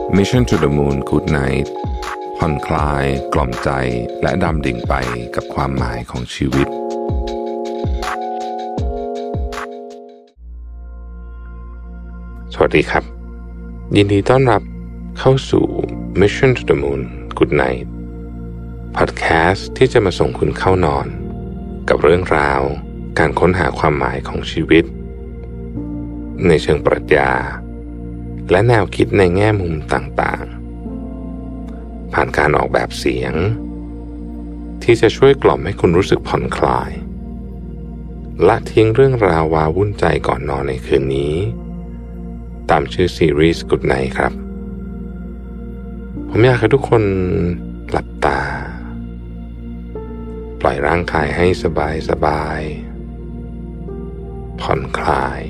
Mission to the Moon Good Night ผ่อนคลายกล่อมใจและดำดิ่งไปกับความหมายของชีวิตสวัสดีครับยินดีต้อนรับเข้าสู่ Mission to the Moon Good Night พอดแคสต์ที่จะมาส่งคุณเข้านอนกับเรื่องราวการค้นหาความหมายของชีวิตในเชิงปรัชญาและแนวคิดในแง่มุมต่างๆผ่านการออกแบบเสียงที่จะช่วยกล่อมให้คุณรู้สึกผ่อนคลายและทิ้งเรื่องราววาวุ่นใจก่อนนอนในคืนนี้ตามชื่อซีรีส์ Good Night ครับผมอยากให้ทุกคนหลับตาปล่อยร่างกายให้สบายๆผ่อนคลาย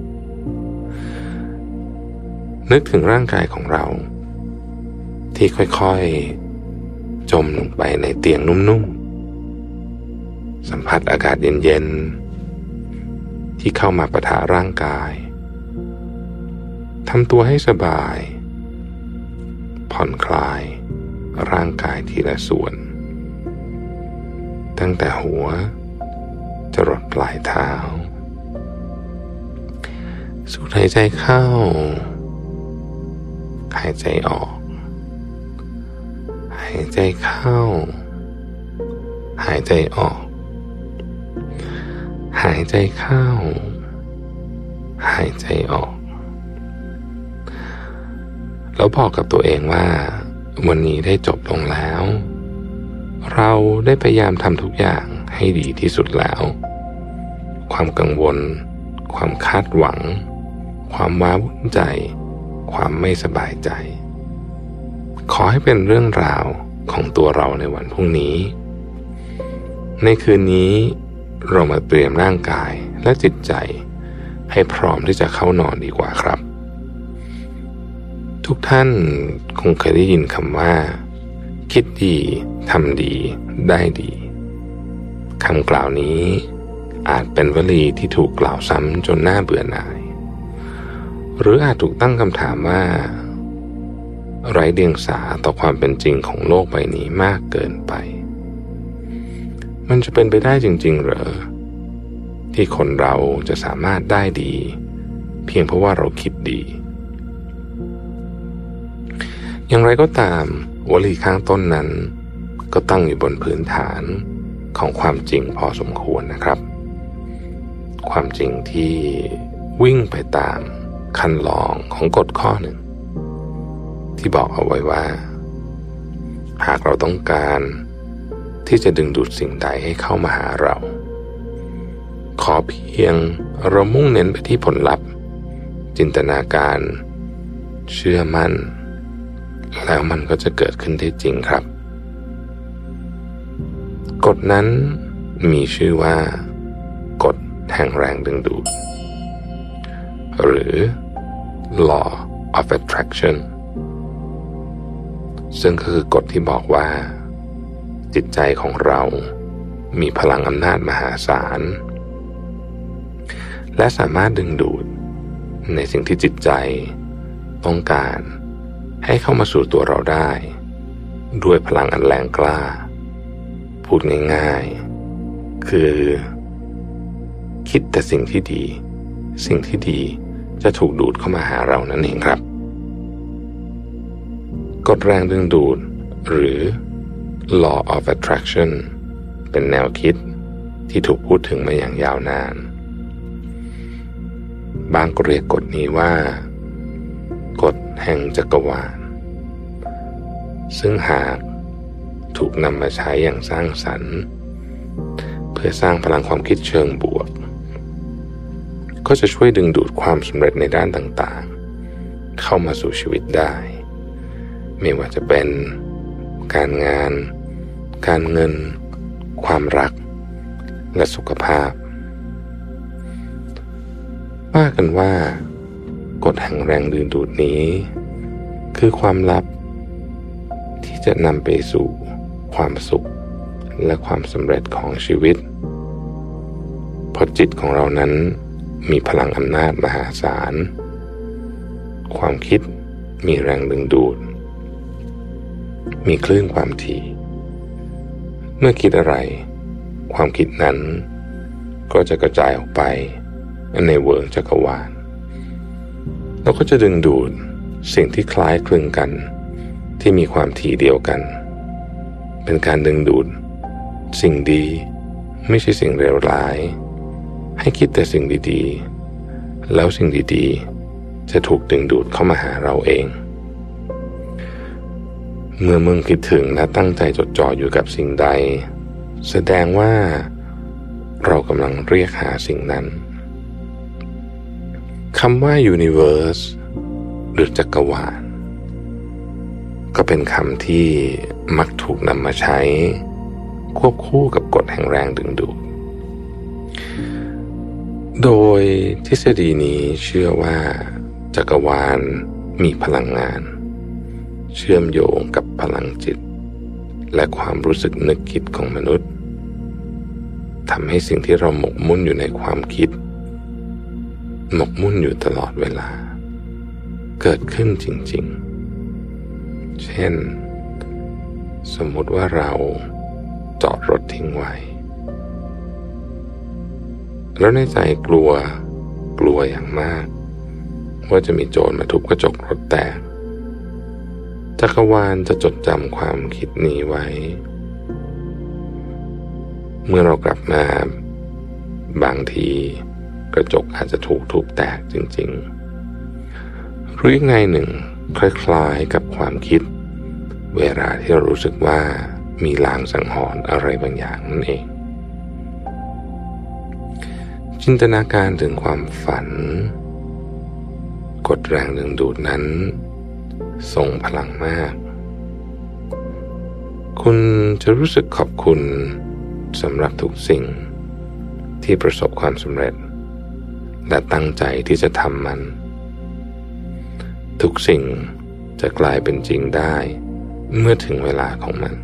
นึกถึงร่างกายของเราที่ค่อยๆจมลงไปในเตียงนุ่มๆสัมผัสอากาศเย็นๆที่เข้ามาปะทะร่างกายทำตัวให้สบายผ่อนคลายร่างกายทีละส่วนตั้งแต่หัวจรดปลายเท้าสูดหายใจเข้าหายใจออกหายใจเข้าหายใจออกหายใจเข้าหายใจออกแล้วบอกกับตัวเองว่าวันนี้ได้จบลงแล้วเราได้พยายามทำทุกอย่างให้ดีที่สุดแล้วความกังวลความคาดหวังความว้าวุ่นใจความไม่สบายใจขอให้เป็นเรื่องราวของตัวเราในวันพรุ่งนี้ในคืนนี้เรามาเตรียมร่างกายและจิตใจให้พร้อมที่จะเข้านอนดีกว่าครับทุกท่านคงเคยได้ยินคำว่าคิดดีทำดีได้ดีคำกล่าวนี้อาจเป็นวลีที่ถูกกล่าวซ้ำจนน่าเบื่อหน่ายหรืออาจถูกตั้งคำถามว่าไร้เดียงสาต่อความเป็นจริงของโลกใบนี้มากเกินไปมันจะเป็นไปได้จริงๆเหรอที่คนเราจะสามารถได้ดีเพียงเพราะว่าเราคิดดีอย่างไรก็ตามวลีข้างต้นนั้นก็ตั้งอยู่บนพื้นฐานของความจริงพอสมควรนะครับความจริงที่วิ่งไปตามคันลองของกฎข้อหนึ่งที่บอกเอาไว้ว่าหากเราต้องการที่จะดึงดูดสิ่งใดให้เข้ามาหาเราขอเพียงเรามุ่งเน้นไปที่ผลลัพธ์จินตนาการเชื่อมั่นแล้วมันก็จะเกิดขึ้นได้จริงครับกฎนั้นมีชื่อว่ากฎแห่งแรงดึงดูดหรือ Law of Attraction ซึ่งคือกฎที่บอกว่าจิตใจของเรามีพลังอำนาจมหาศาลและสามารถดึงดูดในสิ่งที่จิตใจต้องการให้เข้ามาสู่ตัวเราได้ด้วยพลังอันแรงกล้าพูดง่ายๆคือคิดแต่สิ่งที่ดีสิ่งที่ดีจะถูกดูดเข้ามาหาเรานั่นเองครับกฎแรงดึงดูดหรือ Law of Attraction เป็นแนวคิดที่ถูกพูดถึงมาอย่างยาวนานบางก็เรียกกฎนี้ว่ากฎแห่งจักรวาลซึ่งหากถูกนำมาใช้อย่างสร้างสรรค์เพื่อสร้างพลังความคิดเชิงบวกก็จะช่วยดึงดูดความสำเร็จในด้านต่างๆเข้ามาสู่ชีวิตได้ไม่ว่าจะเป็นการงานการเงินความรักและสุขภาพว่ากันว่ากฎแห่งแรงดึงดูดนี้คือความลับที่จะนำไปสู่ความสุขและความสำเร็จของชีวิตเพราะจิตของเรานั้นมีพลังอำนาจมหาศาลความคิดมีแรงดึงดูดมีคลื่นความถี่เมื่อคิดอะไรความคิดนั้นก็จะกระจายออกไปในเวิร์กจักรวาลแล้วก็จะดึงดูดสิ่งที่คล้ายคลึงกันที่มีความถี่เดียวกันเป็นการดึงดูดสิ่งดีไม่ใช่สิ่งเลวร้ายให้คิดแต่สิ่งดีๆแล้วสิ่งดีๆจะถูกดึงดูดเข้ามาหาเราเองเมื่อมึงคิดถึงและตั้งใจจดจ่ออยู่กับสิ่งใดแสดงว่าเรากำลังเรียกหาสิ่งนั้นคำว่า universe หรือจักรวาลก็เป็นคำที่มักถูกนำมาใช้ควบคู่กับกฎแห่งแรงดึงดูดโดยทฤษฎีนี้เชื่อว่าจักรวาลมีพลังงานเชื่อมโยงกับพลังจิตและความรู้สึกนึกคิดของมนุษย์ทำให้สิ่งที่เราหมกมุ่นอยู่ในความคิดหมกมุ่นอยู่ตลอดเวลาเกิดขึ้นจริงๆเช่นสมมุติว่าเราจอดรถทิ้งไว้แล้วในใจกลัวอย่างมากว่าจะมีโจรมาทุบกระจกรถแตกจักรวาลจะจดจำความคิดนี้ไว้เมื่อเรากลับมาบางทีกระจกอาจจะถูกทุบแตกจริงๆหรืออีกในหนึ่งคล้ายๆกับความคิดเวลาที่เรารู้สึกว่ามีลางสังหรณ์อะไรบางอย่างนั่นเองจินตนาการถึงความฝันกฎแรงดึงดูดนั้นทรงพลังมากคุณจะรู้สึกขอบคุณสำหรับทุกสิ่งที่ประสบความสำเร็จและตั้งใจที่จะทำมันทุกสิ่งจะกลายเป็นจริงได้เมื่อถึงเวลาของมัน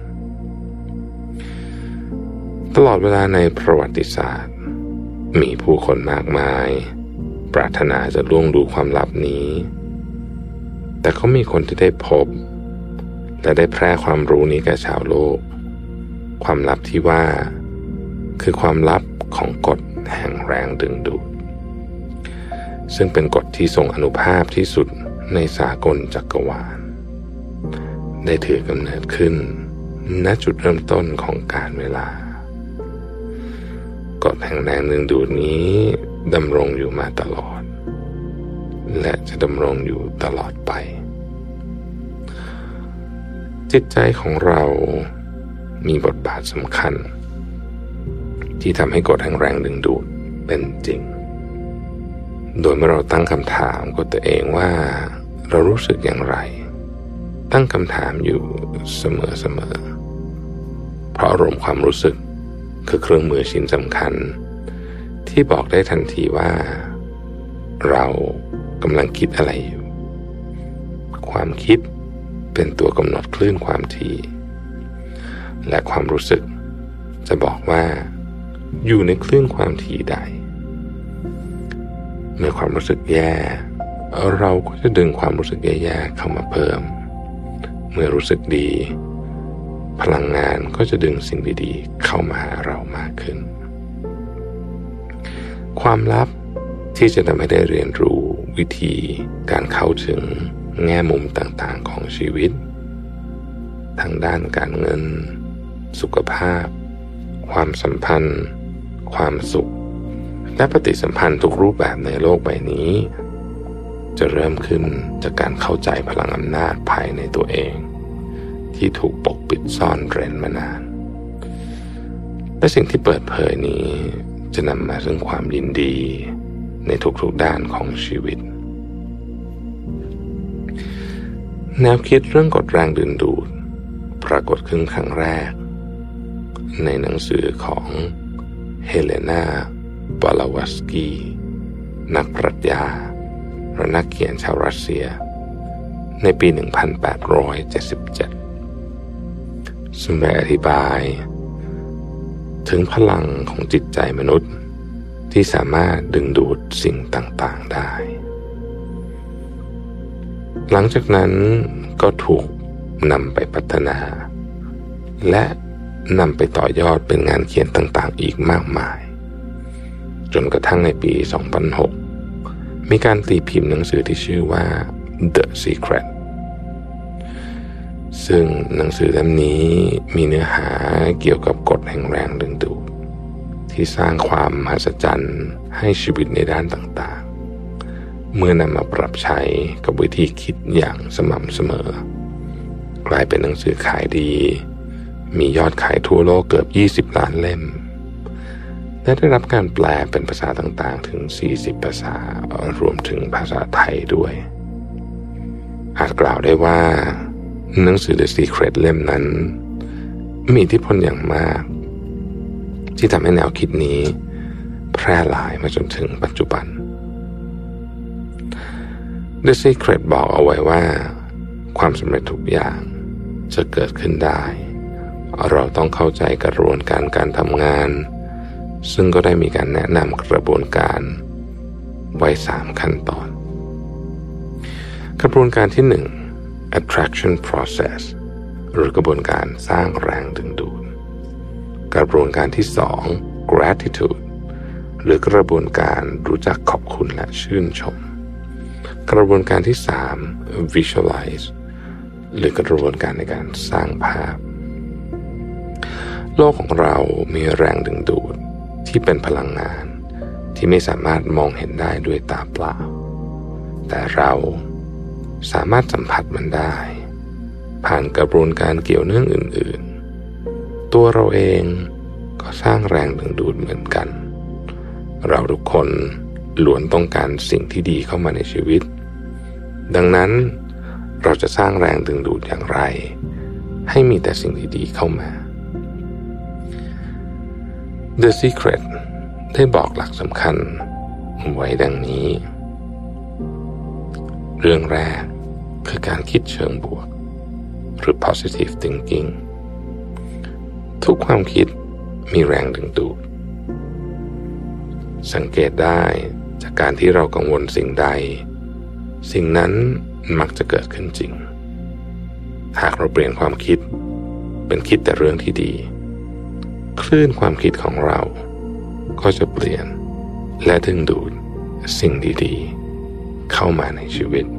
ตลอดเวลาในประวัติศาสตร์มีผู้คนมากมายปรารถนาจะล่วงรู้ความลับนี้แต่ก็มีคนที่ได้พบและได้แพร่ความรู้นี้แก่ชาวโลกความลับที่ว่าคือความลับของกฎแห่งแรงดึงดูดซึ่งเป็นกฎที่ทรงอานุภาพที่สุดในสากลจักรวาลได้ถือกำเนิดขึ้นณจุดเริ่มต้นของกาลเวลากฎแห่งแรงดึงดูดนี้ดำรงอยู่มาตลอดและจะดำรงอยู่ตลอดไปจิตใจของเรามีบทบาทสำคัญที่ทำให้กฎแห่งแรงดึงดูดเป็นจริงโดยเมื่อเราตั้งคำถามกับตัวเองว่าเรารู้สึกอย่างไรตั้งคำถามอยู่เสมอเพราะอารมณ์ความรู้สึกคือเครื่องมือชิ้นสำคัญที่บอกได้ทันทีว่าเรากำลังคิดอะไรอยู่ความคิดเป็นตัวกำหนดคลื่นความถี่และความรู้สึกจะบอกว่าอยู่ในคลื่นความถี่ใดเมื่อความรู้สึกแย่เราก็จะดึงความรู้สึกแย่ๆเข้ามาเพิ่มเมื่อรู้สึกดีพลังงานก็จะดึงสิ่งดีๆเข้ามาหาเรามากขึ้นความลับที่จะทำให้ได้เรียนรู้วิธีการเข้าถึงแง่มุมต่างๆของชีวิตทางด้านการเงินสุขภาพความสัมพันธ์ความสุขและปฏิสัมพันธ์ทุกรูปแบบในโลกใบนี้จะเริ่มขึ้นจากการเข้าใจพลังอำนาจภายในตัวเองที่ถูกปกปิดซ่อนเร้นมานานและสิ่งที่เปิดเผยนี้จะนำมาซึ่งความยินดีในทุกๆด้านของชีวิตแนวคิดเรื่องกฎแรงดึงดูดปรากฏขึ้นครั้งแรกในหนังสือของเฮเลนาบาลาวสกีนักปรัชญาและนักเขียนชาวรัสเซียในปี 1877 ซึ่งได้อธิบายถึงพลังของจิตใจมนุษย์ที่สามารถดึงดูดสิ่งต่างๆได้หลังจากนั้นก็ถูกนำไปพัฒนาและนำไปต่อยอดเป็นงานเขียนต่างๆอีกมากมายจนกระทั่งในปี 2006 มีการตีพิมพ์หนังสือที่ชื่อว่า The Secret ซึ่งหนังสือเล่มนี้มีเนื้อหาเกี่ยวกับกฎแห่งแรงดึงดูดที่สร้างความมหัศจรรย์ให้ชีวิตในด้านต่างๆเมื่อนำมาปรับใช้กับวิธีคิดอย่างสม่ำเสมอกลายเป็นหนังสือขายดีมียอดขายทั่วโลกเกือบ20 ล้านเล่มและได้รับการแปลเป็นภาษาต่างๆถึง40 ภาษารวมถึงภาษาไทยด้วยอาจกล่าวได้ว่าหนังสือ The Secret เล่มนั้นมีอิทธิพลอย่างมากที่ทำให้แนวคิดนี้แพร่หลายมาจนถึงปัจจุบัน The Secret บอกเอาไว้ว่าความสำเร็จทุกอย่างจะเกิดขึ้นได้เราต้องเข้าใจกระบวนการการทำงานซึ่งก็ได้มีการแนะนำกระบวนการไว้3 ขั้นตอนกระบวนการที่1 attraction process หรือกระบวนการสร้างแรงดึงดูดกระบวนการที่2 gratitude หรือกระบวนการรู้จักขอบคุณและชื่นชมกระบวนการที่3 visualize หรือกระบวนการในการสร้างภาพโลกของเรามีแรงดึงดูดที่เป็นพลังงานที่ไม่สามารถมองเห็นได้ด้วยตาเปล่าแต่เราสามารถสัมผัสมันได้ผ่านกระบวนการเกี่ยวเนื่องอื่นๆตัวเราเองก็สร้างแรงดึงดูดเหมือนกันเราทุกคนล้วนต้องการสิ่งที่ดีเข้ามาในชีวิตดังนั้นเราจะสร้างแรงดึงดูดอย่างไรให้มีแต่สิ่งดีๆเข้ามา The Secret ได้บอกหลักสำคัญไว้ดังนี้เรื่องแรกคือการคิดเชิงบวกหรือ positive thinking ทุกความคิดมีแรงดึงดูดสังเกตได้จากการที่เรากังวลสิ่งใดสิ่งนั้นมักจะเกิดขึ้นจริงหากเราเปลี่ยนความคิดเป็นคิดแต่เรื่องที่ดีคลื่นความคิดของเราก็จะเปลี่ยนและดึงดูดสิ่งดีๆเข้ามาในชีวิต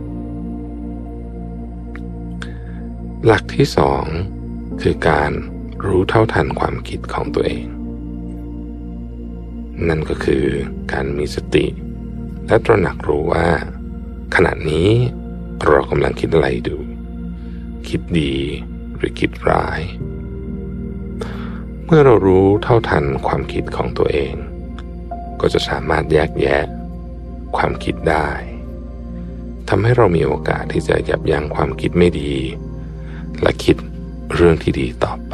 หลักที่2คือการรู้เท่าทันความคิดของตัวเองนั่นก็คือการมีสติและตระหนักรู้ว่าขณะนี้เรากำลังคิดอะไรดูคิดดีหรือคิดร้ายเมื่อเรารู้เท่าทันความคิดของตัวเองก็จะสามารถแยกแยะความคิดได้ทำให้เรามีโอกาสที่จะยับยั้งความคิดไม่ดีและคิดเรื่องที่ดีต่อไป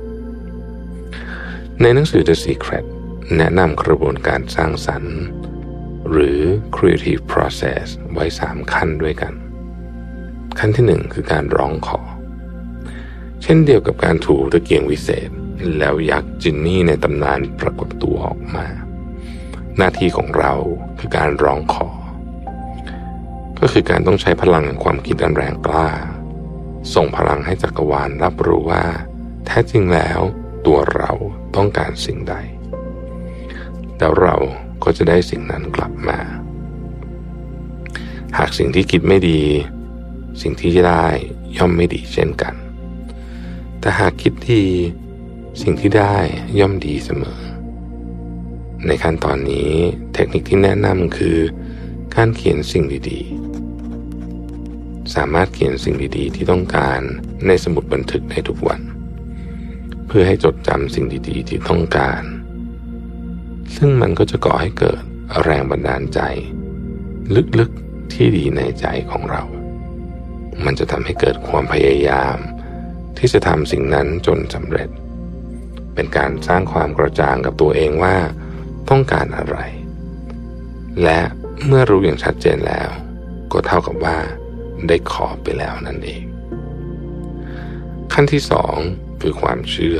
ในหนังสือ The Secret แนะนำกระบวนการสร้างสรรค์หรือ creative process ไว้3 ขั้นด้วยกันขั้นที่1คือการร้องขอเช่นเดียวกับการถูตะเกียงวิเศษแล้วยักษ์จินนี่ในตำนานปรากฏตัวออกมาหน้าที่ของเราคือการร้องขอก็คือการต้องใช้พลังแห่งความคิดอันแรงกล้าส่งพลังให้จักรวาลรับรู้ว่าแท้จริงแล้วตัวเราต้องการสิ่งใดแล้วเราก็จะได้สิ่งนั้นกลับมาหากสิ่งที่คิดไม่ดีสิ่งที่ได้ย่อมไม่ดีเช่นกันแต่หากคิดดีสิ่งที่ได้ย่อมดีเสมอในขั้นตอนนี้เทคนิคที่แนะนำคือการเขียนสิ่งดีๆสามารถเขียนสิ่งดีๆที่ต้องการในสมุดบันทึกได้ทุกวันเพื่อให้จดจำสิ่งดีๆที่ต้องการซึ่งมันก็จะก่อให้เกิดแรงบันดาลใจลึกๆที่ดีในใจของเรามันจะทำให้เกิดความพยายามที่จะทำสิ่งนั้นจนสำเร็จเป็นการสร้างความกระจ่างกับตัวเองว่าต้องการอะไรและเมื่อรู้อย่างชัดเจนแล้วก็เท่ากับว่าได้ขอไปแล้วนั่นเองขั้นที่2คือความเชื่อ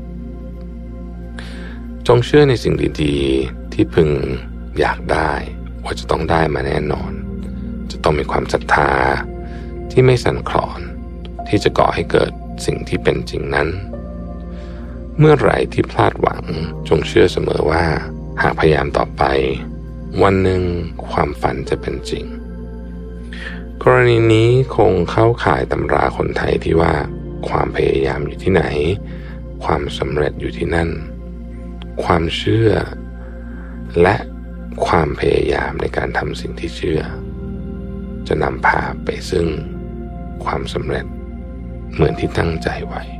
จงเชื่อในสิ่งดีๆที่พึงอยากได้ว่าจะต้องได้มาแน่นอนจะต้องมีความศรัทธาที่ไม่สั่นคลอนที่จะก่อให้เกิดสิ่งที่เป็นจริงนั้นเมื่อไหร่ที่พลาดหวังจงเชื่อเสมอว่าหากพยายามต่อไปวันหนึ่งความฝันจะเป็นจริงกรณีนี้คงเข้าข่ายตำราคนไทยที่ว่าความพยายามอยู่ที่ไหนความสำเร็จอยู่ที่นั่นความเชื่อและความพยายามในการทำสิ่งที่เชื่อจะนำพาไปซึ่งความสำเร็จเหมือนที่ตั้งใจไว้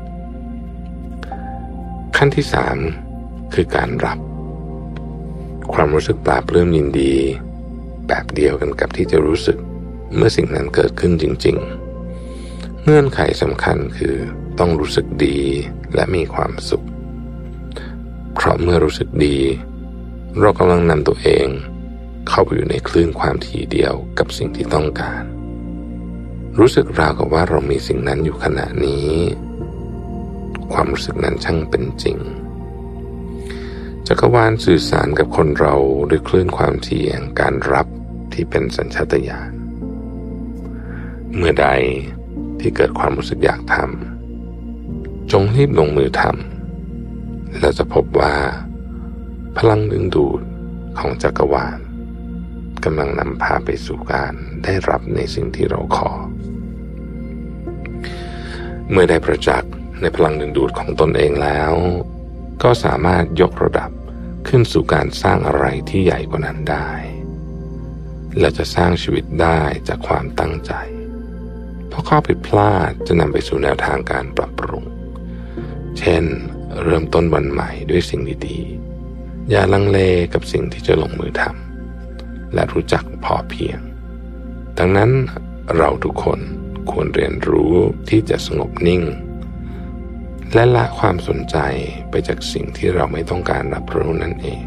ขั้นที่3คือการรับความรู้สึกปลาปลื้มยินดีแบบเดียวกันกับที่จะรู้สึกเมื่อสิ่งนั้นเกิดขึ้นจริงๆเงื่อนไขสำคัญคือต้องรู้สึกดีและมีความสุขเพราะเมื่อรู้สึกดีเรากำลังนำตัวเองเข้าไปอยู่ในคลื่นความถี่เดียวกับสิ่งที่ต้องการรู้สึกราวกับว่าเรามีสิ่งนั้นอยู่ขณะนี้ความรู้สึกนั้นช่างเป็นจริงจักรวาลสื่อสารกับคนเราด้วยคลื่นความถี่แห่งการรับที่เป็นสัญชาตญาณเมื่อใดที่เกิดความรู้สึกอยากทำจงรีบลงมือทำแล้วจะพบว่าพลังดึงดูดของจักรวาลกำลังนำพาไปสู่การได้รับในสิ่งที่เราขอเมื่อได้ประจักษ์ในพลังดึงดูดของตนเองแล้วก็สามารถยกระดับขึ้นสู่การสร้างอะไรที่ใหญ่กว่านั้นได้และจะสร้างชีวิตได้จากความตั้งใจเพราะข้อผิดพลาดจะนำไปสู่แนวทางการปรับปรุงเช่นเริ่มต้นวันใหม่ด้วยสิ่งดีๆอย่าลังเลกับสิ่งที่จะลงมือทำและรู้จักพอเพียงดังนั้นเราทุกคนควรเรียนรู้ที่จะสงบนิ่งและละความสนใจไปจากสิ่งที่เราไม่ต้องการรับรู้นั่นเอง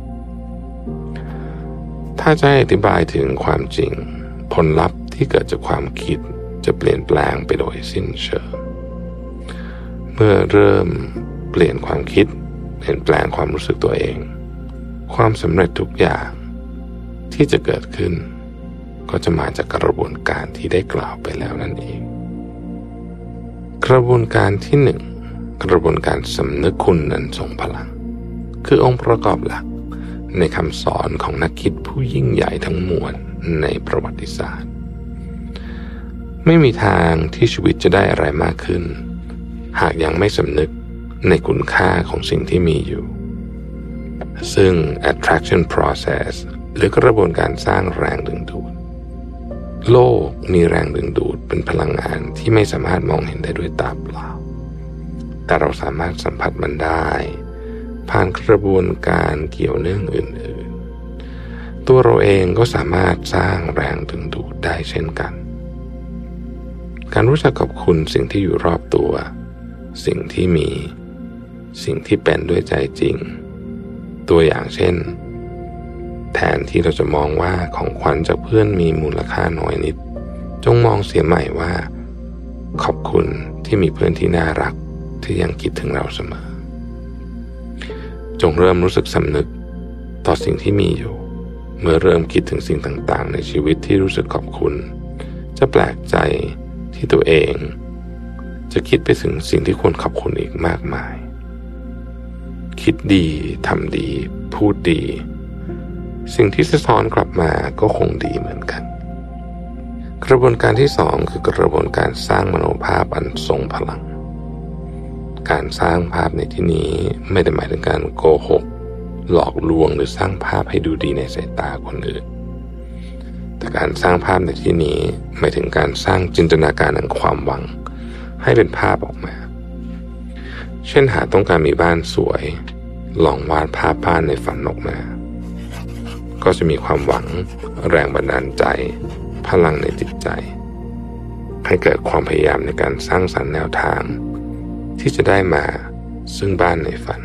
ถ้าจะอธิบายถึงความจริงผลลัพธ์ที่เกิดจากความคิดจะเปลี่ยนแปลงไปโดยสิ้นเชิงเมื่อเริ่มเปลี่ยนความคิดเปลี่ยนแปลงความรู้สึกตัวเองความสำเร็จทุกอย่างที่จะเกิดขึ้นก็จะมาจากกระบวนการที่ได้กล่าวไปแล้วนั่นเองกระบวนการที่1กระบวนการสำนึกคุณนั้นทรงพลังคือองค์ประกอบหลักในคำสอนของนักคิดผู้ยิ่งใหญ่ทั้งมวลในประวัติศาสตร์ไม่มีทางที่ชีวิตจะได้อะไรมากขึ้นหากยังไม่สำนึกในคุณค่าของสิ่งที่มีอยู่ซึ่ง attraction process หรือกระบวนการสร้างแรงดึงดูดโลกมีแรงดึงดูดเป็นพลังงานที่ไม่สามารถมองเห็นได้ด้วยตาเปล่าแต่เราสามารถสัมผัสมันได้ผ่านกระบวนการเกี่ยวเนื่องอื่นๆตัวเราเองก็สามารถสร้างแรงดึงดูดได้เช่นกันการรู้จักขอบคุณสิ่งที่อยู่รอบตัวสิ่งที่มีสิ่งที่เป็นด้วยใจจริงตัวอย่างเช่นแทนที่เราจะมองว่าของขวัญจากเพื่อนมีมูลค่าน้อยนิดจงมองเสียใหม่ว่าขอบคุณที่มีเพื่อนที่น่ารักที่ยังคิดถึงเราเสมอจงเริ่มรู้สึกสำนึกต่อสิ่งที่มีอยู่เมื่อเริ่มคิดถึงสิ่งต่างๆในชีวิตที่รู้สึกขอบคุณจะแปลกใจที่ตัวเองจะคิดไปถึงสิ่งที่ควรขอบคุณอีกมากมายคิดดีทำดีพูดดีสิ่งที่สะท้อนกลับมาก็คงดีเหมือนกันกระบวนการที่2คือกระบวนการสร้างมโนภาพอันทรงพลังการสร้างภาพในที่นี้ไม่ได้หมายถึงการโกหกหลอกลวงหรือสร้างภาพให้ดูดีในสายตาคนอื่นแต่การสร้างภาพในที่นี้หมายถึงการสร้างจินตนาการแห่งความหวังให้เป็นภาพออกมาเช่นหากต้องการมีบ้านสวยลองวาดภาพบ้านในฝันออกมาก็จะมีความหวังแรงบันดาลใจพลังในจิตใจให้เกิดความพยายามในการสร้างสรรค์แนวทางที่จะได้มาซึ่งบ้านในฝัน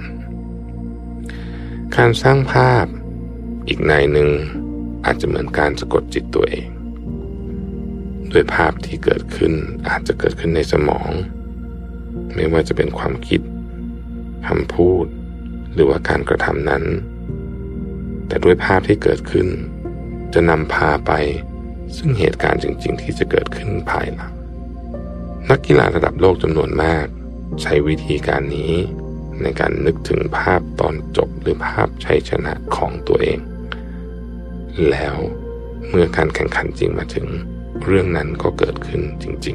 การสร้างภาพอีกในหนึ่งอาจจะเหมือนการสะกดจิตตัวเองโดยภาพที่เกิดขึ้นอาจจะเกิดขึ้นในสมองไม่ว่าจะเป็นความคิดคำพูดหรือว่าการกระทำนั้นแต่ด้วยภาพที่เกิดขึ้นจะนำพาไปซึ่งเหตุการณ์จริงๆที่จะเกิดขึ้นภายหลังนักกีฬาระดับโลกจำนวนมากใช้วิธีการนี้ในการนึกถึงภาพตอนจบหรือภาพชัยชนะของตัวเองแล้วเมื่อการแข่งขันจริงมาถึงเรื่องนั้นก็เกิดขึ้นจริง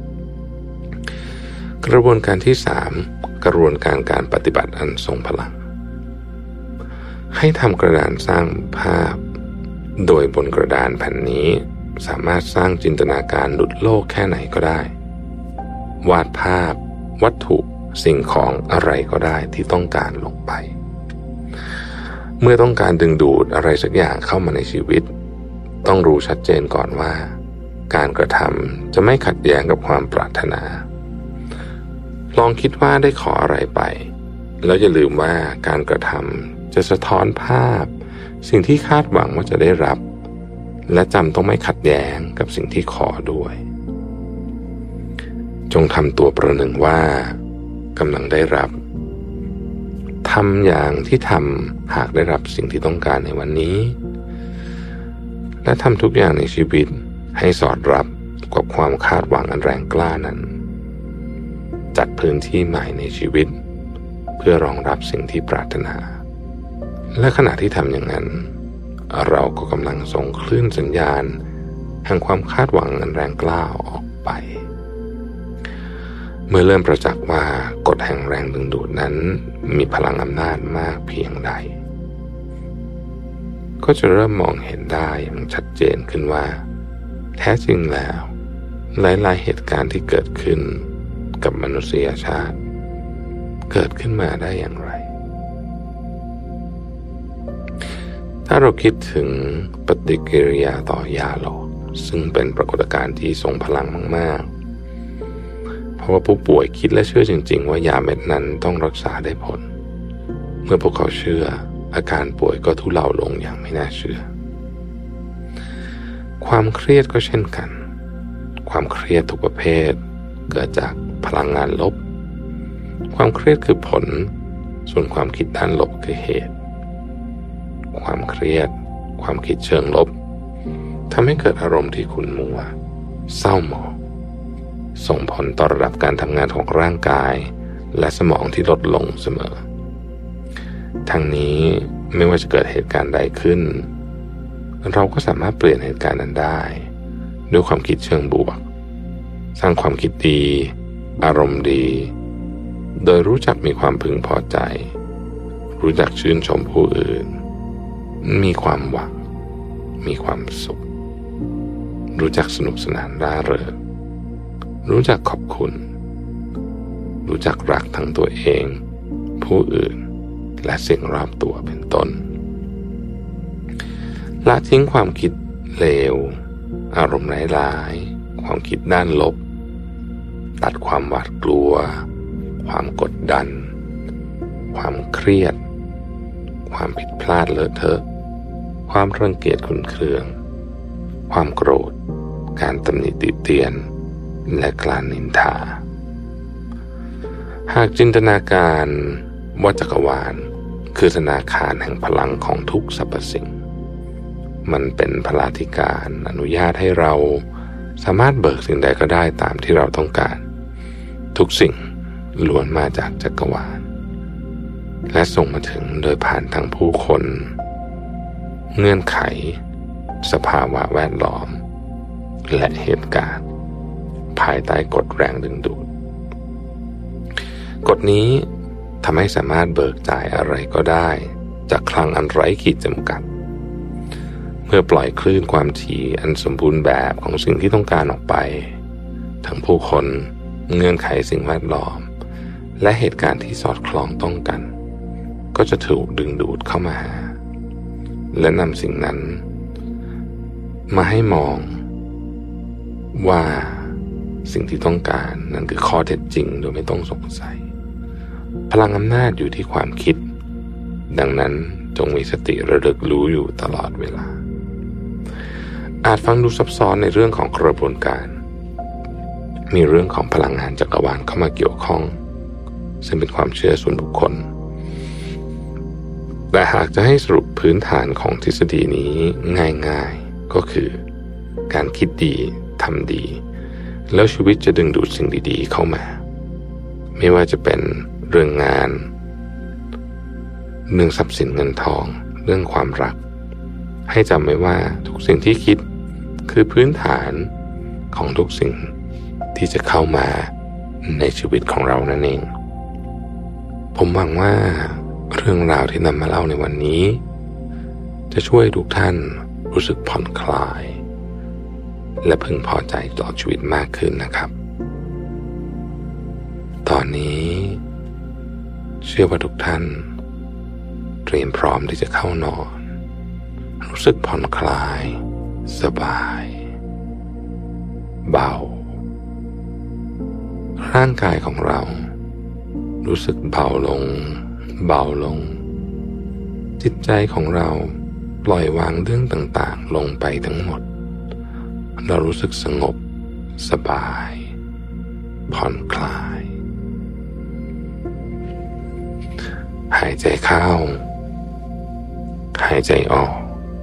ๆกระบวนการที่ 3กระบวนการปฏิบัติอันทรงพลังให้ทำกระดานสร้างภาพโดยบนกระดานแผ่นนี้สามารถสร้างจินตนาการหลุดโลกแค่ไหนก็ได้วาดภาพวัตถุสิ่งของอะไรก็ได้ที่ต้องการลงไปเมื่อต้องการดึงดูดอะไรสักอย่างเข้ามาในชีวิตต้องรู้ชัดเจนก่อนว่าการกระทำจะไม่ขัดแย้งกับความปรารถนาลองคิดว่าได้ขออะไรไปแล้วอย่าลืมว่าการกระทำจะสะท้อนภาพสิ่งที่คาดหวังว่าจะได้รับและจำต้องไม่ขัดแย้งกับสิ่งที่ขอด้วยจงทำตัวประหนึ่งว่ากำลังได้รับทำอย่างที่ทำหากได้รับสิ่งที่ต้องการในวันนี้และทำทุกอย่างในชีวิตให้สอดรับกับความคาดหวังอันแรงกล้านั้นจัดพื้นที่ใหม่ในชีวิตเพื่อรองรับสิ่งที่ปรารถนาและขณะที่ทำอย่างนั้นเราก็กำลังส่งคลื่นสัญญาณแห่งความคาดหวังอันแรงกล้าออกไปเมื่อเริ่มประจักษ์ว่ากฎแห่งแรงดึงดูดนั้นมีพลังอำนาจมากเพียงใดก็จะเริ่มมองเห็นได้อย่างชัดเจนขึ้นว่าแท้จริงแล้วหลายๆเหตุการณ์ที่เกิดขึ้นกับมนุษยชาติเกิดขึ้นมาได้อย่างไรถ้าเราคิดถึงปฏิกิริยาต่อยาหลอกซึ่งเป็นปรากฏการณ์ที่ทรงพลังมากๆเพราะว่าผู้ป่วยคิดและเชื่อจริงๆว่ายาเม็ดนั้นต้องรักษาได้ผลเมื่อพวกเขาเชื่ออาการป่วยก็ทุเลาลงอย่างไม่น่าเชื่อความเครียดก็เช่นกันความเครียดทุกประเภทเกิดจากพลังงานลบความเครียดคือผลส่วนความคิดด้านลบคือเหตุความเครียดความคิดเชิงลบทำให้เกิดอารมณ์ที่ขุ่นมัวเศร้าหมองส่งผลต่อระดับการทำงานของร่างกายและสมองที่ลดลงเสมอทั้งนี้ไม่ว่าจะเกิดเหตุการณ์ใดขึ้นเราก็สามารถเปลี่ยนเหตุการณ์นั้นได้ด้วยความคิดเชิงบวกสร้างความคิดดีอารมณ์ดีโดยรู้จักมีความพึงพอใจรู้จักชื่นชมผู้อื่นมีความหวังมีความสุขรู้จักสนุกสนานร่าเริงรู้จักขอบคุณรู้จักรักทั้งตัวเองผู้อื่นและสิ่งรอบตัวเป็นต้นละทิ้งความคิดเลวอารมณ์ร้ายๆความคิดด้านลบตัดความหวาดกลัวความกดดันความเครียดความผิดพลาดเลอะเทอะความรังเกียจขุ่นเคืองความโกรธการตำหนิติเตียนและการนินทาหากจินตนาการว่าจักรวาลคือธนาคารแห่งพลังของทุกสรรพสิ่งมันเป็นพลาธิการอนุญาตให้เราสามารถเบิกสิ่งใดก็ได้ตามที่เราต้องการทุกสิ่งล้วนมาจากจักรวาลและส่งมาถึงโดยผ่านทั้งผู้คนเงื่อนไขสภาวะแวดล้อมและเหตุการณ์ภายใต้กฎแรงดึงดูดกฎนี้ทำให้สามารถเบิกจ่ายอะไรก็ได้จากคลังอันไร้ขีดจำกัดเมื่อปล่อยคลื่นความถี่อันสมบูรณ์แบบของสิ่งที่ต้องการออกไปทั้งผู้คนเงื่อนไขสิ่งแวดล้อมและเหตุการณ์ที่สอดคล้องต้องกันก็จะถูกดึงดูดเข้ามาหาและนำสิ่งนั้นมาให้มองว่าสิ่งที่ต้องการนั่นคือข้อเท็จจริงโดยไม่ต้องสงสัยพลังอำนาจอยู่ที่ความคิดดังนั้นจงมีสติระลึกรู้อยู่ตลอดเวลาอาจฟังดูซับซ้อนในเรื่องของกระบวนการมีเรื่องของพลังงานจักรวาลเข้ามาเกี่ยวข้องซึ่งเป็นความเชื่อส่วนบุคคลแต่หากจะให้สรุปพื้นฐานของทฤษฎีนี้ง่ายๆก็คือการคิดดีทำดีแล้วชีวิตจะดึงดูดสิ่งดีๆเข้ามาไม่ว่าจะเป็นเรื่องงานเรื่องทรัพย์สินเงินทองเรื่องความรักให้จำไว้ว่าทุกสิ่งที่คิดคือพื้นฐานของทุกสิ่งที่จะเข้ามาในชีวิตของเรานั่นเองผมหวังว่าเรื่องราวที่นำมาเล่าในวันนี้จะช่วยทุกท่านรู้สึกผ่อนคลายและพึงพอใจต่อชีวิตมากขึ้นนะครับตอนนี้เชื่อว่าทุกท่านเตรียมพร้อมที่จะเข้านอนรู้สึกผ่อนคลายสบายเบาร่างกายของเรารู้สึกเบาลงจิตใจของเราปล่อยวางเรื่องต่างๆลงไปทั้งหมดเรารู้สึกสงบสบายผ่อนคลายหายใจเข้าหายใจออก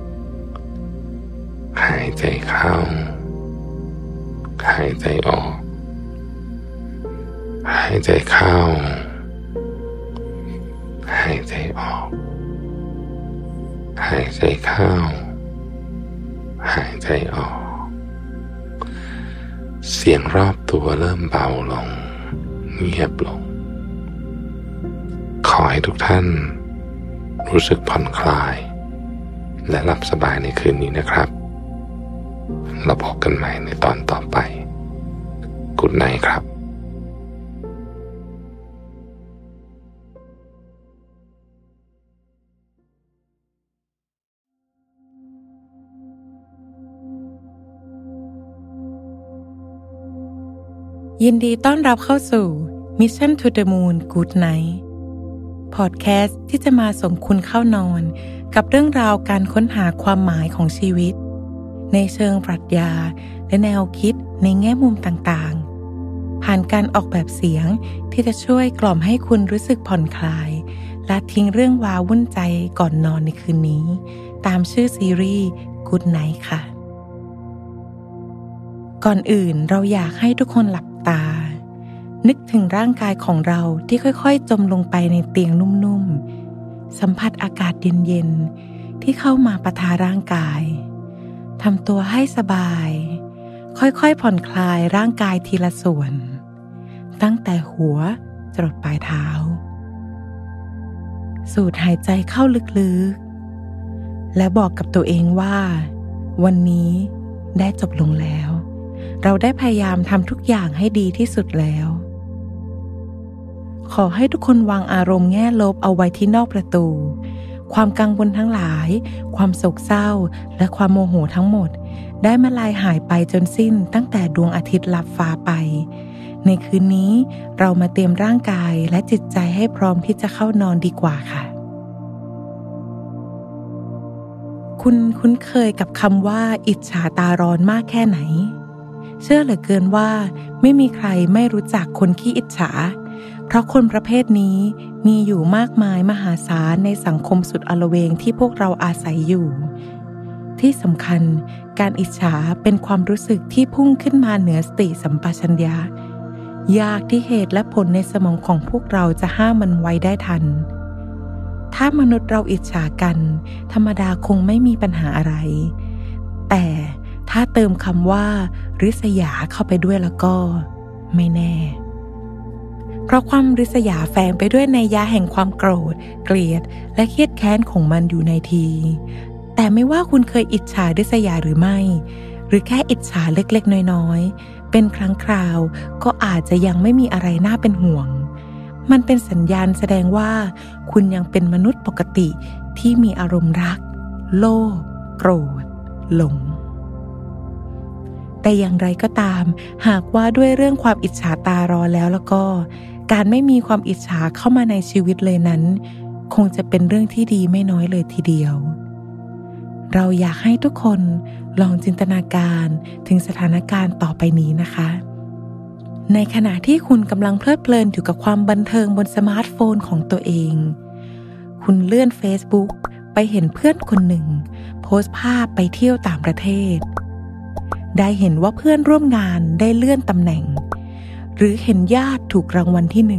หายใจเข้าหายใจออกหายใจเข้าหายใจออกหายใจเข้าหายใจออกเสียงรอบตัวเริ่มเบาลงเงียบลงขอให้ทุกท่านรู้สึกผ่อนคลายและหลับสบายในคืนนี้นะครับเราพบกันใหม่ในตอนต่อไปกุดไนท์ครับยินดีต้อนรับเข้าสู่ Mission to the Moon Good Night พอดแคสต์ที่จะมาส่งคุณเข้านอนกับเรื่องราวการค้นหาความหมายของชีวิตในเชิงปรัชญาและแนวคิดในแง่มุมต่างๆผ่านการออกแบบเสียงที่จะช่วยกล่อมให้คุณรู้สึกผ่อนคลายและทิ้งเรื่องว้าวุ่นใจก่อนนอนในคืนนี้ตามชื่อซีรีส์ Good Night ค่ะก่อนอื่นเราอยากให้ทุกคนหลับตานึกถึงร่างกายของเราที่ค่อยๆจมลงไปในเตียงนุ่มๆสัมผัสอากาศเย็นๆที่เข้ามาปะทะร่างกายทำตัวให้สบายค่อยๆผ่อนคลายร่างกายทีละส่วนตั้งแต่หัวจรดปลายเท้าสูดหายใจเข้าลึกๆและบอกกับตัวเองว่าวันนี้ได้จบลงแล้วเราได้พยายามทำทุกอย่างให้ดีที่สุดแล้วขอให้ทุกคนวางอารมณ์แง่ลบเอาไว้ที่นอกประตูความกังวลทั้งหลายความโศกเศร้าและความโมโหทั้งหมดได้มาลายหายไปจนสิ้นตั้งแต่ดวงอาทิตย์ลับฟ้าไปในคืนนี้เรามาเตรียมร่างกายและจิตใจให้พร้อมที่จะเข้านอนดีกว่าค่ะคุณคุ้นเคยกับคำว่าอิจฉาตาร้อนมากแค่ไหนเชื่อเหลือเกินว่าไม่มีใครไม่รู้จักคนขี้อิจฉาเพราะคนประเภทนี้มีอยู่มากมายมหาศาลในสังคมสุดอลเวงที่พวกเราอาศัยอยู่ที่สำคัญการอิจฉาเป็นความรู้สึกที่พุ่งขึ้นมาเหนือสติสัมปชัญญะยากที่เหตุและผลในสมองของพวกเราจะห้ามมันไว้ได้ทันถ้ามนุษย์เราอิจฉากันธรรมดาคงไม่มีปัญหาอะไรแต่ถ้าเติมคำว่าริษยาเข้าไปด้วยแล้วก็ไม่แน่เพราะความริษยาแฝงไปด้วยนัยยะแห่งความโกรธเกลียดและเครียดแค้นของมันอยู่ในทีแต่ไม่ว่าคุณเคยอิจฉาริษยาหรือไม่หรือแค่อิจฉาเล็กๆน้อยๆเป็นครั้งคราวก็อาจจะยังไม่มีอะไรน่าเป็นห่วงมันเป็นสัญญาณแสดงว่าคุณยังเป็นมนุษย์ปกติที่มีอารมณ์รักโลภโกรธหลงแต่อย่างไรก็ตามหากว่าด้วยเรื่องความอิจฉาตาร้อนแล้วก็การไม่มีความอิจฉาเข้ามาในชีวิตเลยนั้นคงจะเป็นเรื่องที่ดีไม่น้อยเลยทีเดียวเราอยากให้ทุกคนลองจินตนาการถึงสถานการณ์ต่อไปนี้นะคะในขณะที่คุณกำลังเพลิดเพลินอยู่กับความบันเทิงบนสมาร์ทโฟนของตัวเองคุณเลื่อน Facebook ไปเห็นเพื่อนคนหนึ่งโพสต์ภาพไปเที่ยวต่างประเทศได้เห็นว่าเพื่อนร่วมงานได้เลื่อนตำแหน่งหรือเห็นญาติถูกรางวัลที่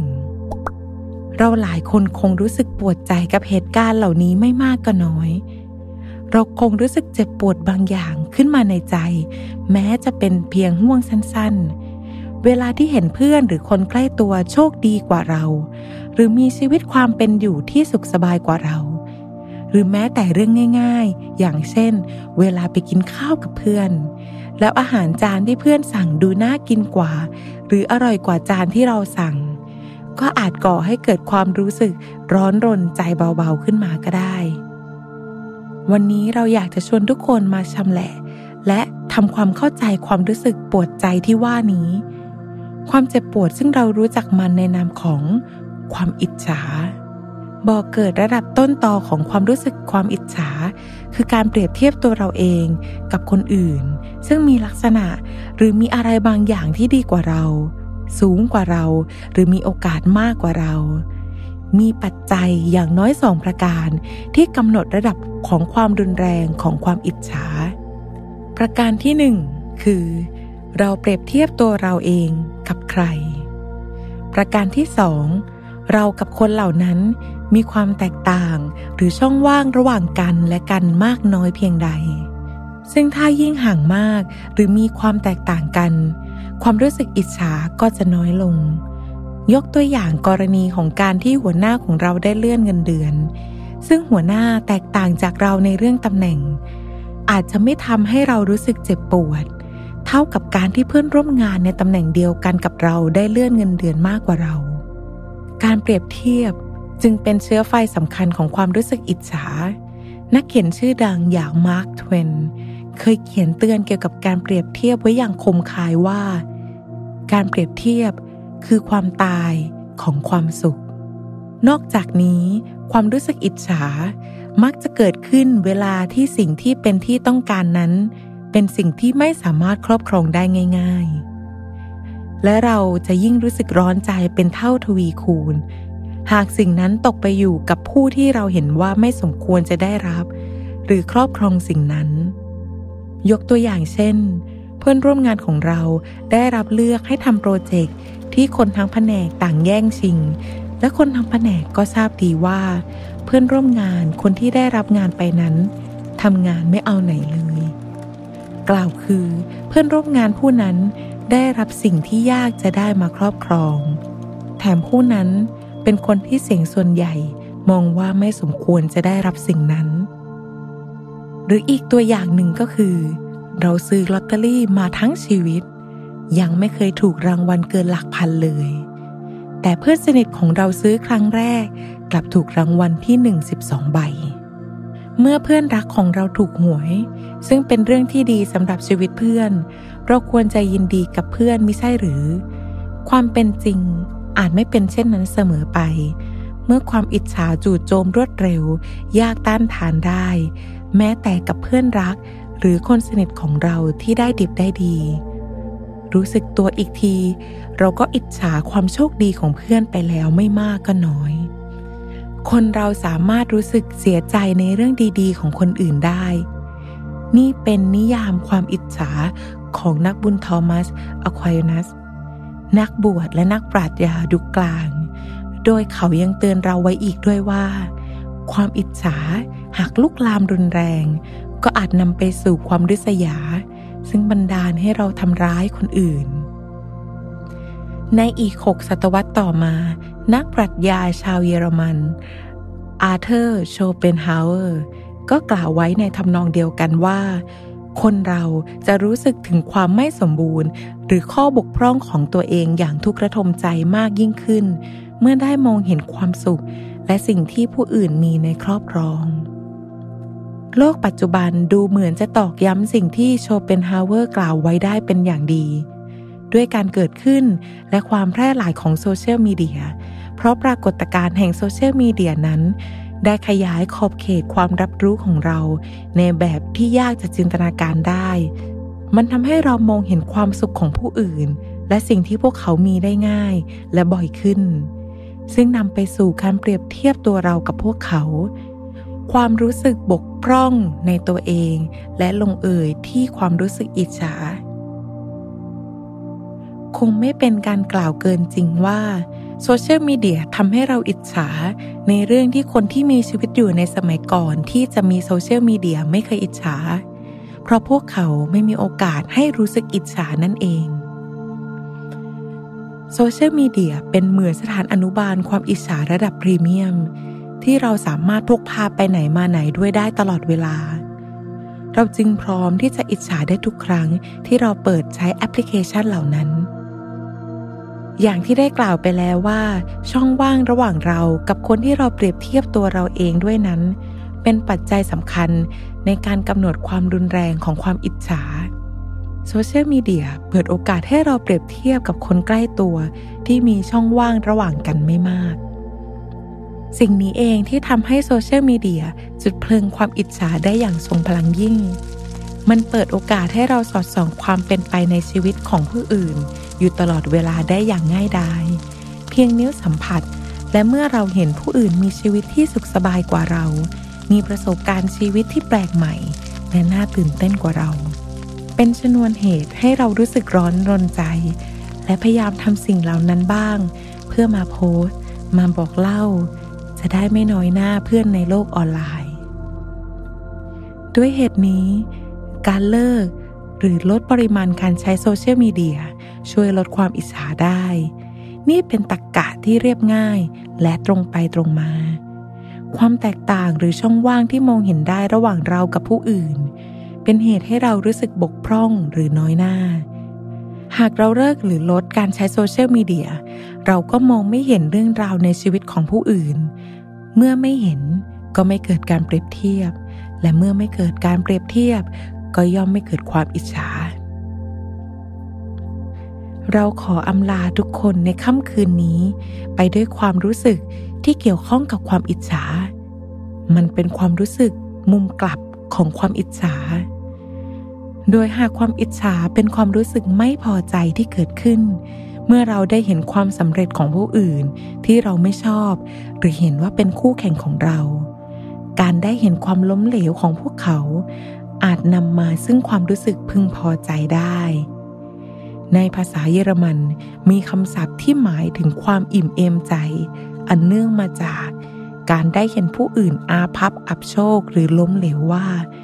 1เราหลายคนคงรู้สึกปวดใจกับเหตุการณ์เหล่านี้ไม่มากก็น้อยเราคงรู้สึกเจ็บปวดบางอย่างขึ้นมาในใจแม้จะเป็นเพียงห่วงสั้นๆเวลาที่เห็นเพื่อนหรือคนใกล้ตัวโชคดีกว่าเราหรือมีชีวิตความเป็นอยู่ที่สุขสบายกว่าเราหรือแม้แต่เรื่องง่ายๆอย่างเช่นเวลาไปกินข้าวกับเพื่อนแล้วอาหารจานที่เพื่อนสั่งดูน่ากินกว่าหรืออร่อยกว่าจานที่เราสั่งก็อาจก่อให้เกิดความรู้สึกร้อนรนใจเบาๆขึ้นมาก็ได้วันนี้เราอยากจะชวนทุกคนมาชำแหละและทำความเข้าใจความรู้สึกปวดใจที่ว่านี้ความเจ็บปวดซึ่งเรารู้จักมันในนามของความอิจฉาบ่อเกิดระดับต้นตอของความรู้สึกความอิจฉาคือการเปรียบเทียบตัวเราเองกับคนอื่นซึ่งมีลักษณะหรือมีอะไรบางอย่างที่ดีกว่าเราสูงกว่าเราหรือมีโอกาสมากกว่าเรามีปัจจัยอย่างน้อย2ประการที่กำหนดระดับของความรุนแรงของความอิจฉาประการที่1คือเราเปรียบเทียบตัวเราเองกับใครประการที่2เรากับคนเหล่านั้นมีความแตกต่างหรือช่องว่างระหว่างกันและกันมากน้อยเพียงใดซึ่งถ้ายิ่งห่างมากหรือมีความแตกต่างกันความรู้สึกอิจฉาก็จะน้อยลงยกตัวอย่างกรณีของการที่หัวหน้าของเราได้เลื่อนเงินเดือนซึ่งหัวหน้าแตกต่างจากเราในเรื่องตำแหน่งอาจจะไม่ทำให้เรารู้สึกเจ็บปวดเท่ากับการที่เพื่อนร่วมงานในตำแหน่งเดียวกันกับเราได้เลื่อนเงินเดือนมากกว่าเราการเปรียบเทียบจึงเป็นเชื้อไฟสำคัญของความรู้สึกอิจฉานักเขียนชื่อดังอย่างมาร์ค ทเวนเคยเขียนเตือนเกี่ยวกับการเปรียบเทียบไว้อย่างคมคายว่าการเปรียบเทียบคือความตายของความสุขนอกจากนี้ความรู้สึกอิจฉามักจะเกิดขึ้นเวลาที่สิ่งที่เป็นที่ต้องการนั้นเป็นสิ่งที่ไม่สามารถครอบครองได้ง่ายๆและเราจะยิ่งรู้สึกร้อนใจเป็นเท่าทวีคูณหากสิ่งนั้นตกไปอยู่กับผู้ที่เราเห็นว่าไม่สมควรจะได้รับหรือครอบครองสิ่งนั้นยกตัวอย่างเช่นเพื่อนร่วมงานของเราได้รับเลือกให้ทำโปรเจกต์ที่คนทั้งแผนกต่างแย่งชิงและคนทั้งแผนกก็ทราบดีว่าเพื่อนร่วมงานคนที่ได้รับงานไปนั้นทำงานไม่เอาไหนเลยกล่าวคือเพื่อนร่วมงานผู้นั้นได้รับสิ่งที่ยากจะได้มาครอบครองแถมผู้นั้นเป็นคนที่เสียงส่วนใหญ่มองว่าไม่สมควรจะได้รับสิ่งนั้นหรืออีกตัวอย่างหนึ่งก็คือเราซื้อลอตเตอรี่มาทั้งชีวิตยังไม่เคยถูกรางวัลเกินหลักพันเลยแต่เพื่อนสนิทของเราซื้อครั้งแรกกลับถูกรางวัลที่12ใบเมื่อเพื่อนรักของเราถูกหวยซึ่งเป็นเรื่องที่ดีสำหรับชีวิตเพื่อนเราควรจะยินดีกับเพื่อนมิใช่หรือความเป็นจริงอาจไม่เป็นเช่นนั้นเสมอไปเมื่อความอิจฉาจู่โจมรวดเร็วยากต้านทานได้แม้แต่กับเพื่อนรักหรือคนสนิทของเราที่ได้ดิบได้ดีรู้สึกตัวอีกทีเราก็อิจฉาความโชคดีของเพื่อนไปแล้วไม่มากก็น้อยคนเราสามารถรู้สึกเสียใจในเรื่องดีๆของคนอื่นได้นี่เป็นนิยามความอิจฉาของนักบุญทอมัส อควายนัสนักบวชและนักปราชญายุคกลางโดยเขายังเตือนเราไว้อีกด้วยว่าความอิจฉาหากลุกลามรุนแรงก็อาจนำไปสู่ความริษยาซึ่งบันดาลให้เราทำร้ายคนอื่นในอีก6 ศตวรรษต่อมานักปรัชญาชาวเยอรมันอาร์เธอร์ โชเปนฮาวเวอร์ก็กล่าวไว้ในทำนองเดียวกันว่าคนเราจะรู้สึกถึงความไม่สมบูรณ์หรือข้อบกพร่องของตัวเองอย่างทุกข์ระทมใจมากยิ่งขึ้นเมื่อได้มองเห็นความสุขและสิ่งที่ผู้อื่นมีในครอบครองโลกปัจจุบันดูเหมือนจะตอกย้ำสิ่งที่โชเปนฮาวเวอร์กล่าวไว้ได้เป็นอย่างดีด้วยการเกิดขึ้นและความแพร่หลายของโซเชียลมีเดียเพราะปรากฏการณ์แห่งโซเชียลมีเดียนั้นได้ขยายขอบเขตความรับรู้ของเราในแบบที่ยากจะจินตนาการได้มันทำให้เรามองเห็นความสุขของผู้อื่นและสิ่งที่พวกเขามีได้ง่ายและบ่อยขึ้นซึ่งนำไปสู่การเปรียบเทียบตัวเรากับพวกเขาความรู้สึกบกพร่องในตัวเองและลงเอยที่ความรู้สึกอิจฉาคงไม่เป็นการกล่าวเกินจริงว่าโซเชียลมีเดียทำให้เราอิจฉาในเรื่องที่คนที่มีชีวิตอยู่ในสมัยก่อนที่จะมีโซเชียลมีเดียไม่เคยอิจฉาเพราะพวกเขาไม่มีโอกาสให้รู้สึกอิจฉานั่นเองโซเชียลมีเดียเป็นเหมือนสถานอนุบาลความอิจฉาระดับพรีเมียมที่เราสามารถพกพาไปไหนมาไหนด้วยได้ตลอดเวลาเราจึงพร้อมที่จะอิจฉาได้ทุกครั้งที่เราเปิดใช้แอปพลิเคชันเหล่านั้นอย่างที่ได้กล่าวไปแล้วว่าช่องว่างระหว่างเรากับคนที่เราเปรียบเทียบตัวเราเองด้วยนั้นเป็นปัจจัยสำคัญในการกำหนดความรุนแรงของความอิจฉาโซเชียลมีเดียเปิดโอกาสให้เราเปรียบเทียบกับคนใกล้ตัวที่มีช่องว่างระหว่างกันไม่มากสิ่งนี้เองที่ทำให้โซเชียลมีเดียจุดเพลิงความอิจฉาได้อย่างทรงพลังยิ่งมันเปิดโอกาสให้เราสอดส่องความเป็นไปในชีวิตของผู้อื่นอยู่ตลอดเวลาได้อย่างง่ายดายเพียงนิ้วสัมผัสและเมื่อเราเห็นผู้อื่นมีชีวิตที่สุขสบายกว่าเรามีประสบการณ์ชีวิตที่แปลกใหม่และน่าตื่นเต้นกว่าเราเป็นชนวนเหตุให้เรารู้สึกร้อนรนใจและพยายามทำสิ่งเหล่านั้นบ้างเพื่อมาโพสต์มาบอกเล่าจะได้ไม่น้อยหน้าเพื่อนในโลกออนไลน์ด้วยเหตุนี้การเลิกหรือลดปริมาณการใช้โซเชียลมีเดียช่วยลดความอิจฉาได้นี่เป็นตรรกะที่เรียบง่ายและตรงไปตรงมาความแตกต่างหรือช่องว่างที่มองเห็นได้ระหว่างเรากับผู้อื่นเป็นเหตุให้เรารู้สึกบกพร่องหรือน้อยหน้าหากเราเลิกหรือลดการใช้โซเชียลมีเดียเราก็มองไม่เห็นเรื่องราวในชีวิตของผู้อื่นเมื่อไม่เห็นก็ไม่เกิดการเปรียบเทียบและเมื่อไม่เกิดการเปรียบเทียบก็ย่อมไม่เกิดความอิจฉาเราขออำลาทุกคนในค่ำคืนนี้ไปด้วยความรู้สึกที่เกี่ยวข้องกับความอิจฉามันเป็นความรู้สึกมุมกลับของความอิจฉาโดยหากความอิจฉาเป็นความรู้สึกไม่พอใจที่เกิดขึ้นเมื่อเราได้เห็นความสำเร็จของผู้อื่นที่เราไม่ชอบหรือเห็นว่าเป็นคู่แข่งของเราการได้เห็นความล้มเหลวของพวกเขาอาจนำมาซึ่งความรู้สึกพึงพอใจได้ในภาษาเยอรมันมีคำศัพท์ที่หมายถึงความอิ่มเอมใจอันเนื่องมาจากการได้เห็นผู้อื่นอาภัพอับโชคหรือล้มเหลวว่า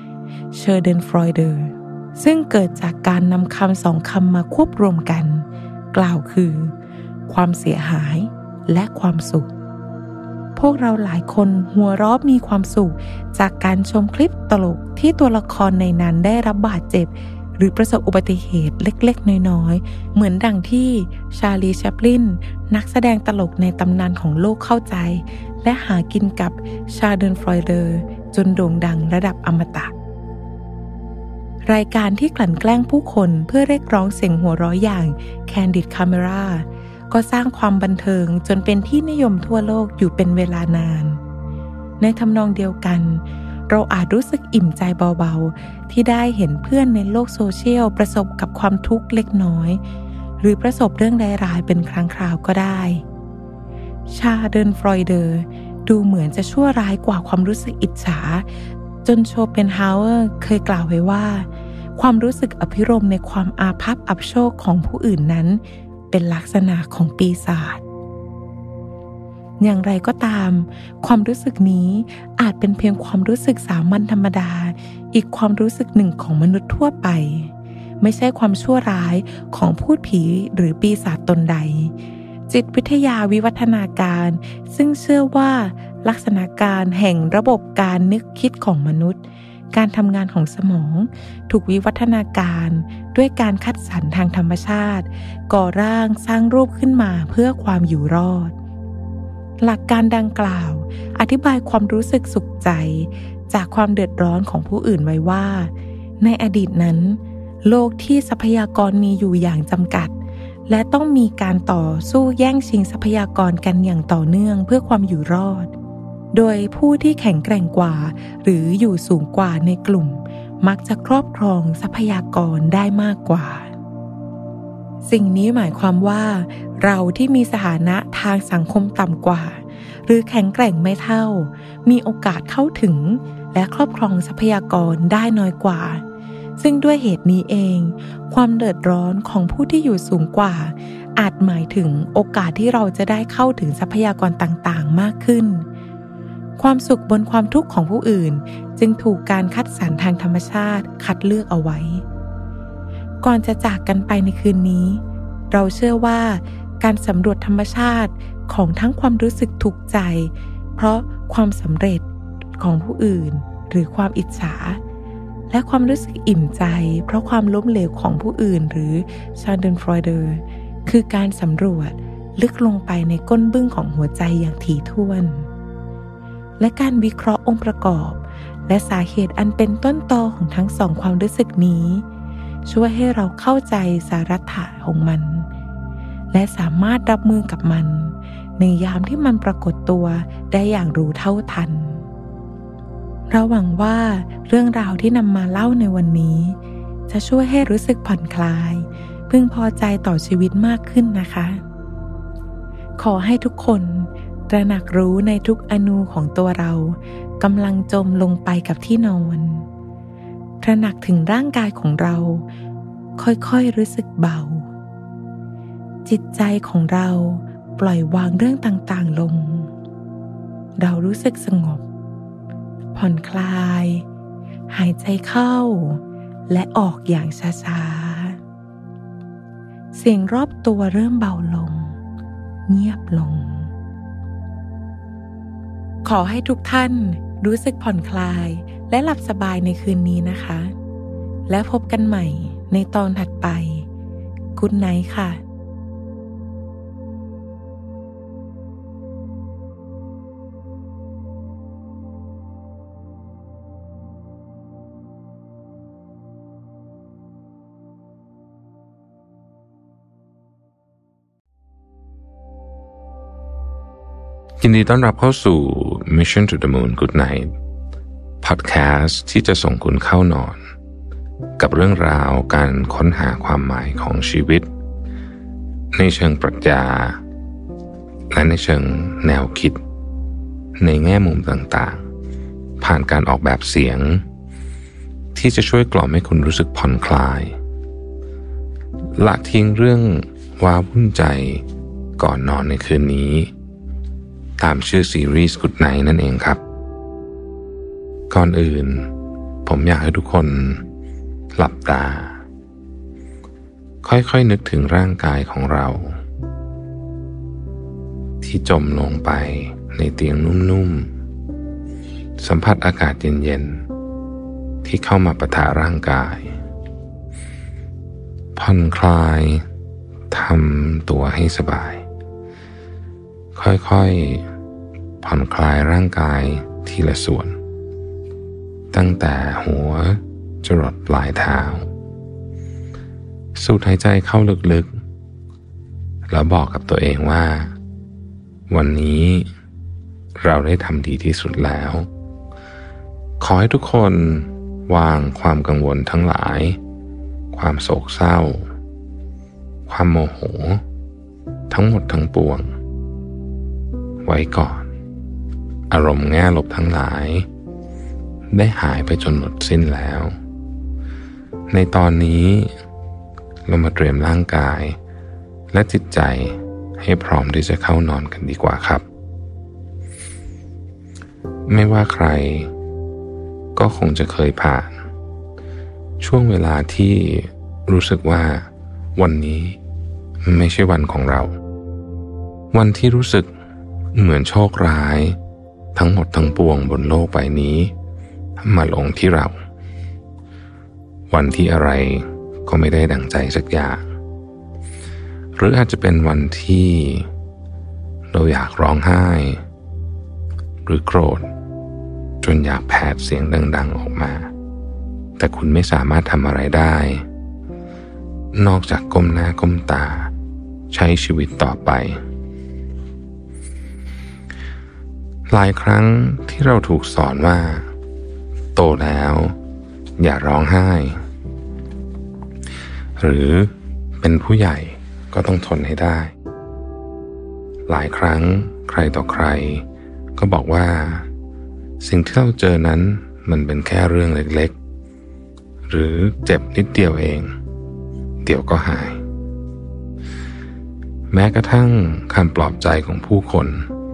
Schadenfreude ซึ่งเกิดจากการนำคำสองคำมาควบรวมกันกล่าวคือความเสียหายและความสุขพวกเราหลายคนหัวเราะมีความสุขจากการชมคลิปตลกที่ตัวละครในนั้นได้รับบาดเจ็บหรือประสบอุบัติเหตุเล็กๆน้อยๆเหมือนดังที่ชาลีแชปลินนักแสดงตลกในตำนานของโลกเข้าใจและหากินกับชาเดนฟรอยเดอร์จนโด่งดังระดับอมตะรายการที่กลั่นแกล้งผู้คนเพื่อเรียกร้องเสียงหัวเราะอย่าง Candid Camera ก็สร้างความบันเทิงจนเป็นที่นิยมทั่วโลกอยู่เป็นเวลานานในทำนองเดียวกันเราอาจรู้สึกอิ่มใจเบาๆที่ได้เห็นเพื่อนในโลกโซเชียลประสบกับความทุกข์เล็กน้อยหรือประสบเรื่องร้ายๆเป็นครั้งคราวก็ได้ชาเดนฟรอยเดอร์ดูเหมือนจะชั่วร้ายกว่าความรู้สึกอิจฉาจนโชเปนฮาวเออร์เคยกล่าวไว้ว่าความรู้สึกอภิรมย์ในความอาภัพอับโชคของผู้อื่นนั้นเป็นลักษณะของปีศาจอย่างไรก็ตามความรู้สึกนี้อาจเป็นเพียงความรู้สึกสามัญธรรมดาอีกความรู้สึกหนึ่งของมนุษย์ทั่วไปไม่ใช่ความชั่วร้ายของพูดผีหรือปีศาจตนใดจิตวิทยาวิวัฒนาการซึ่งเชื่อว่าลักษณะการแห่งระบบการนึกคิดของมนุษย์การทำงานของสมองถูกวิวัฒนาการด้วยการคัดสรรทางธรรมชาติก่อร่างสร้างรูปขึ้นมาเพื่อความอยู่รอดหลักการดังกล่าวอธิบายความรู้สึกสุขใจจากความเดือดร้อนของผู้อื่นไว้ว่าในอดีตนั้นโลกที่ทรัพยากรมีอยู่อย่างจำกัดและต้องมีการต่อสู้แย่งชิงทรัพยากรกันอย่างต่อเนื่องเพื่อความอยู่รอดโดยผู้ที่แข็งแกร่งกว่าหรืออยู่สูงกว่าในกลุ่มมักจะครอบครองทรัพยากรได้มากกว่าสิ่งนี้หมายความว่าเราที่มีสถานะทางสังคมต่ำกว่าหรือแข็งแกร่งไม่เท่ามีโอกาสเข้าถึงและครอบครองทรัพยากรได้น้อยกว่าซึ่งด้วยเหตุนี้เองความเดือดร้อนของผู้ที่อยู่สูงกว่าอาจหมายถึงโอกาสที่เราจะได้เข้าถึงทรัพยากรต่างๆมากขึ้นความสุขบนความทุกข์ของผู้อื่นจึงถูกการคัดสรรทางธรรมชาติคัดเลือกเอาไว้ก่อนจะจากกันไปในคืนนี้เราเชื่อว่าการสำรวจธรรมชาติของทั้งความรู้สึกถูกใจเพราะความสำเร็จของผู้อื่นหรือความอิจฉาและความรู้สึกอิ่มใจเพราะความล้มเหลวของผู้อื่นหรือ Schadenfreude คือการสำรวจลึกลงไปในก้นบึ้งของหัวใจอย่างถี่ถ้วนและการวิเคราะห์องค์ประกอบและสาเหตุอันเป็นต้นตอของทั้งสองความรู้สึกนี้ช่วยให้เราเข้าใจสาระของมันและสามารถรับมือกับมันในยามที่มันปรากฏตัวได้อย่างรู้เท่าทันเราหวังว่าเรื่องราวที่นำมาเล่าในวันนี้จะช่วยให้รู้สึกผ่อนคลายพึงพอใจต่อชีวิตมากขึ้นนะคะขอให้ทุกคนตระหนักรู้ในทุกอนูของตัวเรากำลังจมลงไปกับที่นอนตระหนักถึงร่างกายของเราค่อยๆรู้สึกเบาจิตใจของเราปล่อยวางเรื่องต่างๆลงเรารู้สึกสงบผ่อนคลายหายใจเข้าและออกอย่างช้าๆเสียงรอบตัวเริ่มเบาลงเงียบลงขอให้ทุกท่านรู้สึกผ่อนคลายและหลับสบายในคืนนี้นะคะและพบกันใหม่ในตอนถัดไป Good night ค่ะยินดีต้อนรับเข้าสู่ Mission to the Moon Good Night Podcast ที่จะส่งคุณเข้านอนกับเรื่องราวการค้นหาความหมายของชีวิตในเชิงปรัชญาและในเชิงแนวคิดในแง่มุมต่างๆผ่านการออกแบบเสียงที่จะช่วยกล่อมให้คุณรู้สึกผ่อนคลายละทิ้งเรื่องว้าวุ่นใจก่อนนอนในคืนนี้ตามชื่อซีรีส์ Good Night นั่นเองครับก่อนอื่นผมอยากให้ทุกคนหลับตาค่อยๆนึกถึงร่างกายของเราที่จมลงไปในเตียงนุ่มๆสัมผัสอากาศเย็นๆที่เข้ามาปะทะร่างกายผ่อนคลายทำตัวให้สบายค่อยๆผ่อนคลายร่างกายทีละส่วนตั้งแต่หัวจรดปลายเท้าสูดหายใจเข้าลึกๆแล้วบอกกับตัวเองว่าวันนี้เราได้ทำดีที่สุดแล้วขอให้ทุกคนวางความกังวลทั้งหลายความโศกเศร้าความโมโหทั้งหมดทั้งปวงไว้ก่อนอารมณ์แง่ลบทั้งหลายได้หายไปจนหมดสิ้นแล้วในตอนนี้เรามาเตรียมร่างกายและจิตใจให้พร้อมที่จะเข้านอนกันดีกว่าครับไม่ว่าใครก็คงจะเคยผ่านช่วงเวลาที่รู้สึกว่าวันนี้ไม่ใช่วันของเราวันที่รู้สึกเหมือนโชคร้ายทั้งหมดทั้งปวงบนโลกใบนี้มาลงที่เราวันที่อะไรก็ไม่ได้ดั่งใจสักอย่างหรืออาจจะเป็นวันที่เราอยากร้องไห้หรือโกรธจนอยากแผดเสียงดังๆออกมาแต่คุณไม่สามารถทำอะไรได้นอกจากก้มหน้าก้มตาใช้ชีวิตต่อไปหลายครั้งที่เราถูกสอนว่าโตแล้วอย่าร้องไห้หรือเป็นผู้ใหญ่ก็ต้องทนให้ได้หลายครั้งใครต่อใครก็บอกว่าสิ่งที่เราเจอนั้นมันเป็นแค่เรื่องเล็กๆหรือเจ็บนิดเดียวเองเดี๋ยวก็หายแม้กระทั่งคำปลอบใจของผู้คน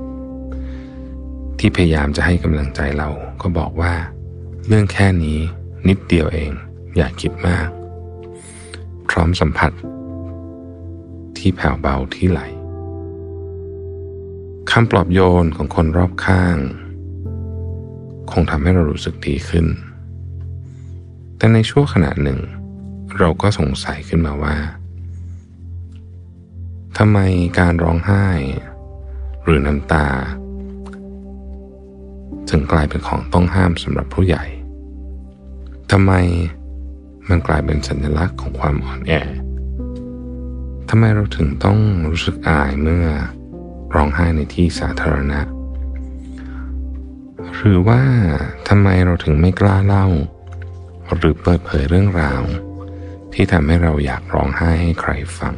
ที่พยายามจะให้กำลังใจเราก็บอกว่าเรื่องแค่นี้นิดเดียวเองอย่าคิดมากพร้อมสัมผัสที่แผ่วเบาที่ไหลคำปลอบโยนของคนรอบข้างคงทำให้เรารู้สึกดีขึ้นแต่ในช่วงขณะหนึ่งเราก็สงสัยขึ้นมาว่าทำไมการร้องไห้หรือน้ำตาจึงกลายเป็นของต้องห้ามสำหรับผู้ใหญ่ทำไมมันกลายเป็นสัญลักษณ์ของความอ่อนแอทำไมเราถึงต้องรู้สึกอายเมื่อร้องไห้ในที่สาธารณะหรือว่าทำไมเราถึงไม่กล้าเล่าหรือเปิดเผยเรื่องราวที่ทำให้เราอยากร้องไห้ให้ใครฟัง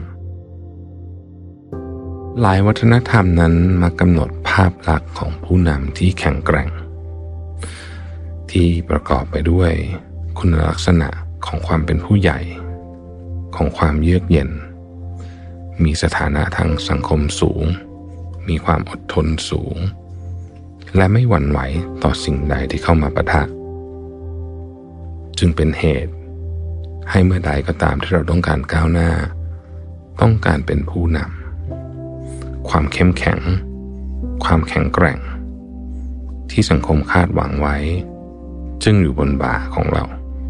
หลายวัฒนธรรมนั้นมากำหนดภาพลักษณ์ของผู้นำที่แข็งแกร่งที่ประกอบไปด้วยคุณลักษณะของความเป็นผู้ใหญ่ของความเยือกเย็นมีสถานะทางสังคมสูงมีความอดทนสูงและไม่หวั่นไหวต่อสิ่งใดที่เข้ามาปะทะจึงเป็นเหตุให้เมื่อใดก็ตามที่เราต้องการก้าวหน้าต้องการเป็นผู้นำความเข้มแข็งความแข็งแกร่งที่สังคมคาดหวังไว้จึงอยู่บนบ่าของเรา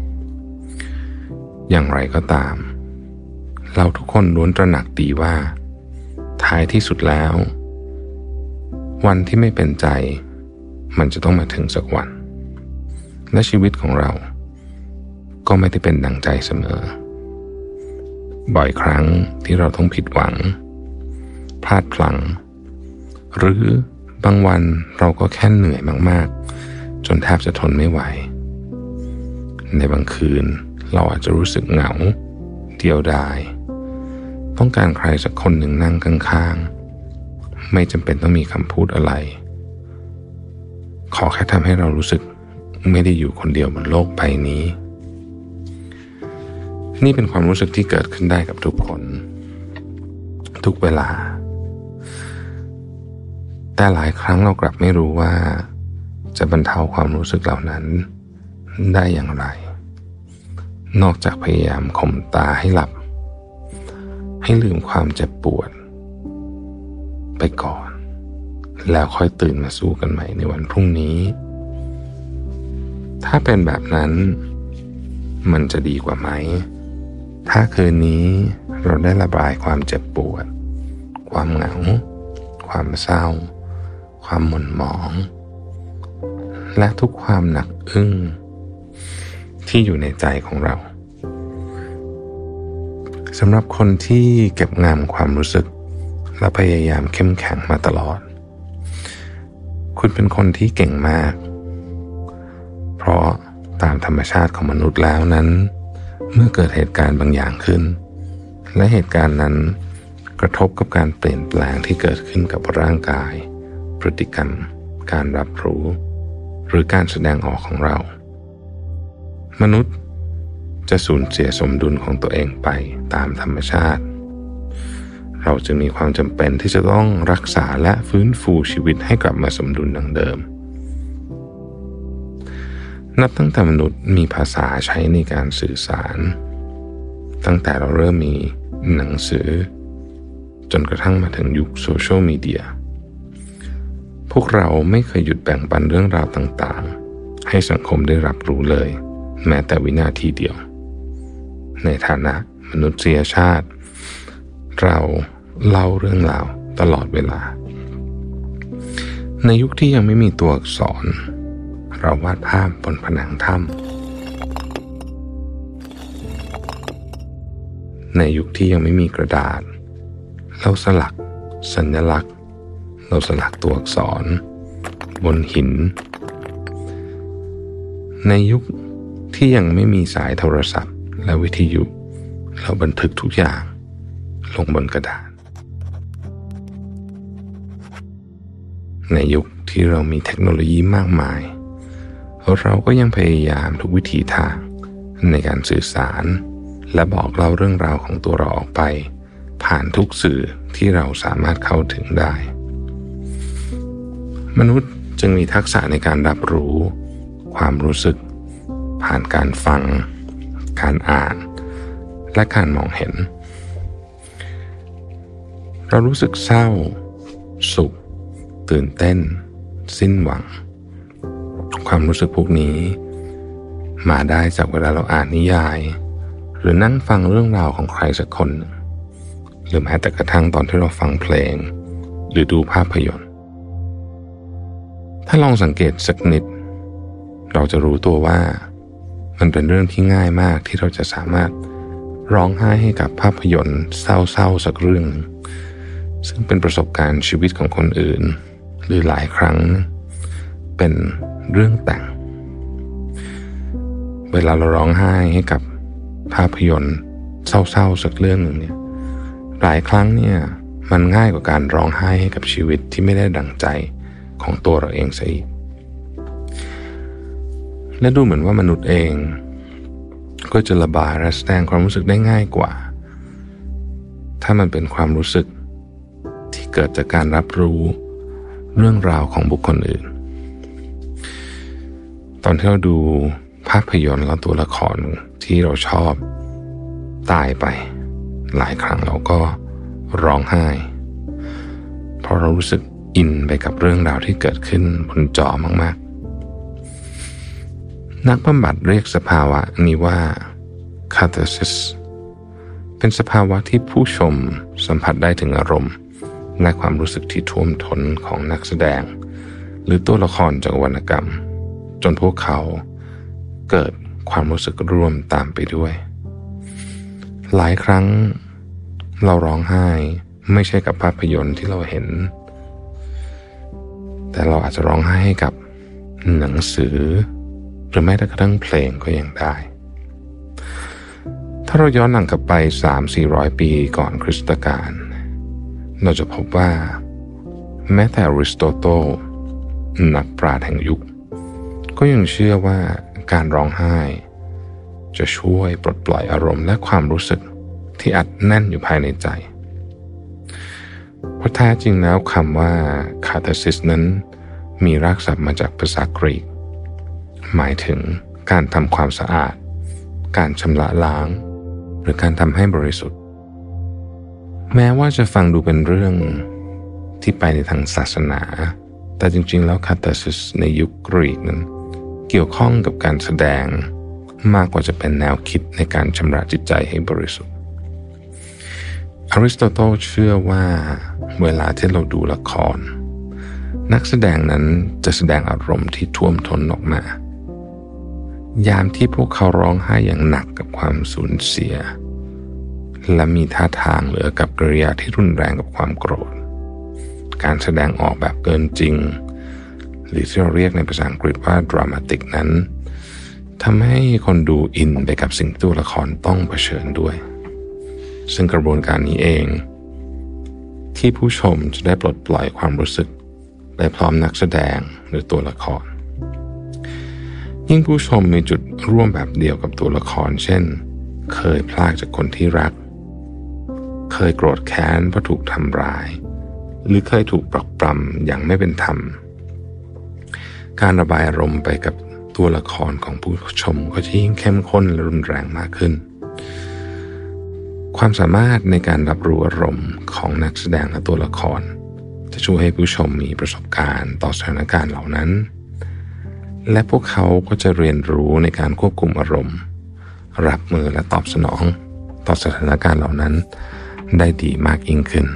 อย่างไรก็ตามเราทุกคนล้วนตระหนักดีว่าท้ายที่สุดแล้ววันที่ไม่เป็นใจมันจะต้องมาถึงสักวันและชีวิตของเราก็ไม่ได้เป็นดังใจเสมอบ่อยครั้งที่เราต้องผิดหวังพลาดพลั้งหรือบางวันเราก็แค่เหนื่อยมากๆจนแทบจะทนไม่ไหวในบางคืนเราอาจจะรู้สึกเหงาเดียวดายต้องการใครสักคนหนึ่งนั่งข้างๆไม่จำเป็นต้องมีคำพูดอะไรขอแค่ทำให้เรารู้สึกไม่ได้อยู่คนเดียวบนโลกใบนี้นี่เป็นความรู้สึกที่เกิดขึ้นได้กับทุกคนทุกเวลาแต่หลายครั้งเรากลับไม่รู้ว่าจะบรรเทาความรู้สึกเหล่านั้นได้อย่างไรนอกจากพยายามข่มตาให้หลับให้ลืมความเจ็บปวดไปก่อนแล้วค่อยตื่นมาสู้กันใหม่ในวันพรุ่งนี้ถ้าเป็นแบบนั้นมันจะดีกว่าไหมถ้าคืนนี้เราได้ระบายความเจ็บปวดความเหงาความเศร้าความหม่นหมองและทุกความหนักอึ้งที่อยู่ในใจของเราสำหรับคนที่เก็บงำความรู้สึกและพยายามเข้มแข็งมาตลอดคุณเป็นคนที่เก่งมากเพราะตามธรรมชาติของมนุษย์แล้วนั้นเมื่อเกิดเหตุการณ์บางอย่างขึ้นและเหตุการณ์นั้นกระทบกับการเปลี่ยนแปลงที่เกิดขึ้นกับร่างกายพฤติกรรมการรับรู้หรือการแสดงออกของเรามนุษย์จะสูญเสียสมดุลของตัวเองไปตามธรรมชาติเราจึงมีความจำเป็นที่จะต้องรักษาและฟื้นฟูชีวิตให้กลับมาสมดุลดังเดิมนับตั้งแต่มนุษย์มีภาษาใช้ในการสื่อสารตั้งแต่เราเริ่มมีหนังสือจนกระทั่งมาถึงยุคโซเชียลมีเดียพวกเราไม่เคยหยุดแบ่งปันเรื่องราวต่างๆให้สังคมได้รับรู้เลยแม้แต่วินาทีเดียวในฐานะมนุษยชาติเราเล่าเรื่องราวตลอดเวลาในยุคที่ยังไม่มีตัวอักษรเราวาดภาพบนผนังถ้ำในยุคที่ยังไม่มีกระดาษเราสลักสัญลักษณ์เราสลักตัวอักษรบนหินในยุคที่ยังไม่มีสายโทรศัพท์และวิทยุเราบันทึกทุกอย่างลงบนกระดาษในยุคที่เรามีเทคโนโลยีมากมายเราก็ยังพยายามทุกวิถีทางในการสื่อสารและบอกเล่าเรื่องราวของตัวเราออกไปผ่านทุกสื่อที่เราสามารถเข้าถึงได้มนุษย์จึงมีทักษะในการรับรู้ความรู้สึกผ่านการฟังการอ่านและการมองเห็นเรารู้สึกเศร้าสุขตื่นเต้นสิ้นหวังความรู้สึกพวกนี้มาได้จากเวลาเราอ่านนิยายหรือนั่งฟังเรื่องราวของใครสักคนหนึ่งหรือแม้แต่กระทั่งตอนที่เราฟังเพลงหรือดูภาพยนตร์ถ้าลองสังเกตสักนิดเราจะรู้ตัวว่ามันเป็นเรื่องที่ง่ายมากที่เราจะสามารถร้องไห้ให้กับภาพยนตร์เศร้าๆสักเรื่องซึ่งเป็นประสบการณ์ชีวิตของคนอื่นหรือหลายครั้งเป็นเรื่องแต่งเวลาเราร้องไห้ให้กับภาพยนตร์เศร้าๆสักเรื่องหนึ่งเนี่ยหลายครั้งเนี่ยมันง่ายกว่าการร้องไห้ให้กับชีวิตที่ไม่ได้ดั่งใจของตัวเราเองซะอีกและดูเหมือนว่ามนุษย์เองก็จะระบายและแสดงความรู้สึกได้ง่ายกว่าถ้ามันเป็นความรู้สึกที่เกิดจากการรับรู้เรื่องราวของบุคคลอื่นตอนที่เราดูภาพยนตร์แล้วตัวละครที่เราชอบตายไปหลายครั้งเราก็ร้องไห้เพราะเรารู้สึกอินไปกับเรื่องราวที่เกิดขึ้นบนจอมากๆนักบำบัดเรียกสภาวะนี้ว่า catharsis เป็นสภาวะที่ผู้ชมสัมผัสได้ถึงอารมณ์และความรู้สึกที่ท่วมท้นของนักแสดงหรือตัวละครจากวรรณกรรมจนพวกเขาเกิดความรู้สึกร่วมตามไปด้วยหลายครั้งเราร้องไห้ไม่ใช่กับภาพยนตร์ที่เราเห็นแต่เราอาจจะร้องไห้ให้กับหนังสือหรือแม้แต่กระทั่งเพลงก็ยังได้ถ้าเราย้อนหลังกลับไป 300-400 ปีก่อนคริสตกาลเราจะพบว่าแม้แต่อริสโตเติลนักปราชญ์แห่งยุคก็ยังเชื่อว่าการร้องไห้จะช่วยปลดปล่อยอารมณ์และความรู้สึกที่อัดแน่นอยู่ภายในใจเพราะแท้จริงแล้วคำว่า catharsis นั้นมีรากศัพท์มาจากภาษากรีกหมายถึงการทำความสะอาดการชำระล้างหรือการทำให้บริสุทธิ์แม้ว่าจะฟังดูเป็นเรื่องที่ไปในทางศาสนาแต่จริงๆแล้ว catharsis ในยุคกรีกนั้นเกี่ยวข้องกับการแสดงมากกว่าจะเป็นแนวคิดในการชำระจิตใจให้บริสุทธิ์อริสโตเติลเชื่อว่าเวลาที่เราดูละครนักแสดงนั้นจะแสดงอารมณ์ที่ท่วมท้นออกมายามที่พวกเขาร้องไห้อย่างหนักกับความสูญเสียและมีท่าทางหรือกับกริยาที่รุนแรงกับความโกรธการแสดงออกแบบเกินจริงหรือที่เราเรียกในภาษาอังกฤษว่า dramatic นั้นทำให้คนดูอินไปกับสิ่งที่ตัวละครต้องเผชิญด้วยซึ่งกระบวนการนี้เองที่ผู้ชมจะได้ปลดปล่อยความรู้สึกไปพร้อมนักแสดงหรือตัวละครยิ่งผู้ชมมีจุดร่วมแบบเดียวกับตัวละครเช่นเคยพลากจากคนที่รักเคยโกรธแค้นเพราะถูกทำร้ายหรือเคยถูกปรักปรำอย่างไม่เป็นธรรมการระบายอารมณ์ไปกับตัวละครของผู้ชมก็จะยิ่งเข้มข้นและรุนแรงมากขึ้นความสามารถในการรับรู้อารมณ์ของนักแสดงและตัวละครจะช่วยให้ผู้ชมมีประสบการณ์ต่อสถานการณ์เหล่านั้นและพวกเขาก็จะเรียนรู้ในการควบคุมอารมณ์รับมือและตอบสนองต่อสถานการณ์เหล่านั้นได้ดีมากยิ่งขึ้น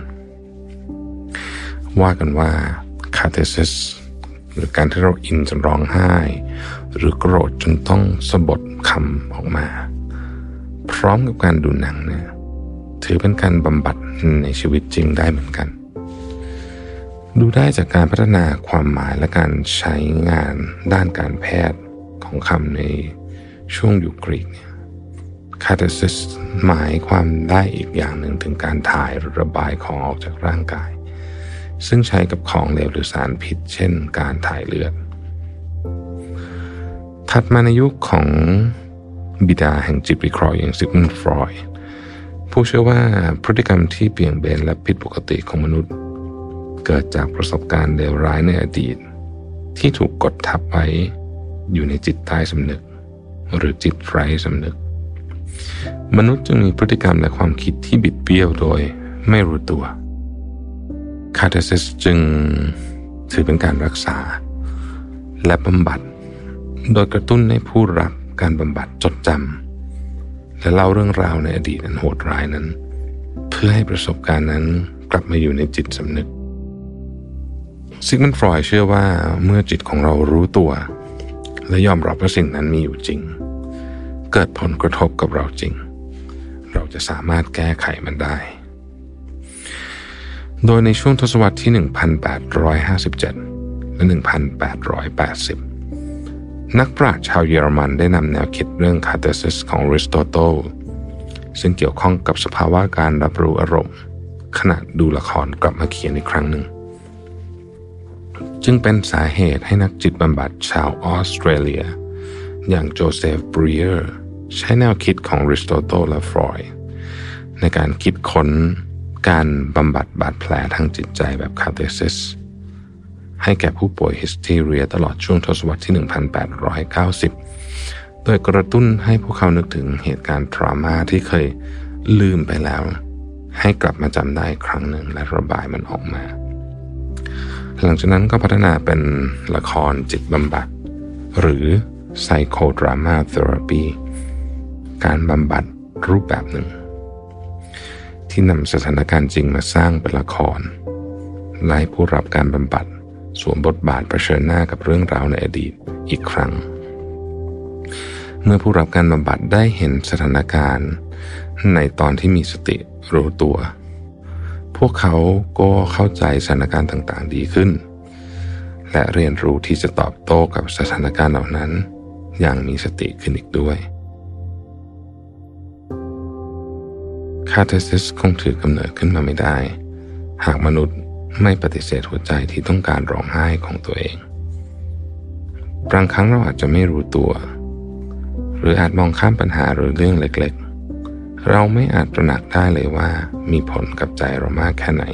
ว่ากันว่า catharsis หรือการที่เราอินจนร้องไห้หรือโกรธจนต้องสะบัดคำออกมาพร้อมกับการดูหนังเนี่ยถือเป็นการบำบัดในชีวิตจริงได้เหมือนกันดูได้จากการพัฒนาความหมายและการใช้งานด้านการแพทย์ของคำในช่วงยุคกรีกเนี่ย catharsis หมายความได้อีกอย่างหนึ่งถึงการถ่ายหรือระบายของออกจากร่างกายซึ่งใช้กับของเหลวหรือสารพิษเช่นการถ่ายเลือดถัดมาในยุคของบิดาแห่งจิตวิเคราะห์อย่างซิกมุนด์ฟรอยด์ผู้เชื่อว่าพฤติกรรมที่เบี่ยงเบนและผิดปกติของมนุษย์เกิดจากประสบการณ์เลวร้ายในอดีตที่ถูกกดทับไว้อยู่ในจิตใต้สำนึกหรือจิตไร้สำนึกมนุษย์จึงมีพฤติกรรมและความคิดที่บิดเบี้ยวโดยไม่รู้ตัวคาเทซิสจึงถือเป็นการรักษาและบำบัดโดยกระตุ้นให้ผู้รับการบำบัดจดจำและเล่าเรื่องราวในอดีตอันโหดร้ายนั้นเพื่อให้ประสบการณ์นั้นกลับมาอยู่ในจิตสำนึกซิกมันด์ฟรอยด์เชื่อว่าเมื่อจิตของเรารู้ตัวและยอมรับว่าสิ่งนั้นมีอยู่จริงเกิดผลกระทบกับเราจริงเราจะสามารถแก้ไขมันได้โดยในช่วงทศวรรษที่ 1857 และ 1880 นักปราชญ์ชาวเยอรมันได้นำแนวคิดเรื่องคาเทซิสของอริสโตเติลซึ่งเกี่ยวข้องกับสภาวะการรับรู้อารมณ์ขณะดูละครกลับมาเขียนอีกครั้งหนึ่งจึงเป็นสาเหตุให้นักจิตบำบัดชาวออสเตรเลียอย่างโจเซฟ บรีเออร์ใช้แนวคิดของอริสโตเติลและฟรอยด์ในการคิดค้นการบำบัดบาดแผลทางจิตใจแบบคาเทซิสให้แก่ผู้ป่วยฮิสทีเรียตลอดช่วงทศวรรษที่ 1890 โดยกระตุ้นให้พวกเขานึกถึงเหตุการณ์ทรามาที่เคยลืมไปแล้วให้กลับมาจำได้ครั้งหนึ่งและระบายมันออกมาหลังจากนั้นก็พัฒนาเป็นละครจิตบำบัดหรือ Psychodrama Therapy การบำบัดรูปแบบหนึ่งที่นำสถานการณ์จริงมาสร้างเป็นละครและให้ผู้รับการบำบัดสวมบทบาทเผชิญหน้ากับเรื่องราวในอดีตอีกครั้งเมื่อผู้รับการบำบัดได้เห็นสถานการณ์ในตอนที่มีสติรู้ตัวพวกเขาก็เข้าใจสถานการณ์ต่างๆดีขึ้นและเรียนรู้ที่จะตอบโต้กับสถานการณ์เหล่านั้นอย่างมีสติขึ้นอีกด้วยคาเทซิสคงถือกำเนิดขึ้นมาไม่ได้หากมนุษย์ไม่ปฏิเสธหัวใจที่ต้องการร้องไห้ของตัวเองบางครั้งเราอาจจะไม่รู้ตัวหรืออาจมองข้ามปัญหาหรือเรื่องเล็กๆเราไม่อาจตระหนักได้เลยว่ามีผลกับใจเรามากแค่ไหน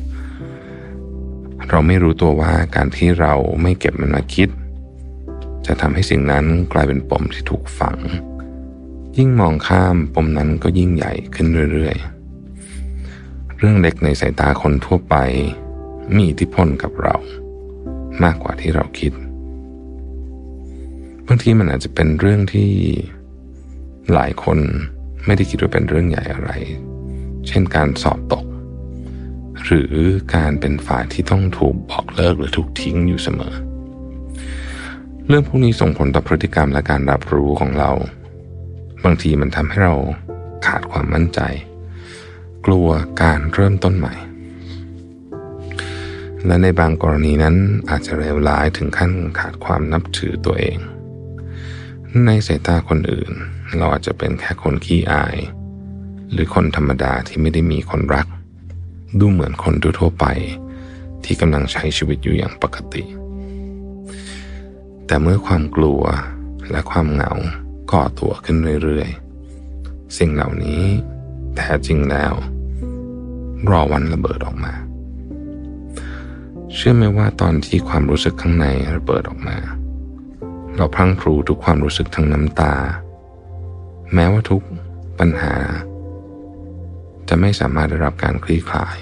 เราไม่รู้ตัวว่าการที่เราไม่เก็บมันมาคิดจะทำให้สิ่งนั้นกลายเป็นปมที่ถูกฝังยิ่งมองข้ามปมนั้นก็ยิ่งใหญ่ขึ้นเรื่อยๆเรื่องเล็กในสายตาคนทั่วไปมีอิทธิพลกับเรามากกว่าที่เราคิดบางทีมันอาจจะเป็นเรื่องที่หลายคนไม่ได้คิดว่าเป็นเรื่องใหญ่อะไรเช่นการสอบตกหรือการเป็นฝ่ายที่ต้องถูกบอกเลิกหรือถูกทิ้งอยู่เสมอเรื่องพวกนี้ส่งผลต่อพฤติกรรมและการรับรู้ของเราบางทีมันทำให้เราขาดความมั่นใจกลัวการเริ่มต้นใหม่และในบางกรณีนั้นอาจจะเลวร้ายถึงขั้นขาดความนับถือตัวเองในสายตาคนอื่นเราอาจจะเป็นแค่คนขี้อายหรือคนธรรมดาที่ไม่ได้มีคนรักดูเหมือนคนทั่วไปที่กำลังใช้ชีวิตอยู่อย่างปกติแต่เมื่อความกลัวและความเหงาก่อตัวขึ้นเรื่อยๆสิ่งเหล่านี้แท้จริงแล้วรอวันระเบิดออกมาเชื่อไหมว่าตอนที่ความรู้สึกข้างในระเบิดออกมาเราพลั้งพรูทุกความรู้สึกทั้งน้ำตาแม้ว่าทุกปัญหาจะไม่สามารถได้รับการคลี่คลาย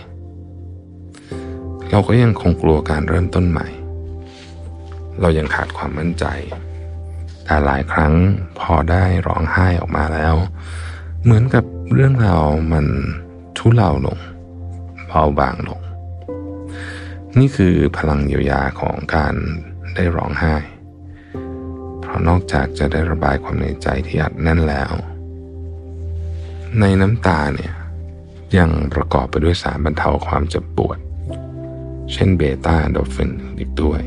เราก็ยังคงกลัวการเริ่มต้นใหม่เรายังขาดความมั่นใจแต่หลายครั้งพอได้ร้องไห้ออกมาแล้วเหมือนกับเรื่องราวมันทุเลาลงเบาบางลงนี่คือพลังเยียวยาของการได้ร้องไห้เพราะนอกจากจะได้ระบายความในใจที่อัดแน่นแล้วในน้ำตาเนี่ยยังประกอบไปด้วยสารบรรเทาความเจ็บปวดเช่นเบต้าเอนโดรฟินอีกด้วย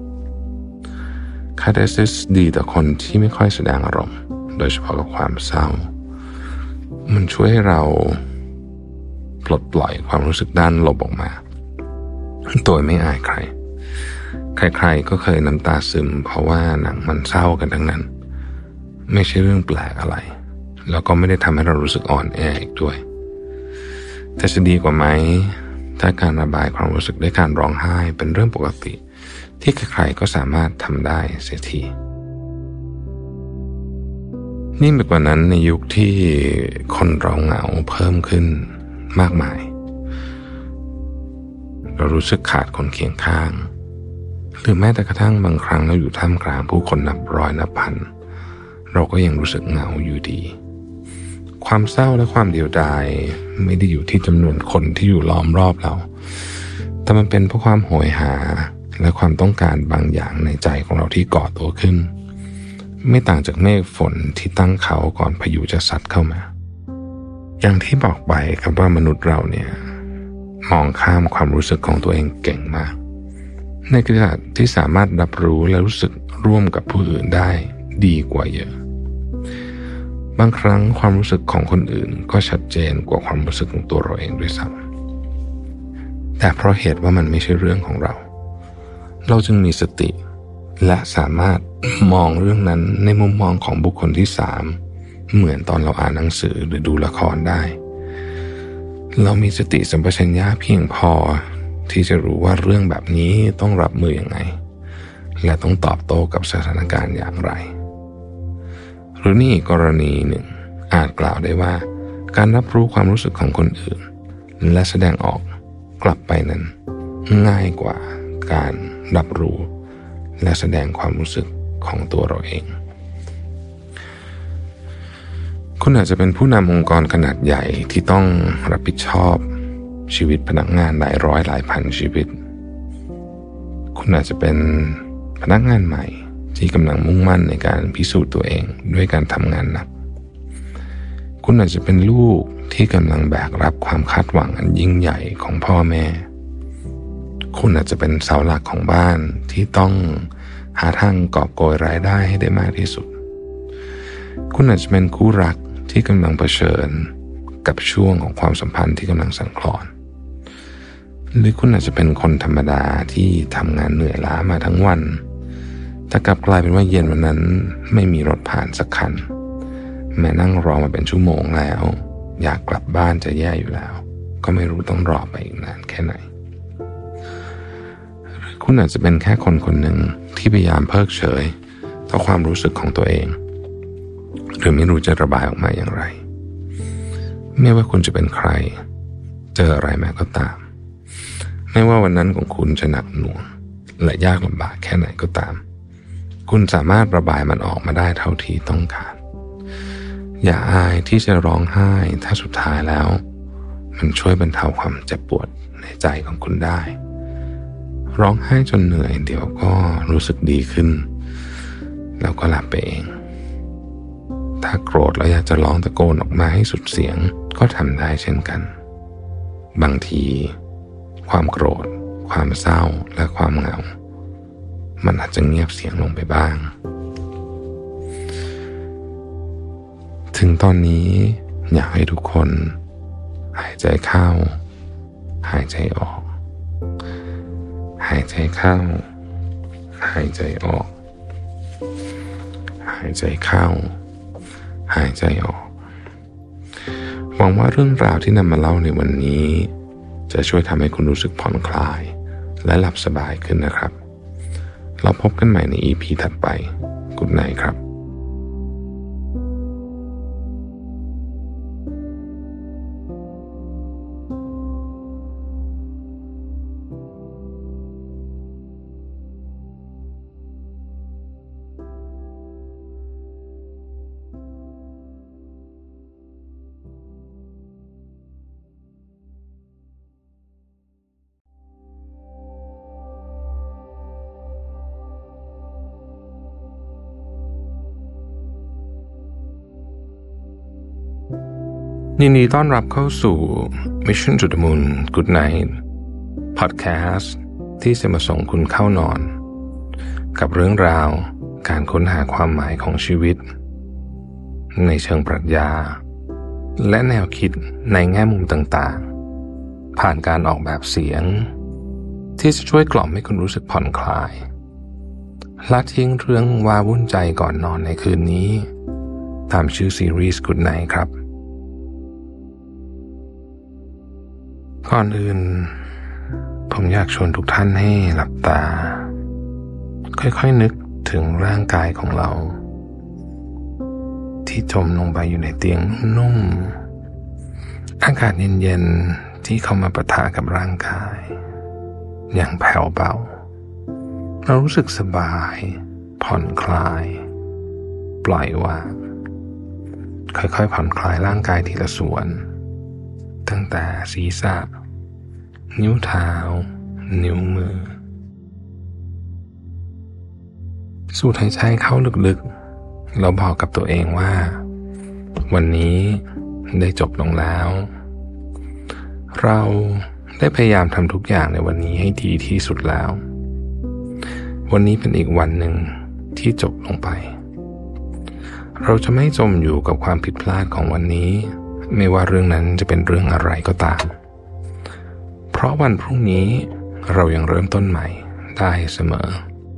คาเทซิสดีต่อคนที่ไม่ค่อยแสดงอารมณ์โดยเฉพาะกับความเศร้ามันช่วยให้เราปลดปล่อยความรู้สึกด้านลบออกมาโดยไม่อายใครใครๆก็เคยน้ำตาซึมเพราะว่าหนังมันเศร้ากันทั้งนั้นไม่ใช่เรื่องแปลกอะไรแล้วก็ไม่ได้ทำให้เรารู้สึกอ่อนแออีกด้วยแต่จะดีกว่าไหมถ้าการระบายความรู้สึกด้วยการร้องไห้เป็นเรื่องปกติที่ใครๆก็สามารถทำได้เสียทียิ่งไปกว่านั้นในยุคที่คนเราเหงาเพิ่มขึ้นมากมายเรารู้สึกขาดคนเคียงข้างหรือแม้แต่กระทั่งบางครั้งเราอยู่ท่ามกลางผู้คนนับร้อยนับพันเราก็ยังรู้สึกเหงาอยู่ดีความเศร้าและความเดียวดายไม่ได้อยู่ที่จำนวนคนที่อยู่ล้อมรอบเราแต่มันเป็นเพราะความโหยหาและความต้องการบางอย่างในใจของเราที่ก่อตัวขึ้นไม่ต่างจากเมฆฝนที่ตั้งเขาก่อนพายุจะซัดเข้ามาอย่างที่บอกไปครับว่ามนุษย์เราเนี่ยมองข้ามความรู้สึกของตัวเองเก่งมากในขณะที่สามารถรับรู้และรู้สึกร่วมกับผู้อื่นได้ดีกว่าเยอะบางครั้งความรู้สึกของคนอื่นก็ชัดเจนกว่าความรู้สึกของตัวเราเองด้วยซ้ำแต่เพราะเหตุว่ามันไม่ใช่เรื่องของเราจึงมีสติและสามารถมองเรื่องนั้นในมุมมองของบุคคลที่สามเหมือนตอนเราอ่านหนังสือหรือดูละครได้เรามีสติสัมปชัญญะเพียงพอที่จะรู้ว่าเรื่องแบบนี้ต้องรับมือยังไงและต้องตอบโต้กับสถานการณ์อย่างไรหรือนี่กรณีหนึ่งอาจกล่าวได้ว่าการรับรู้ความรู้สึกของคนอื่นและแสดงออกกลับไปนั้นง่ายกว่าการรับรู้และแสดงความรู้สึกของตัวเราเองคุณอาจจะเป็นผู้นำองค์กรขนาดใหญ่ที่ต้องรับผิดชอบชีวิตพนักงานหลายร้อยหลายพันชีวิตคุณอาจจะเป็นพนักงานใหม่ที่กำลังมุ่งมั่นในการพิสูจน์ตัวเองด้วยการทำงานหนักคุณอาจจะเป็นลูกที่กำลังแบกรับความคาดหวังอันยิ่งใหญ่ของพ่อแม่คุณอาจจะเป็นเสาหลักของบ้านที่ต้องหาทางกอบโกยรายได้ให้ได้มากที่สุดคุณอาจจะเป็นคู่รักที่กำลังเผชิญกับช่วงของความสัมพันธ์ที่กำลังสั่นคลอนหรือคุณอาจจะเป็นคนธรรมดาที่ทำงานเหนื่อยล้ามาทั้งวันแต่กลับกลายเป็นว่าเย็นวันนั้นไม่มีรถผ่านสักคันแม้นั่งรอมาเป็นชั่วโมงแล้วอยากกลับบ้านจะแย่อยู่แล้วก็ไม่รู้ต้องรอไปอีกนานแค่ไหนหรือคุณอาจจะเป็นแค่คนคนหนึ่งที่พยายามเพิกเฉยต่อความรู้สึกของตัวเองหรือไม่รู้จะระบายออกมาอย่างไรไม่ว่าคุณจะเป็นใครเจออะไรมาก็ตามไม่ว่าวันนั้นของคุณจะหนักหน่วงและยากลำบากแค่ไหนก็ตามคุณสามารถระบายมันออกมาได้เท่าที่ต้องการอย่าอายที่จะร้องไห้ถ้าสุดท้ายแล้วมันช่วยบรรเทาความเจ็บปวดในใจของคุณได้ร้องไห้จนเหนื่อยเดี๋ยวก็รู้สึกดีขึ้นแล้วก็หลับไปเองถ้าโกรธแล้วอยากจะร้องตะโกนออกมาให้สุดเสียงก็ทำได้เช่นกันบางทีความโกรธความเศร้าและความเหงามันอาจจะเงียบเสียงลงไปบ้างถึงตอนนี้อยากให้ทุกคนหายใจเข้าหายใจออกหายใจเข้าหายใจออกหายใจเข้าหายใจออกหวังว่าเรื่องราวที่นำมาเล่าในวันนี้จะช่วยทำให้คุณรู้สึกผ่อนคลายและหลับสบายขึ้นนะครับเราพบกันใหม่ใน EP ถัดไป Good night ครับยินดีต้อนรับเข้าสู่ Mission to the Moon Good Night Podcast ที่จะมาส่งคุณเข้านอนกับเรื่องราวการค้นหาความหมายของชีวิตในเชิงปรัชญาและแนวคิดในแง่มุมต่างๆผ่านการออกแบบเสียงที่จะช่วยกล่อมให้คุณรู้สึกผ่อนคลายละทิ้งเรื่องว้าวุ่นใจก่อนนอนในคืนนี้ตามชื่อซีรีส์ Good Night ครับก่อนอื่นผมอยากชวนทุกท่านให้หลับตาค่อยๆนึกถึงร่างกายของเราที่จมลงไปอยู่ในเตียงนุ่มอากาศเย็นๆที่เข้ามาปะทะกับร่างกายอย่างแผ่วเบาเรารู้สึกสบายผ่อนคลายปล่อยวางค่อยๆผ่อนคลายร่างกายทีละส่วนตั้งแต่ศีรษะนิ้วเท้านิ้วมือสูดหายใจเข้าลึกๆเราบอกกับตัวเองว่าวันนี้ได้จบลงแล้วเราได้พยายามทำทุกอย่างในวันนี้ให้ดีที่สุดแล้ววันนี้เป็นอีกวันหนึ่งที่จบลงไปเราจะไม่จมอยู่กับความผิดพลาดของวันนี้ไม่ว่าเรื่องนั้นจะเป็นเรื่องอะไรก็ตามเพราะวันพรุ่งนี้เรายังเริ่มต้นใหม่ได้เสมอ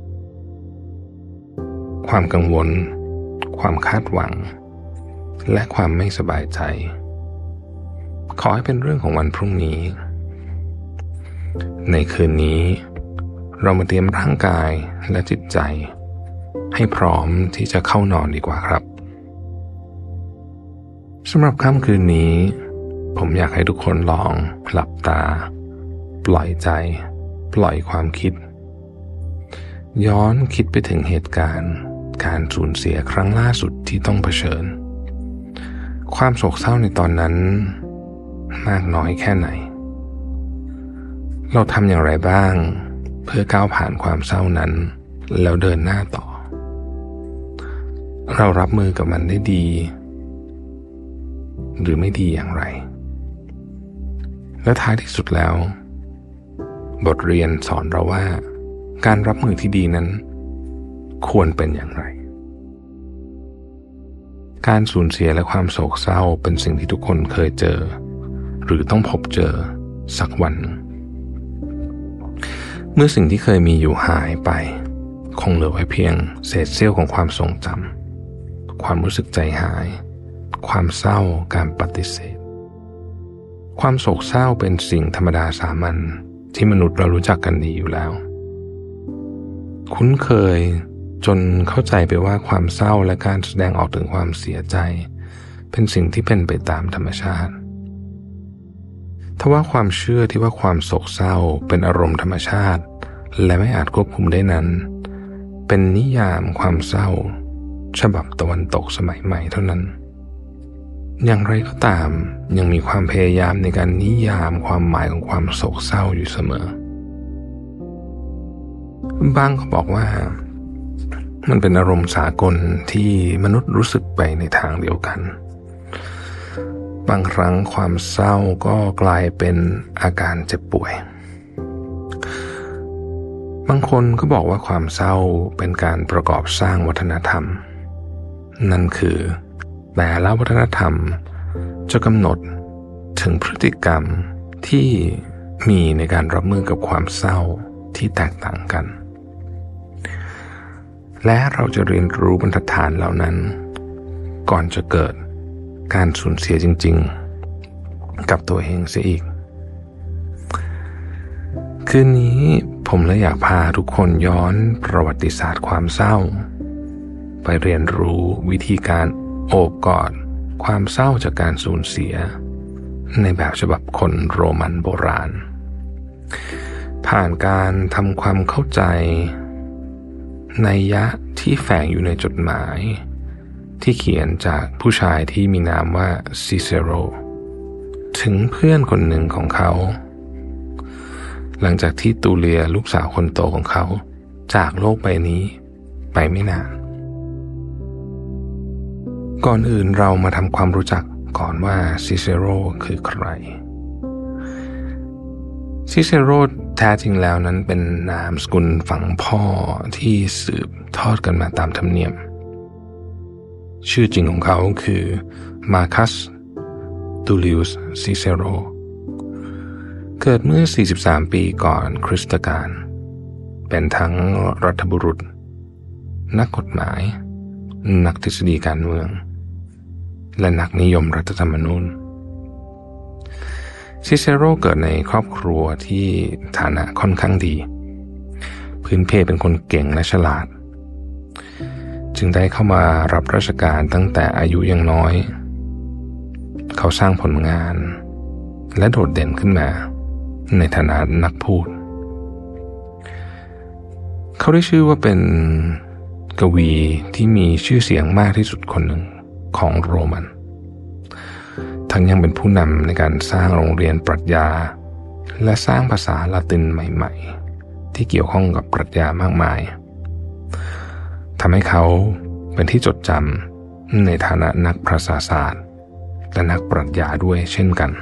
ความกังวลความคาดหวังและความไม่สบายใจขอให้เป็นเรื่องของวันพรุ่งนี้ในคืนนี้เรามาเตรียมร่างกายและจิตใจให้พร้อมที่จะเข้านอนดีกว่าครับสำหรับค่ำคืนนี้ผมอยากให้ทุกคนลองหลับตาปล่อยใจปล่อยความคิดย้อนคิดไปถึงเหตุการณ์การสูญเสียครั้งล่าสุดที่ต้องเผชิญความโศกเศร้าในตอนนั้นมากน้อยแค่ไหนเราทำอย่างไรบ้างเพื่อก้าวผ่านความเศร้านั้นแล้วเดินหน้าต่อเรารับมือกับมันได้ดีหรือไม่ดีอย่างไรและท้ายที่สุดแล้วบทเรียนสอนเราว่าการรับมือที่ดีนั้นควรเป็นอย่างไรการสูญเสียและความโศกเศร้าเป็นสิ่งที่ทุกคนเคยเจอหรือต้องพบเจอสักวันหนึ่งเมื่อสิ่งที่เคยมีอยู่หายไปคงเหลือไว้เพียงเศษเสี้ยวของความทรงจำความรู้สึกใจหายความเศร้าการปฏิเสธความโศกเศร้าเป็นสิ่งธรรมดาสามัญที่มนุษย์เรารู้จักกันดีอยู่แล้วคุ้นเคยจนเข้าใจไปว่าความเศร้าและการแสดงออกถึงความเสียใจเป็นสิ่งที่เป็นไปตามธรรมชาติทว่าความเชื่อที่ว่าความโศกเศร้าเป็นอารมณ์ธรรมชาติและไม่อาจควบคุมได้นั้นเป็นนิยามความเศร้าฉบับตะวันตกสมัยใหม่เท่านั้นอย่างไรก็ตามยังมีความพยายามในการนิยามความหมายของความโศกเศร้าอยู่เสมอบางก็บอกว่ามันเป็นอารมณ์สากลที่มนุษย์รู้สึกไปในทางเดียวกันบางครั้งความเศร้าก็กลายเป็นอาการเจ็บป่วยบางคนก็บอกว่าความเศร้าเป็นการประกอบสร้างวัฒนธรรมนั่นคือแต่ละวัฒนธรรมจะกำหนดถึงพฤติกรรมที่มีในการรับมือกับความเศร้าที่แตกต่างกันและเราจะเรียนรู้บรรทัดฐานเหล่านั้นก่อนจะเกิดการสูญเสียจริงๆกับตัวเองเสียอีกคืนนี้ผมเลยอยากพาทุกคนย้อนประวัติศาสตร์ความเศร้าไปเรียนรู้วิธีการโอบกอดความเศร้าจากการสูญเสียในแบบฉบับคนโรมันโบราณผ่านการทำความเข้าใจนัยยะที่แฝงอยู่ในจดหมายที่เขียนจากผู้ชายที่มีนามว่าซิเซโรถึงเพื่อนคนหนึ่งของเขาหลังจากที่ตูเลียลูกสาวคนโตของเขาจากโลกใบนี้ไปไม่นานก่อนอื่นเรามาทำความรู้จักก่อนว่าซิเซโรคือใครซิเซโรแท้จริงแล้วนั้นเป็นนามสกุลฝั่งพ่อที่สืบทอดกันมาตามธรรมเนียมชื่อจริงของเขาคือมาคัสตูลิอุสซิเซโรเกิดเมื่อ43ปีก่อนคริสตกาลเป็นทั้งรัฐบุรุษนักกฎหมายนักทฤษฎีการเมืองและนักนิยมรัฐธรรมนูญซิเซโรเกิดในครอบครัวที่ฐานะค่อนข้างดีพื้นเพเป็นคนเก่งและฉลาดจึงได้เข้ามารับราชการตั้งแต่อายุยังน้อยเขาสร้างผลงานและโดดเด่นขึ้นมาในฐานะนักพูดเขาได้ชื่อว่าเป็นกวีที่มีชื่อเสียงมากที่สุดคนหนึ่งของโรมันทั้งยังเป็นผู้นำในการสร้างโรงเรียนปรัชญาและสร้างภาษาละตินใหม่ๆที่เกี่ยวข้องกับปรัชญามากมายทำให้เขาเป็นที่จดจำในฐานะนักภาษาศาสตร์และนักปรัชญาด้วยเช่นกัน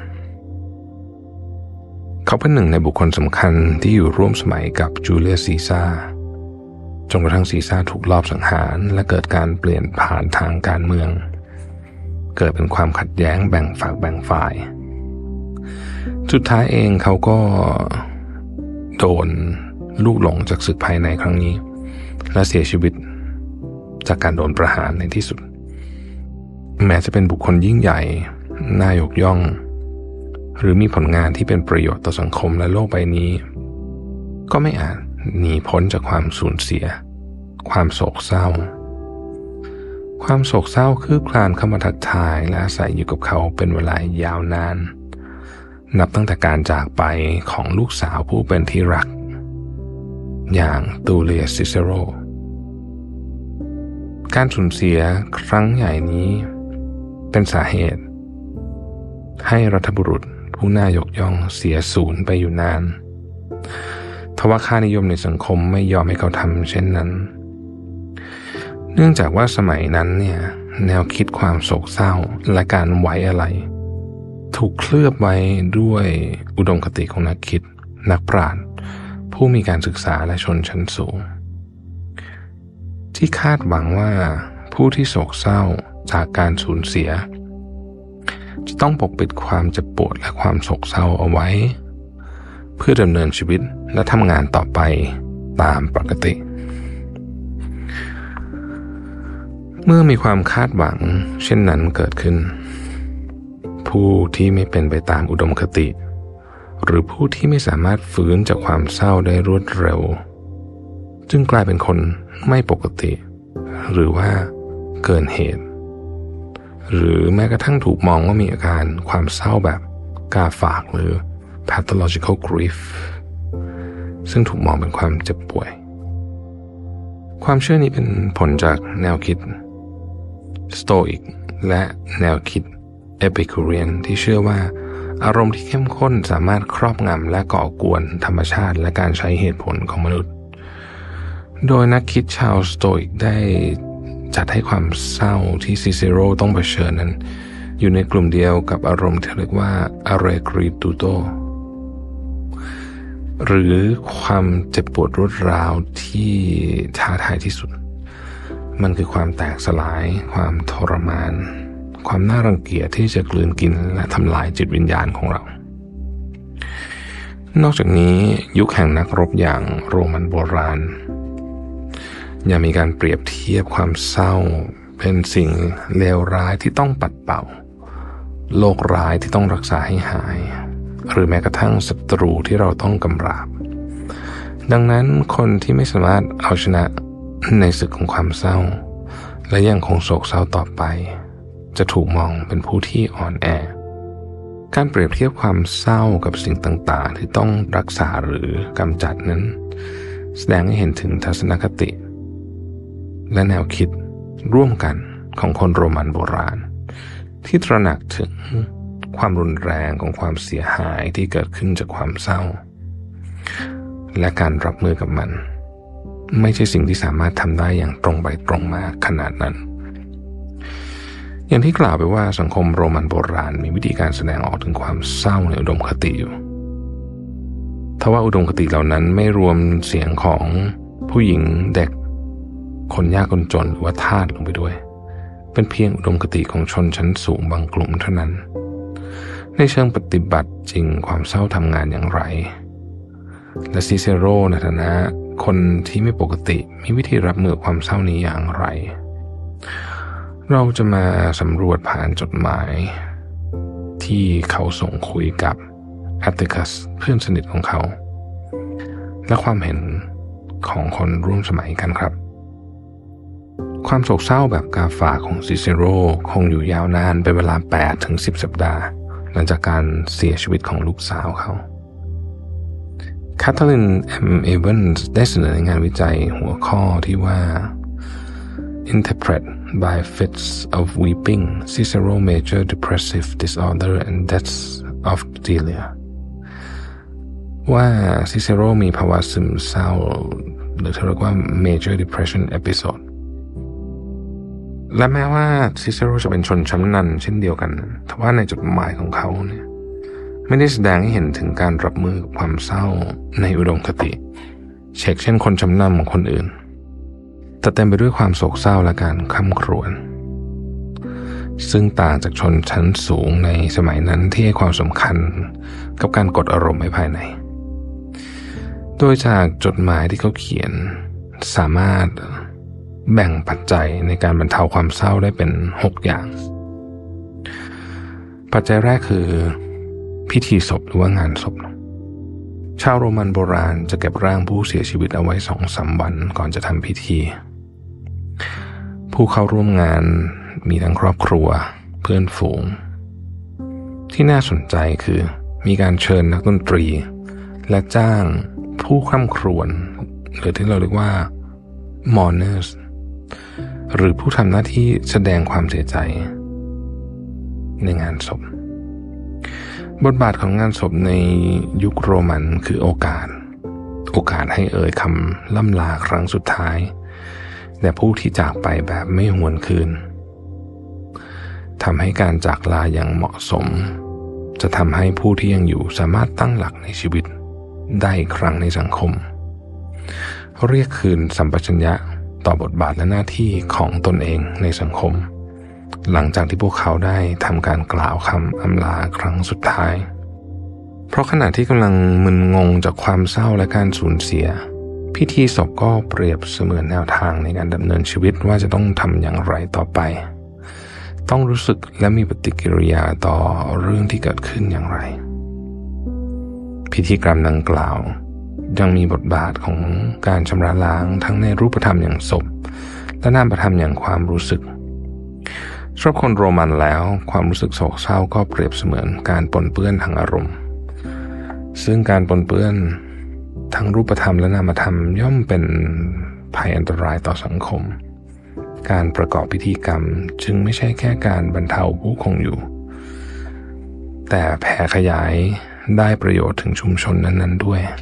เขาเป็นหนึ่งในบุคคลสำคัญที่อยู่ร่วมสมัยกับจูเลียสซีซ่าจนกระทั่งซีซ่าถูกลอบสังหารและเกิดการเปลี่ยนผ่านทางการเมืองเกิดเป็นความขัดแย้งแบ่งฝักแบ่งฝ่ายสุดท้ายเองเขาก็โดนลูกหลงจากศึกภายในครั้งนี้และเสียชีวิตจากการโดนประหารในที่สุดแม้จะเป็นบุคคลยิ่งใหญ่น่ายกย่องหรือมีผลงานที่เป็นประโยชน์ต่อสังคมและโลกใบนี้ก็ไม่อาจหนีพ้นจากความสูญเสียความโศกเศร้าคืบคลานเข้ามาทักทายและอาศัยอยู่กับเขาเป็นเวลายาวนานนับตั้งแต่การจากไปของลูกสาวผู้เป็นที่รักอย่างตูเลียสซิเซโรการสูญเสียครั้งใหญ่นี้เป็นสาเหตุให้รัฐบุรุษผู้น่ายกย่องเสียสูญไปอยู่นานทว่าค่านิยมในสังคมไม่ยอมให้เขาทำเช่นนั้นเนื่องจากว่าสมัยนั้นเนี่ยแนวคิดความโศกเศร้าและการไว้อะไรถูกเคลือบไว้ด้วยอุดมคติของนักคิดนักปราชญ์ผู้มีการศึกษาและชนชั้นสูงที่คาดหวังว่าผู้ที่โศกเศร้าจากการสูญเสียจะต้องปกปิดความเจ็บปวดและความโศกเศร้าเอาไว้เพื่อดำเนินชีวิตและทำงานต่อไปตามปกติเมื่อมีความคาดหวังเช่นนั้นเกิดขึ้นผู้ที่ไม่เป็นไปตามอุดมคติหรือผู้ที่ไม่สามารถฟื้นจากความเศร้าได้รวดเร็วจึงกลายเป็นคนไม่ปกติหรือว่าเกินเหตุหรือแม้กระทั่งถูกมองว่ามีอาการความเศร้าแบบกาฝากหรือ pathological grief ซึ่งถูกมองเป็นความเจ็บป่วยความเชื่อนี้เป็นผลจากแนวคิดสโตอิกและแนวคิดเอพิคูเรียนที่เชื่อว่าอารมณ์ที่เข้มข้นสามารถครอบงำและก่อกวนธรรมชาติและการใช้เหตุผลของมนุษย์โดยนักคิดชาวสโตอิกได้จัดให้ความเศร้าที่ซิเซโรต้องเผชิญนั้นอยู่ในกลุ่มเดียวกับอารมณ์ที่เรียกว่า Arregritudo หรือความเจ็บปวดรวดร้าวที่ท้าทายที่สุดมันคือความแตกสลายความทรมานความน่ารังเกียจที่จะกลืนกินและทำลายจิตวิญญาณของเรานอกจากนี้ยุคแห่งนักรบอย่างโรมันโบราณยังมีการเปรียบเทียบความเศร้าเป็นสิ่งเลวร้ายที่ต้องปัดเป่าโรคร้ายที่ต้องรักษาให้หายหรือแม้กระทั่งศัตรูที่เราต้องกำราบดังนั้นคนที่ไม่สามารถเอาชนะในศึกของความเศร้าและยังคงโศกเศร้าต่อไปจะถูกมองเป็นผู้ที่อ่อนแอการเปรียบเทียบความเศร้ากับสิ่งต่างๆที่ต้องรักษาหรือกำจัดนั้นแสดงให้เห็นถึงทัศนคติและแนวคิดร่วมกันของคนโรมันโบราณที่ตระหนักถึงความรุนแรงของความเสียหายที่เกิดขึ้นจากความเศร้าและการรับมือกับมันไม่ใช่สิ่งที่สามารถทำได้อย่างตรงไปตรงมาขนาดนั้นอย่างที่กล่าวไปว่าสังคมโรมันโบราณมีวิธีการแสดงออกถึงความเศร้าในอุดมคติอยู่ทว่าอุดมคติเหล่านั้นไม่รวมเสียงของผู้หญิงเด็กคนยากคนจนหรือว่าทาสลงไปด้วยเป็นเพียงอุดมคติของชนชั้นสูงบางกลุ่มเท่านั้นในเชิงปฏิบัติจริงความเศร้าทำงานอย่างไรและซิเซโรในฐานะคนที่ไม่ปกติมีวิธีรับมือความเศร้านี้อย่างไรเราจะมาสำรวจผ่านจดหมายที่เขาส่งคุยกับแอตติคัสเพื่อนสนิทของเขาและความเห็นของคนร่วมสมัยกันครับความโศกเศร้าแบบกาฝากของซิเซโรคงอยู่ยาวนานเป็นเวลา 8-10 สัปดาห์หลังจากการเสียชีวิตของลูกสาวเขาแคทเธอรีน M. Evans ได้เสนอในงานวิจัยหัวข้อที่ว่า Interpret by Fits of Weeping Cicero Major Depressive Disorder and Deaths of Delia ว่าซิเซโรมีภาวะซึมเศร้าหรือที่เรียกว่า Major Depression Episode และแม้ว่าซิเซโรจะเป็นชนชั้นนำเช่นเดียวกันแต่ว่าในจดหมายของเขาเนี่ยไม่ได้แสดงให้เห็นถึงการรับมือกับความเศร้าในอุดมคติเช่นคนชั้นนำของคนอื่นแต่เต็มไปด้วยความโศกเศร้าและการคร่ำครวญซึ่งต่างจากชนชั้นสูงในสมัยนั้นที่ให้ความสำคัญกับการกดอารมณ์ไว้ภายในโดยจากจดหมายที่เขาเขียนสามารถแบ่งปัจจัยในการบรรเทาความเศร้าได้เป็น6อย่างปัจจัยแรกคือพิธีศพหรือว่างานศพชาวโรมันโบราณจะเก็บร่างผู้เสียชีวิตเอาไว้ 2-3 วันก่อนจะทำพิธีผู้เข้าร่วมงานมีทั้งครอบครัวเพื่อนฝูงที่น่าสนใจคือมีการเชิญนักดนตรีและจ้างผู้คร่ำครวญหรือที่เราเรียกว่า mourners หรือผู้ทำหน้าที่แสดงความเสียใจในงานศพบทบาทของงานศพในยุคโรมันคือโอกาสให้เอ่ยคำล่ำลาครั้งสุดท้ายแด่ผู้ที่จากไปแบบไม่หวนคืนทำให้การจากลาอย่างเหมาะสมจะทำให้ผู้ที่ยังอยู่สามารถตั้งหลักในชีวิตได้อีกครั้งในสังคมเรียกคืนสัมปชัญญะต่อบทบาทและหน้าที่ของตนเองในสังคมหลังจากที่พวกเขาได้ทำการกล่าวคำอำลาครั้งสุดท้ายเพราะขณะที่กำลังมึนงงจากความเศร้าและการสูญเสียพิธีศพก็เปรียบเสมือนแนวทางในการดำเนินชีวิตว่าจะต้องทำอย่างไรต่อไปต้องรู้สึกและมีปฏิกิริยาต่อเรื่องที่เกิดขึ้นอย่างไรพิธีกรรมดังกล่าวยังมีบทบาทของการชำระล้างทั้งในรูปธรรมอย่างศพและนามธรรมอย่างความรู้สึกสำหรับคนโรมันแล้วความรู้สึกโศกเศร้าก็เปรียบเสมือนการปนเปื้อนทางอารมณ์ซึ่งการปนเปื้อนทั้งรูปธรรมและนามธรรมย่อมเป็นภัยอันตรายต่อสังคมการประกอบพิธีกรรมจึงไม่ใช่แค่การบรรเทาผู้คงอยู่แต่แผ่ขยายได้ประโยชน์ถึงชุมชนนั้นๆด้วย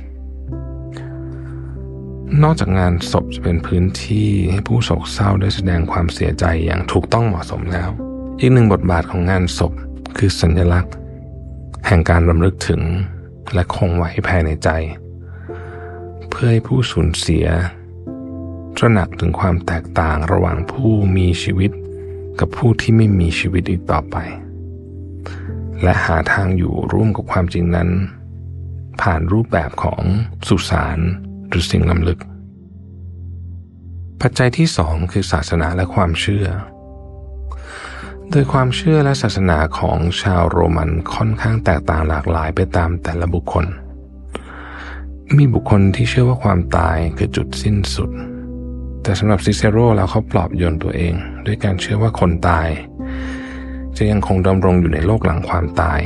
นอกจากงานศพจะเป็นพื้นที่ให้ผู้โศกเศร้าได้แสดงความเสียใจอย่างถูกต้องเหมาะสมแล้วอีกหนึ่งบทบาทของงานศพคือสัญลักษณ์แห่งการรำลึกถึงและคงไว้ภายในใจเพื่อให้ผู้สูญเสียตระหนักถึงความแตกต่างระหว่างผู้มีชีวิตกับผู้ที่ไม่มีชีวิตอีกต่อไปและหาทางอยู่ร่วมกับความจริงนั้นผ่านรูปแบบของสุสานหรือสิ่งล้ำลึกปัจจัยที่2คือศาสนาและความเชื่อโดยความเชื่อและศาสนาของชาวโรมันค่อนข้างแตกต่างหลากหลายไปตามแต่ละบุคคลมีบุคคลที่เชื่อว่าความตายคือจุดสิ้นสุดแต่สำหรับซิเซโรแล้วเขาปลอบโยนตัวเองด้วยการเชื่อว่าคนตายจะยังคงดำรงอยู่ในโลกหลังความตาย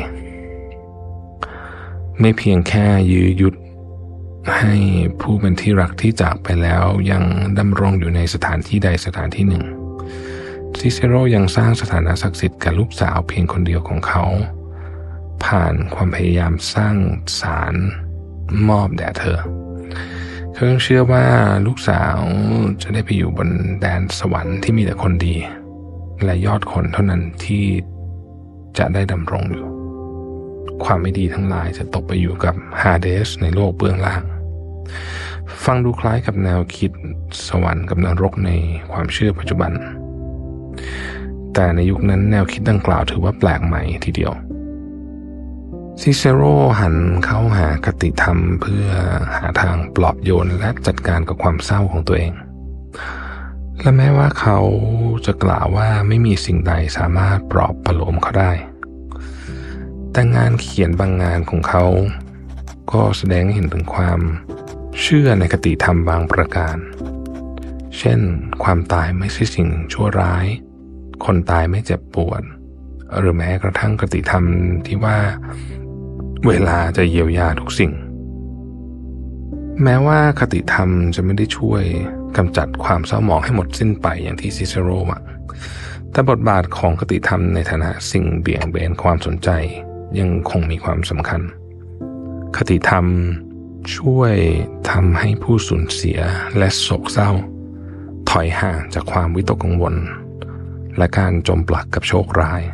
ไม่เพียงแค่ยื้อยุดให้ผู้เป็นที่รักที่จากไปแล้วยังดำรงอยู่ในสถานที่ใดสถานที่หนึ่งซิเซโรยังสร้างสถานะศักดิ์สิทธิ์กับลูกสาวเพียงคนเดียวของเขาผ่านความพยายามสร้างศาลมอบแด่เธอเขายังเชื่อว่าลูกสาวจะได้ไปอยู่บนแดนสวรรค์ที่มีแต่คนดีและยอดคนเท่านั้นที่จะได้ดำรงอยู่ความไม่ดีทั้งหลายจะตกไปอยู่กับฮาเดสในโลกเบื้องล่างฟังดูคล้ายกับแนวคิดสวรรค์กับนรกในความเชื่อปัจจุบันแต่ในยุคนั้นแนวคิดดังกล่าวถือว่าแปลกใหม่ทีเดียวซิเซโรหันเข้าหาคติธรรมเพื่อหาทางปลอบโยนและจัดการกับความเศร้าของตัวเองและแม้ว่าเขาจะกล่าวว่าไม่มีสิ่งใดสามารถปลอบประโลมเขาได้แต่งานเขียนบางงานของเขาก็แสดงให้เห็นถึงความเชื่อในคติธรรมบางประการเช่นความตายไม่ใช่สิ่งชั่วร้ายคนตายไม่เจ็บปวดหรือแม้กระทั่งคติธรรมที่ว่าเวลาจะเยียวยาทุกสิ่งแม้ว่าคติธรรมจะไม่ได้ช่วยกำจัดความเศร้าหมองให้หมดสิ้นไปอย่างที่ซิเซโรหวังแต่บทบาทของคติธรรมในฐานะสิ่งเบี่ยงเบนความสนใจยังคงมีความสำคัญคติธรรมช่วยทำให้ผู้สูญเสียและโศกเศร้าถอยห่างจากความวิตกกังวลและการจมปลักกับโชคร้าย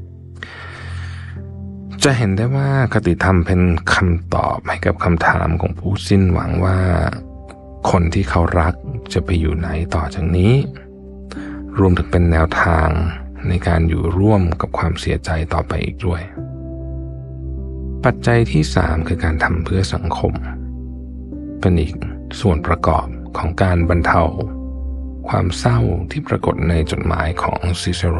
จะเห็นได้ว่าคติธรรมเป็นคำตอบให้กับคำถามของผู้สิ้นหวังว่าคนที่เขารักจะไปอยู่ไหนต่อจากนี้รวมถึงเป็นแนวทางในการอยู่ร่วมกับความเสียใจต่อไปอีกด้วยปัจจัยที่3คือการทำเพื่อสังคมเป็นอีกส่วนประกอบของการบรรเทาความเศร้าที่ปรากฏในจดหมายของซิเซโร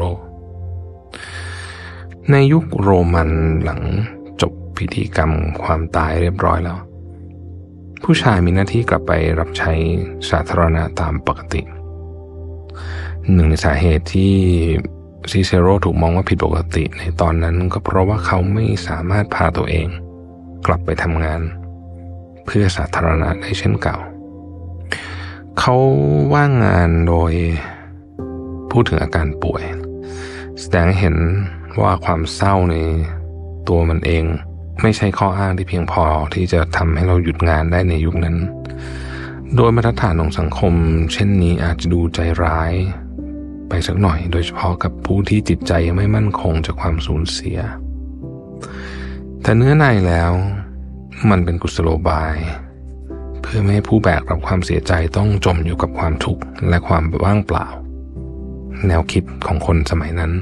ในยุคโรมันหลังจบพิธีกรรมความตายเรียบร้อยแล้วผู้ชายมีหน้าที่กลับไปรับใช้สาธารณะตามปกติหนึ่งในสาเหตุที่ซิเซโรถูกมองว่าผิดปกติในตอนนั้นก็เพราะว่าเขาไม่สามารถพาตัวเองกลับไปทำงานเพื่อสาธารณะได้เช่นเก่าเขาว่างงานโดยพูดถึงอาการป่วยแสดงให้เห็นว่าความเศร้าในตัวมันเองไม่ใช่ข้ออ้างที่เพียงพอที่จะทำให้เราหยุดงานได้ในยุคนั้นโดยมาตรฐานของสังคมเช่นนี้อาจจะดูใจร้ายไปสักหน่อยโดยเฉพาะกับผู้ที่จิตใจไม่มั่นคงจากความสูญเสียแต่เนื้อในแล้วมันเป็นกุศโลบายเพื่อไม่ให้ผู้แบกรับความเสียใจต้องจมอยู่กับความทุกข์และความว่างเปล่าแนวคิดของคนสมัยนั้น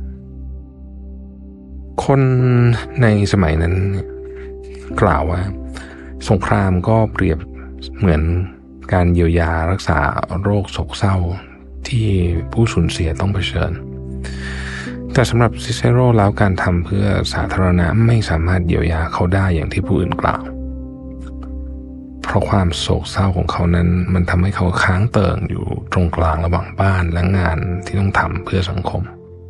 คนในสมัยนั้นกล่าวว่าสงครามก็เปรียบเหมือนการเยียวยารักษาโรคโศกเศร้าที่ผู้สูญเสียต้องเผชิญแต่สำหรับซิเซโรแล้วการทำเพื่อสาธารณะไม่สามารถเยียวยาเขาได้อย่างที่ผู้อื่นกล่าวเพราะความโศกเศร้าของเขานั้นมันทำให้เขาค้างเติ่งอยู่ตรงกลางระหว่างบ้านและงานที่ต้องทำเพื่อสังคม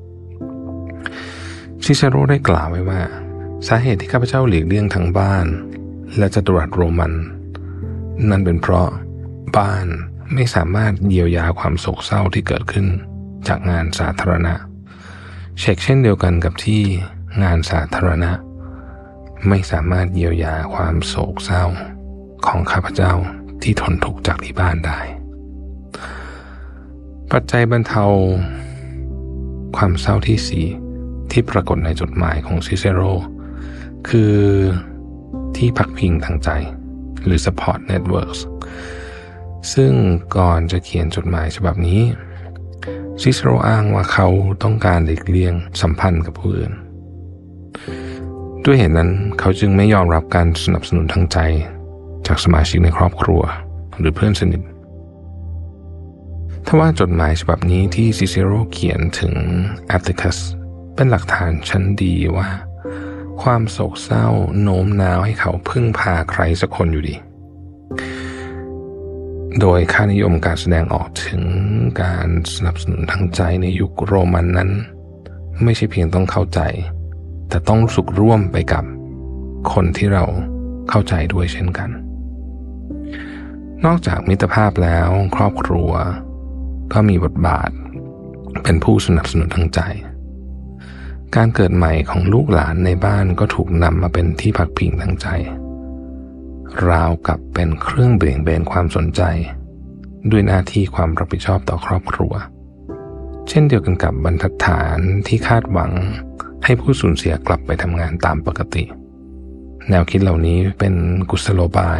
ซิเซโรได้กล่าวไว้ว่าสาเหตุที่ข้าพเจ้าหลีกเลี่ยงทั้งบ้านและจัตุรัสโรมันนั่นเป็นเพราะบ้านไม่สามารถเยียวยาความโศกเศร้าที่เกิดขึ้นจากงานสาธารณะเช่นเดียวกันกับที่งานสาธารณะไม่สามารถเยียวยาความโศกเศร้าของข้าพเจ้าที่ทนทุกข์จากที่บ้านได้ปัจจัยบรรเทาความเศร้าที่4ที่ปรากฏในจดหมายของซิเซโรคือที่พักพิงทางใจหรือ support networks ซึ่งก่อนจะเขียนจดหมายฉบับนี้ซิเซโรอ้างว่าเขาต้องการหลีกเลี่ยงสัมพันธ์กับผู้อื่นด้วยเหตุนั้นเขาจึงไม่ยอมรับการสนับสนุนทางใจจากสมาชิกในครอบครัวหรือเพื่อนสนิททว่าจดหมายฉบับนี้ที่ซิเซโรเขียนถึงแอตติคัสเป็นหลักฐานชั้นดีว่าความโศกเศร้าโน้มน้าวให้เขาพึ่งพาใครสักคนอยู่ดีโดยค่านิยมการแสดงออกถึงการสนับสนุนทางใจในยุคโรมันนั้นไม่ใช่เพียงต้องเข้าใจแต่ต้องรู้สึกร่วมไปกับคนที่เราเข้าใจด้วยเช่นกันนอกจากมิตรภาพแล้วครอบครัวก็มีบทบาทเป็นผู้สนับสนุนทางใจการเกิดใหม่ของลูกหลานในบ้านก็ถูกนำมาเป็นที่พักพิงทางใจราวกับเป็นเครื่องเบี่ยงเบนความสนใจด้วยหน้าที่ความรับผิดชอบต่อครอบครัวเช่นเดียวกันกับบรรทัดฐานที่คาดหวังให้ผู้สูญเสียกลับไปทำงานตามปกติแนวคิดเหล่านี้เป็นกุศโลบาย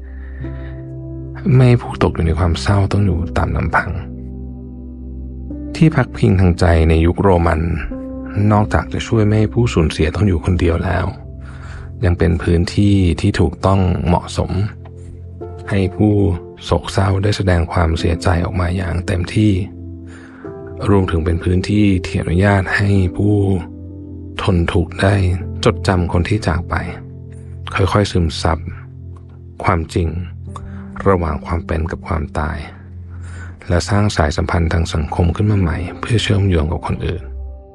ไม่ให้ผู้ตกอยู่ในความเศร้าต้องอยู่ตามลำพังที่พักพิงทางใจในยุคโรมันนอกจากจะช่วยไม่ให้ผู้สูญเสียต้องอยู่คนเดียวแล้วยังเป็นพื้นที่ที่ถูกต้องเหมาะสมให้ผู้โศกเศร้าได้แสดงความเสียใจออกมาอย่างเต็มที่รวมถึงเป็นพื้นที่ที่อนุญาตให้ผู้ทนทุกข์ได้จดจำคนที่จากไปค่อยๆซึมซับความจริงระหว่างความเป็นกับความตายและสร้างสายสัมพันธ์ทางสังคมขึ้นมาใหม่เพื่อเชื่อมโยงกับคนอื่น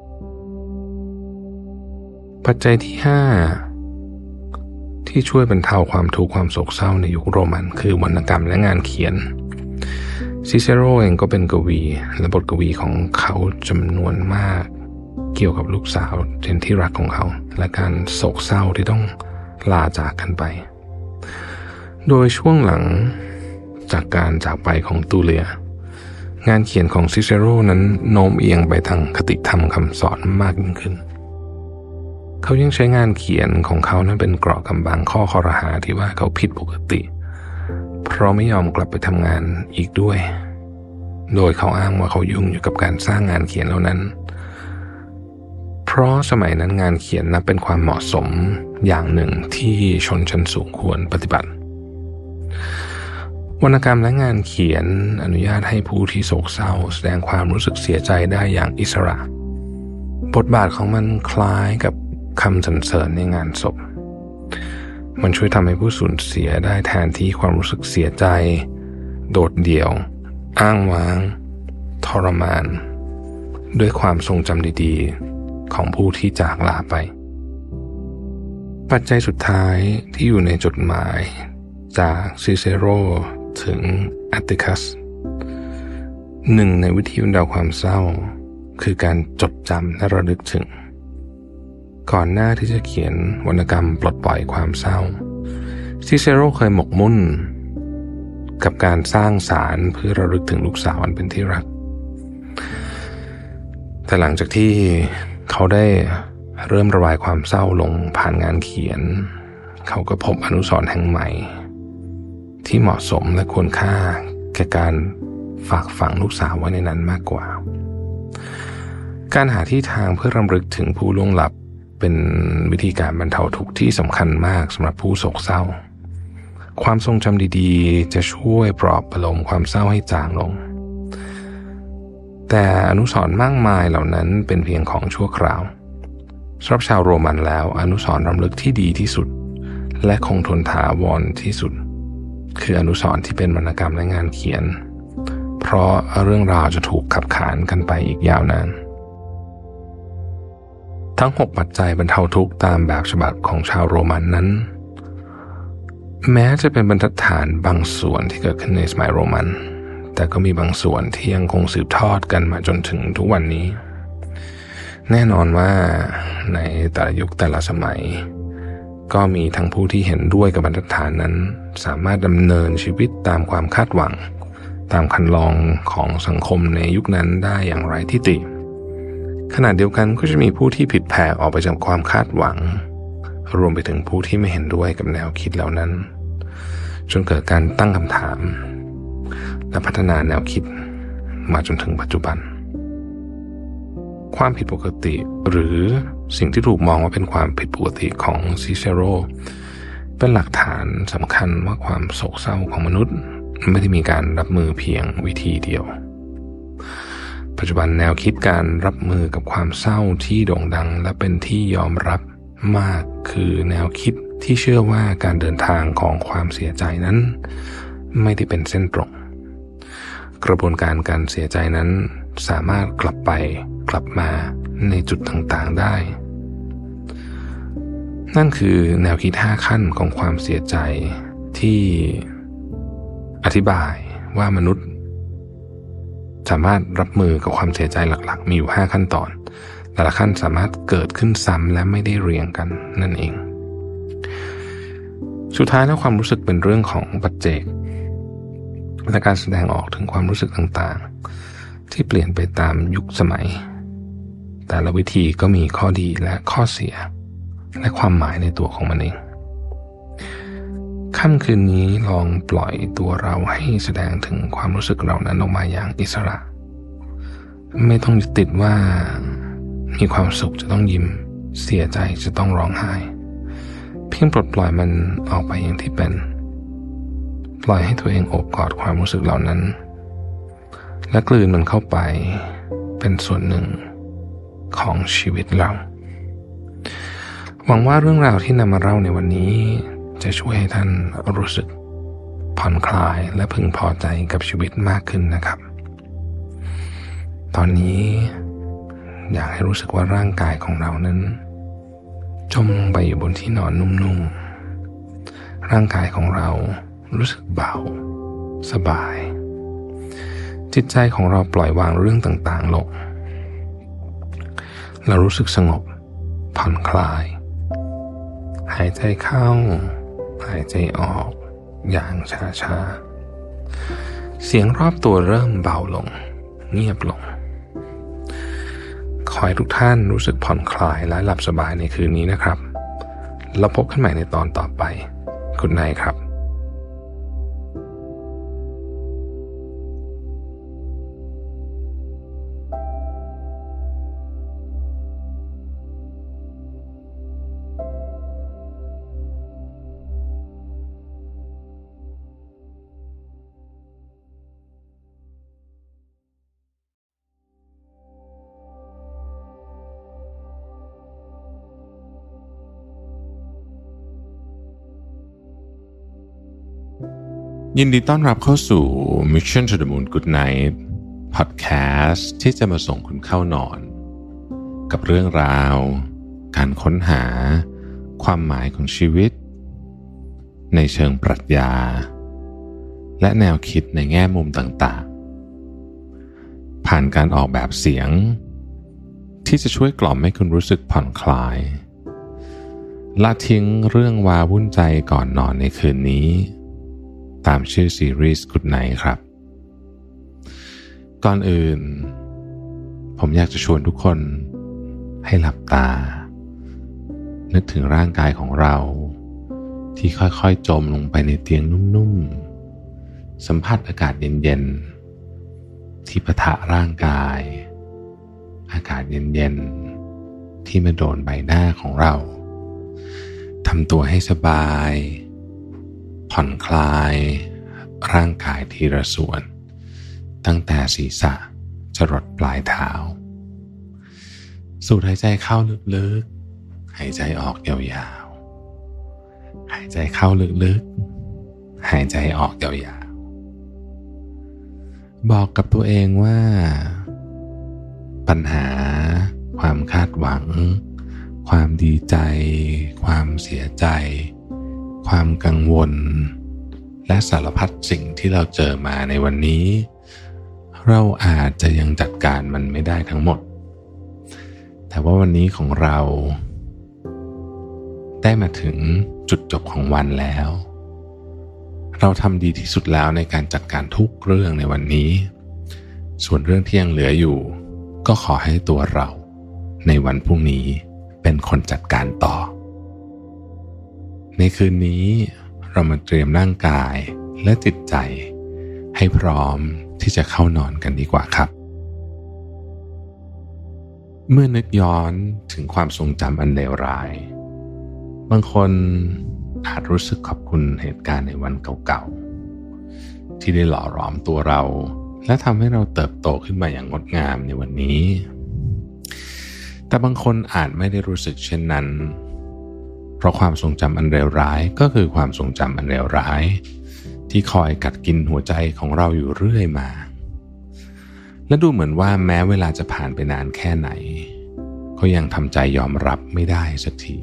ปัจจัยที่5ที่ช่วยบรรเทาความทุกข์ความโศกเศร้าในยุคโรมันคือวรรณกรรมและงานเขียนซิเซโรเองก็เป็นกวีและบทกวีของเขาจำนวนมากเกี่ยวกับลูกสาวที่รักของเขาและการโศกเศร้าที่ต้องลาจากกันไปโดยช่วงหลังจากการจากไปของตูเลียงานเขียนของซิเซโรนั้นโน้มเอียงไปทางคติธรรมคำสอนมากยิ่งขึ้นเขายังใช้งานเขียนของเขานั้นเป็นเกราะกำบังข้อคอรหาที่ว่าเขาผิดปกติเพราะไม่ยอมกลับไปทำงานอีกด้วยโดยเขาอ้างว่าเขายุ่งอยู่กับการสร้างงานเขียนเหล่านั้นเพราะสมัยนั้นงานเขียนนับเป็นความเหมาะสมอย่างหนึ่งที่ชนชั้นสูงควรปฏิบัติวรรณกรรมและงานเขียนอนุญาตให้ผู้ที่โศกเศร้าแสดงความรู้สึกเสียใจได้อย่างอิสระบทบาทของมันคล้ายกับคำสรรเสริญในงานศพมันช่วยทำให้ผู้สูญเสียได้แทนที่ความรู้สึกเสียใจโดดเดี่ยวอ้างว้างทรมานด้วยความทรงจำดีๆของผู้ที่จากลาไปปัจจัยสุดท้ายที่อยู่ในจดหมายจากซิเซโรถึงอัตติคัสหนึ่งในวิธีบรรเทาความเศร้าคือการจดจำและระลึกถึงก่อนหน้าที่จะเขียนวรรณกรรมปลดปล่อยความเศร้าซิเซโรเคยหมกมุ่นกับการสร้างสารเพื่อระลึกถึงลูกสาวอันเป็นที่รักแต่หลังจากที่เขาได้เริ่มระบายความเศร้าลงผ่านงานเขียนเขาก็พบอนุสรณ์แห่งใหม่ที่เหมาะสมและควรค่าแก่การฝากฝังลูกสาวไว้ในนั้นมากกว่าการหาที่ทางเพื่อรำลึกถึงผู้ล่วงลับเป็นวิธีการบรรเทาทุกข์ที่สำคัญมากสำหรับผู้โศกเศร้าความทรงจำดีๆจะช่วยปลอบประโลมความเศร้าให้จางลงแต่อนุสรณ์มากมายเหล่านั้นเป็นเพียงของชั่วคราวสำหรับชาวโรมันแล้วอนุสรณ์รำลึกที่ดีที่สุดและคงทนถาวรที่สุดคืออนุสรณ์ที่เป็นวรรณกรรมและงานเขียนเพราะเรื่องราวจะถูกขับขานกันไปอีกยาวนานทั้ง6ปัจจัยบรรเทาทุกข์ตามแบบฉบับของชาวโรมันนั้นแม้จะเป็นบรรทัดฐานบางส่วนที่เกิดขึ้นในสมัยโรมันแต่ก็มีบางส่วนที่ยังคงสืบทอดกันมาจนถึงทุกวันนี้แน่นอนว่าในแต่ละยุคแต่ละสมัยก็มีทั้งผู้ที่เห็นด้วยกับบรรทัดฐานนั้นสามารถดำเนินชีวิตตามความคาดหวังตามคันลองของสังคมในยุคนั้นได้อย่างไร้ที่ติขณะเดียวกันก็จะมีผู้ที่ผิดแผกออกไปจากความคาดหวังรวมไปถึงผู้ที่ไม่เห็นด้วยกับแนวคิดเหล่านั้นจนเกิดการตั้งคำถามและพัฒนาแนวคิดมาจนถึงปัจจุบันความผิดปกติหรือสิ่งที่ถูกมองว่าเป็นความผิดปกติของซิเซโรเป็นหลักฐานสำคัญว่าความโศกเศร้าของมนุษย์ไม่ได้มีการรับมือเพียงวิธีเดียวปัจจุบันแนวคิดการรับมือกับความเศร้าที่โด่งดังและเป็นที่ยอมรับมากคือแนวคิดที่เชื่อว่าการเดินทางของความเสียใจนั้นไม่ได้เป็นเส้นตรงกระบวนการการเสียใจนั้นสามารถกลับไปกลับมาในจุดต่างๆได้นั่นคือแนวคิด5ขั้นของความเสียใจที่อธิบายว่ามนุษย์สามารถรับมือกับความเสียใจหลักๆมีอยู่5ขั้นตอนแต่ละขั้นสามารถเกิดขึ้นซ้ำและไม่ได้เรียงกันนั่นเองสุดท้ายแล้วความรู้สึกเป็นเรื่องของปัจเจกและการแสดงออกถึงความรู้สึกต่างๆที่เปลี่ยนไปตามยุคสมัยแต่ละวิธีก็มีข้อดีและข้อเสียและความหมายในตัวของมันเองค่ำคืนนี้ลองปล่อยตัวเราให้แสดงถึงความรู้สึกเหล่านั้นออกมาอย่างอิสระไม่ต้องยึดติดว่ามีความสุขจะต้องยิ้มเสียใจจะต้องร้องไห้เพียงปลดปล่อยมันออกไปอย่างที่เป็นปล่อยให้ตัวเองโอบกอดความรู้สึกเหล่านั้นและกลืนมันเข้าไปเป็นส่วนหนึ่งของชีวิตเราหวังว่าเรื่องราวที่นำมาเล่าในวันนี้จะช่วยให้ท่านรู้สึกผ่อนคลายและพึงพอใจกับชีวิตมากขึ้นนะครับตอนนี้อยากให้รู้สึกว่าร่างกายของเรานั้นจมลงไปอยู่บนที่นอนนุ่มๆร่างกายของเรารู้สึกเบาสบายจิตใจของเราปล่อยวางเรื่องต่างๆลงเรารู้สึกสงบผ่อนคลายหายใจเข้าหายใจออกอย่างช้าๆเสียงรอบตัวเริ่มเบาลงเงียบลงขอให้ทุกท่านรู้สึกผ่อนคลายและหลับสบายในคืนนี้นะครับแล้วพบกันใหม่ในตอนต่อไปGood nightครับยินดีต้อนรับเข้าสู่ Mission to the Moon Good Night Podcast ที่จะมาส่งคุณเข้านอนกับเรื่องราวการค้นหาความหมายของชีวิตในเชิงปรัชญาและแนวคิดในแง่มุมต่างๆผ่านการออกแบบเสียงที่จะช่วยกล่อมให้คุณรู้สึกผ่อนคลายละทิ้งเรื่องวาวุ่นใจก่อนนอนในคืนนี้ตามชื่อซีรีส์ Good Night ครับก่อนอื่นผมอยากจะชวนทุกคนให้หลับตานึกถึงร่างกายของเราที่ค่อยๆจมลงไปในเตียงนุ่มๆสัมผัสอากาศเย็นๆที่ปะทะร่างกายอากาศเย็นๆที่มาโดนใบหน้าของเราทำตัวให้สบายผ่อนคลายร่างกายทีละส่วนตั้งแต่ศีรษะจรดปลายเท้าสูดหายใจเข้าลึกๆหายใจออกยาวๆหายใจเข้าลึกๆหายใจออกยาวๆบอกกับตัวเองว่าปัญหาความคาดหวังความดีใจความเสียใจความกังวลและสารพัดสิ่งที่เราเจอมาในวันนี้เราอาจจะยังจัดการมันไม่ได้ทั้งหมดแต่ว่าวันนี้ของเราได้มาถึงจุดจบของวันแล้วเราทำดีที่สุดแล้วในการจัดการทุกเรื่องในวันนี้ส่วนเรื่องที่ยังเหลืออยู่ก็ขอให้ตัวเราในวันพรุ่งนี้เป็นคนจัดการต่อในคืนนี้เรามาเตรียมร่างกายและจิตใจให้พร้อมที่จะเข้านอนกันดีกว่าครับเมื่อนึกย้อนถึงความทรงจำอันเลวร้ายบางคนอาจรู้สึกขอบคุณเหตุการณ์ในวันเก่าๆที่ได้หล่อหลอมตัวเราและทำให้เราเติบโตขึ้นมาอย่างงดงามในวันนี้แต่บางคนอาจไม่ได้รู้สึกเช่นนั้นเพราะความทรงจำอันเลวร้ายก็คือความทรงจำอันเลวร้ายที่คอยกัดกินหัวใจของเราอยู่เรื่อยมาและดูเหมือนว่าแม้เวลาจะผ่านไปนานแค่ไหนก็ยังทำใจยอมรับไม่ได้สักที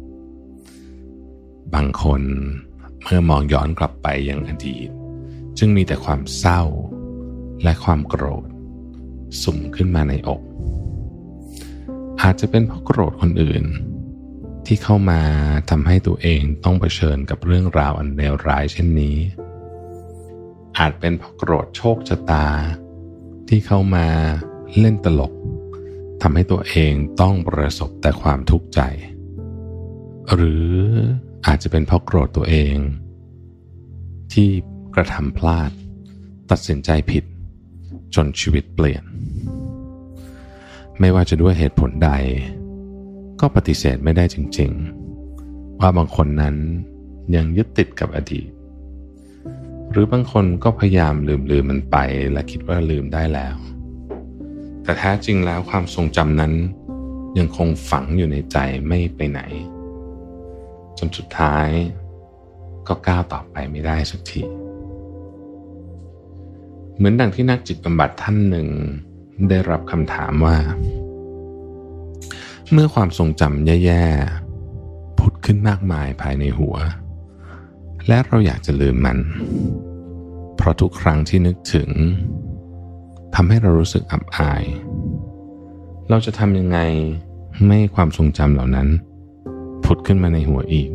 บางคนเมื่อมองย้อนกลับไปยังอดีตจึงมีแต่ความเศร้าและความโกรธสุ่มขึ้นมาในอกอาจจะเป็นเพราะโกรธคนอื่นที่เข้ามาทำให้ตัวเองต้องเผชิญกับเรื่องราวอันเลวร้ายเช่นนี้อาจเป็นเพราะโกรธโชคชะตาที่เข้ามาเล่นตลกทำให้ตัวเองต้องประสบแต่ความทุกข์ใจหรืออาจจะเป็นเพราะโกรธตัวเองที่กระทำพลาดตัดสินใจผิดจนชีวิตเปลี่ยนไม่ว่าจะด้วยเหตุผลใดก็ปฏิเสธไม่ได้จริงๆว่าบางคนนั้นยังยึดติดกับอดีตหรือบางคนก็พยายามลืมมันไปและคิดว่าลืมได้แล้วแต่แท้จริงแล้วความทรงจำนั้นยังคงฝังอยู่ในใจไม่ไปไหนจนสุดท้ายก็ก้าวต่อไปไม่ได้สักทีเหมือนดังที่นักจิตบำบัดท่านหนึ่งได้รับคำถามว่าเมื่อความทรงจำแย่ๆผุดขึ้นมากมายภายในหัวและเราอยากจะลืมมันเพราะทุกครั้งที่นึกถึงทำให้เรารู้สึกอับอายเราจะทำยังไงไม่ให้ความทรงจำเหล่านั้นผุดขึ้นมาในหัวอีก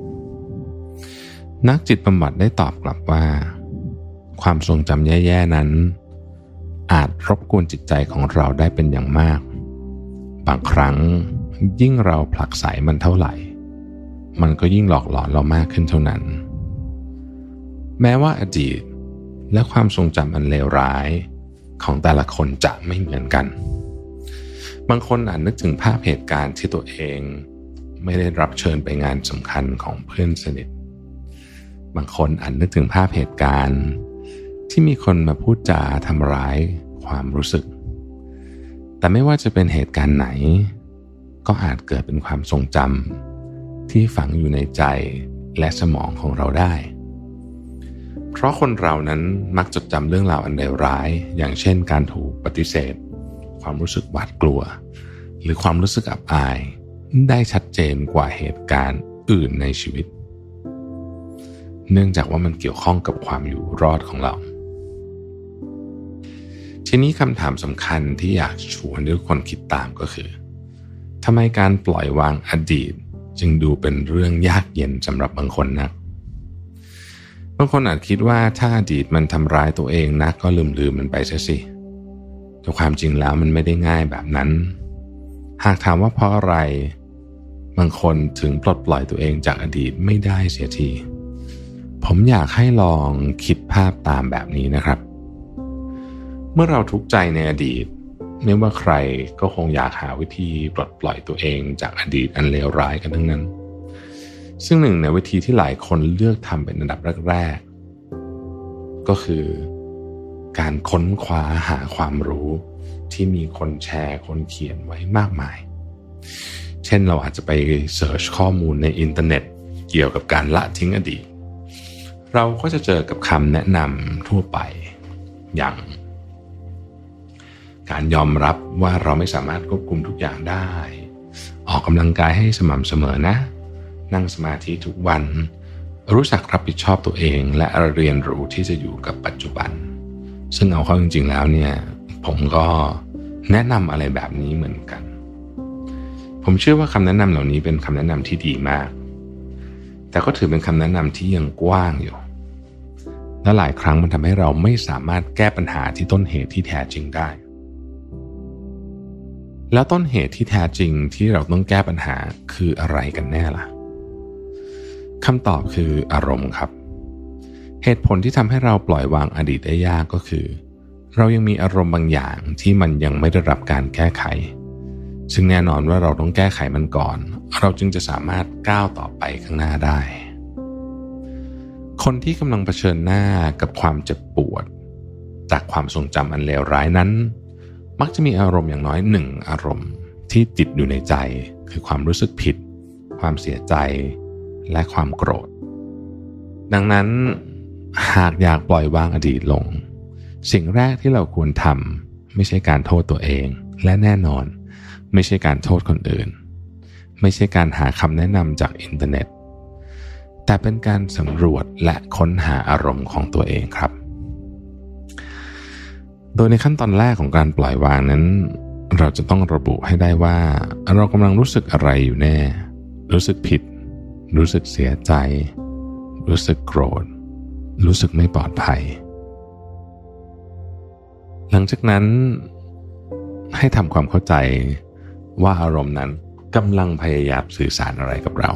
นักจิตบำบัดได้ตอบกลับว่าความทรงจำแย่ๆนั้นอาจรบกวนจิตใจของเราได้เป็นอย่างมากบางครั้งยิ่งเราผลักไสมันเท่าไหร่มันก็ยิ่งหลอกหลอนเรามากขึ้นเท่านั้นแม้ว่าอดีตและความทรงจำอันเลวร้ายของแต่ละคนจะไม่เหมือนกันบางคนอาจนึกถึงภาพเหตุการณ์ที่ตัวเองไม่ได้รับเชิญไปงานสำคัญของเพื่อนสนิทบางคนอาจนึกถึงภาพเหตุการณ์ที่มีคนมาพูดจาทำร้ายความรู้สึกแต่ไม่ว่าจะเป็นเหตุการณ์ไหนก็อาจเกิดเป็นความทรงจำที่ฝังอยู่ในใจและสมองของเราได้เพราะคนเรานั้นมักจดจำเรื่องราวอันเลวร้ายอย่างเช่นการถูกปฏิเสธความรู้สึกหวาดกลัวหรือความรู้สึกอับอายได้ชัดเจนกว่าเหตุการณ์อื่นในชีวิตเนื่องจากว่ามันเกี่ยวข้องกับความอยู่รอดของเราทีนี้คำถามสำคัญที่อยากชวนทุกคนคิดตามก็คือทำไมการปล่อยวางอดีตจึงดูเป็นเรื่องยากเย็นสำหรับบางคนนักบางคนอาจคิดว่าถ้าอดีตมันทำร้ายตัวเองนะก็ลืมมันไปซะสิแต่ความจริงแล้วมันไม่ได้ง่ายแบบนั้นหากถามว่าเพราะอะไรบางคนถึงปลดปล่อยตัวเองจากอดีตไม่ได้เสียทีผมอยากให้ลองคิดภาพตามแบบนี้นะครับเมื่อเราทุกข์ใจในอดีตไม่ว่าใครก็คงอยากหาวิธีปลดปล่อยตัวเองจากอดีตอันเลวร้ายกันทั้งนั้นซึ่งหนึ่งในวิธีที่หลายคนเลือกทำเป็นอันดับแรกๆก็คือการค้นคว้าหาความรู้ที่มีคนแชร์คนเขียนไว้มากมายเช่นเราอาจจะไปเสิร์ชข้อมูลในอินเทอร์เน็ตเกี่ยวกับการละทิ้งอดีตเราก็จะเจอกับคำแนะนำทั่วไปอย่างการยอมรับว่าเราไม่สามารถควบคุมทุกอย่างได้ออกกำลังกายให้สม่ำเสมอนะนั่งสมาธิทุกวันรู้จักรับผิดชอบตัวเองและเรียนรู้ที่จะอยู่กับปัจจุบันซึ่งเอาเข้าจริงๆแล้วเนี่ยผมก็แนะนำอะไรแบบนี้เหมือนกันผมเชื่อว่าคำแนะนำเหล่านี้เป็นคำแนะนำที่ดีมากแต่ก็ถือเป็นคำแนะนำที่ยังกว้างอยู่และหลายครั้งมันทำให้เราไม่สามารถแก้ปัญหาที่ต้นเหตุที่แท้จริงได้แล้วต้นเหตุที่แท้จริงที่เราต้องแก้ปัญหาคืออะไรกันแน่ล่ะคำตอบคืออารมณ์ครับเหตุผลที่ทำให้เราปล่อยวางอดีตได้ยากก็คือเรายังมีอารมณ์บางอย่างที่มันยังไม่ได้รับการแก้ไขซึ่งแน่นอนว่าเราต้องแก้ไขมันก่อนเราจึงจะสามารถก้าวต่อไปข้างหน้าได้คนที่กำลังเผชิญหน้ากับความเจ็บปวดจากความทรงจำอันเลวร้ายนั้นมักจะมีอารมณ์อย่างน้อยหนึ่งอารมณ์ที่ติดอยู่ในใจคือความรู้สึกผิดความเสียใจและความโกรธดังนั้นหากอยากปล่อยวางอดีตลงสิ่งแรกที่เราควรทำไม่ใช่การโทษตัวเองและแน่นอนไม่ใช่การโทษคนอื่นไม่ใช่การหาคำแนะนำจากอินเทอร์เน็ตแต่เป็นการสำรวจและค้นหาอารมณ์ของตัวเองครับโดยในขั้นตอนแรกของการปล่อยวางนั้นเราจะต้องระบุให้ได้ว่าเรากำลังรู้สึกอะไรอยู่แน่รู้สึกผิดรู้สึกเสียใจรู้สึกโกรธรู้สึกไม่ปลอดภัยหลังจากนั้นให้ทำความเข้าใจว่าอารมณ์นั้นกำลังพยายามสื่อสารอะไรกับเรา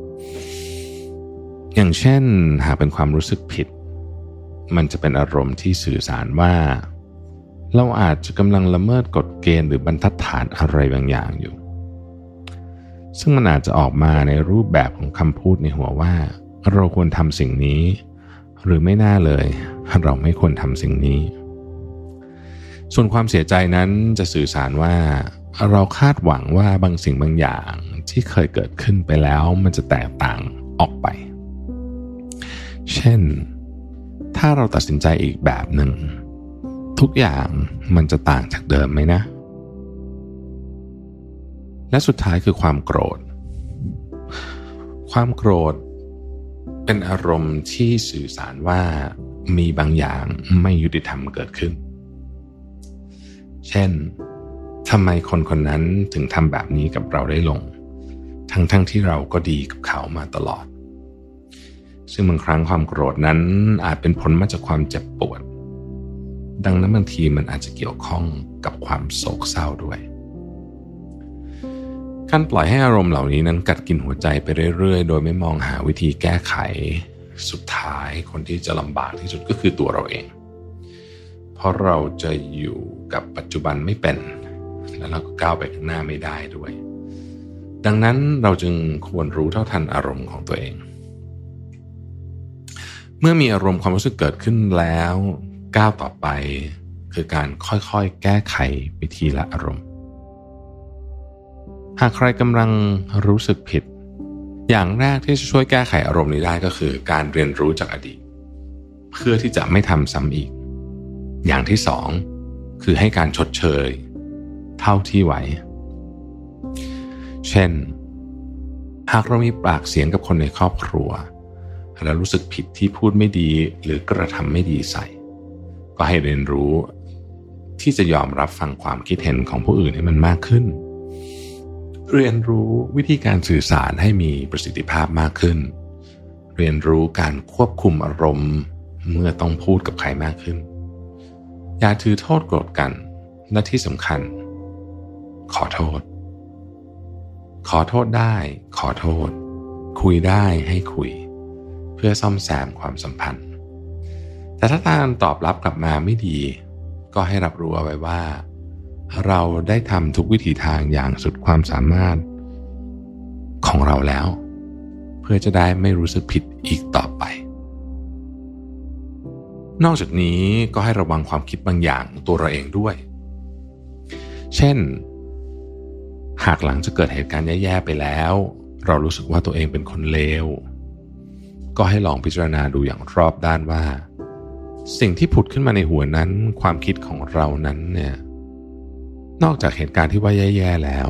อย่างเช่นหากเป็นความรู้สึกผิดมันจะเป็นอารมณ์ที่สื่อสารว่าเราอาจจะกำลังละเมิดกฎเกณฑ์หรือบรรทัดฐานอะไรบางอย่างอยู่ซึ่งมันอาจจะออกมาในรูปแบบของคำพูดในหัวว่าเราควรทำสิ่งนี้หรือไม่น่าเลยเราไม่ควรทำสิ่งนี้ส่วนความเสียใจนั้นจะสื่อสารว่าเราคาดหวังว่าบางสิ่งบางอย่างที่เคยเกิดขึ้นไปแล้วมันจะแตกต่างออกไปเช่นถ้าเราตัดสินใจอีกแบบหนึ่งทุกอย่างมันจะต่างจากเดิมไหมนะและสุดท้ายคือความโกรธความโกรธเป็นอารมณ์ที่สื่อสารว่ามีบางอย่างไม่ยุติธรรมเกิดขึ้นเช่นทำไมคนคนนั้นถึงทำแบบนี้กับเราได้ลงทั้งที่เราก็ดีกับเขามาตลอดซึ่งบางครั้งความโกรธนั้นอาจเป็นผลมาจากความเจ็บปวดดังนั้นบางทีมันอาจจะเกี่ยวข้องกับความโศกเศร้าด้วยการปล่อยให้อารมณ์เหล่านี้นั้นกัดกินหัวใจไปเรื่อยๆโดยไม่มองหาวิธีแก้ไขสุดท้ายคนที่จะลำบากที่สุดก็คือตัวเราเองเพราะเราจะอยู่กับปัจจุบันไม่เป็นและเราก็ก้าวไปข้างหน้าไม่ได้ด้วยดังนั้นเราจึงควรรู้เท่าทันอารมณ์ของตัวเองเมื่อมีอารมณ์ความรู้สึกเกิดขึ้นแล้วก้าวต่อไปคือการค่อยๆแก้ไขไปทีละอารมณ์หากใครกำลังรู้สึกผิดอย่างแรกที่จะช่วยแก้ไขอารมณ์นี้ได้ก็คือการเรียนรู้จากอดีตเพื่อที่จะไม่ทำซ้ำอีกอย่างที่สองคือให้การชดเชยเท่าที่ไหวเช่นหากเรามีปากเสียงกับคนในครอบครัวแล้วรู้สึกผิดที่พูดไม่ดีหรือกระทำไม่ดีใส่ก็ให้เรียนรู้ที่จะยอมรับฟังความคิดเห็นของผู้อื่นให้มันมากขึ้นเรียนรู้วิธีการสื่อสารให้มีประสิทธิภาพมากขึ้นเรียนรู้การควบคุมอารมณ์เมื่อต้องพูดกับใครมากขึ้นอย่าถือโทษโกรธกันและที่สำคัญขอโทษได้ขอโทษคุยได้ให้คุยเพื่อซ่อมแซมความสัมพันธ์แต่ถ้าการตอบรับกลับมาไม่ดีก็ให้รับรู้เอาไว้ว่าเราได้ทำทุกวิถีทางอย่างสุดความสามารถของเราแล้วเพื่อจะได้ไม่รู้สึกผิดอีกต่อไปนอกจากนี้ก็ให้ระวังความคิดบางอย่างตัวเราเองด้วยเช่นหากหลังจากเกิดเหตุการณ์แย่ๆไปแล้วเรารู้สึกว่าตัวเองเป็นคนเลวก็ให้ลองพิจารณาดูอย่างรอบด้านว่าสิ่งที่ผุดขึ้นมาในหัวนั้นความคิดของเรานั้นเนี่ยนอกจากเหตุการณ์ที่ว่าแย่ๆแล้ว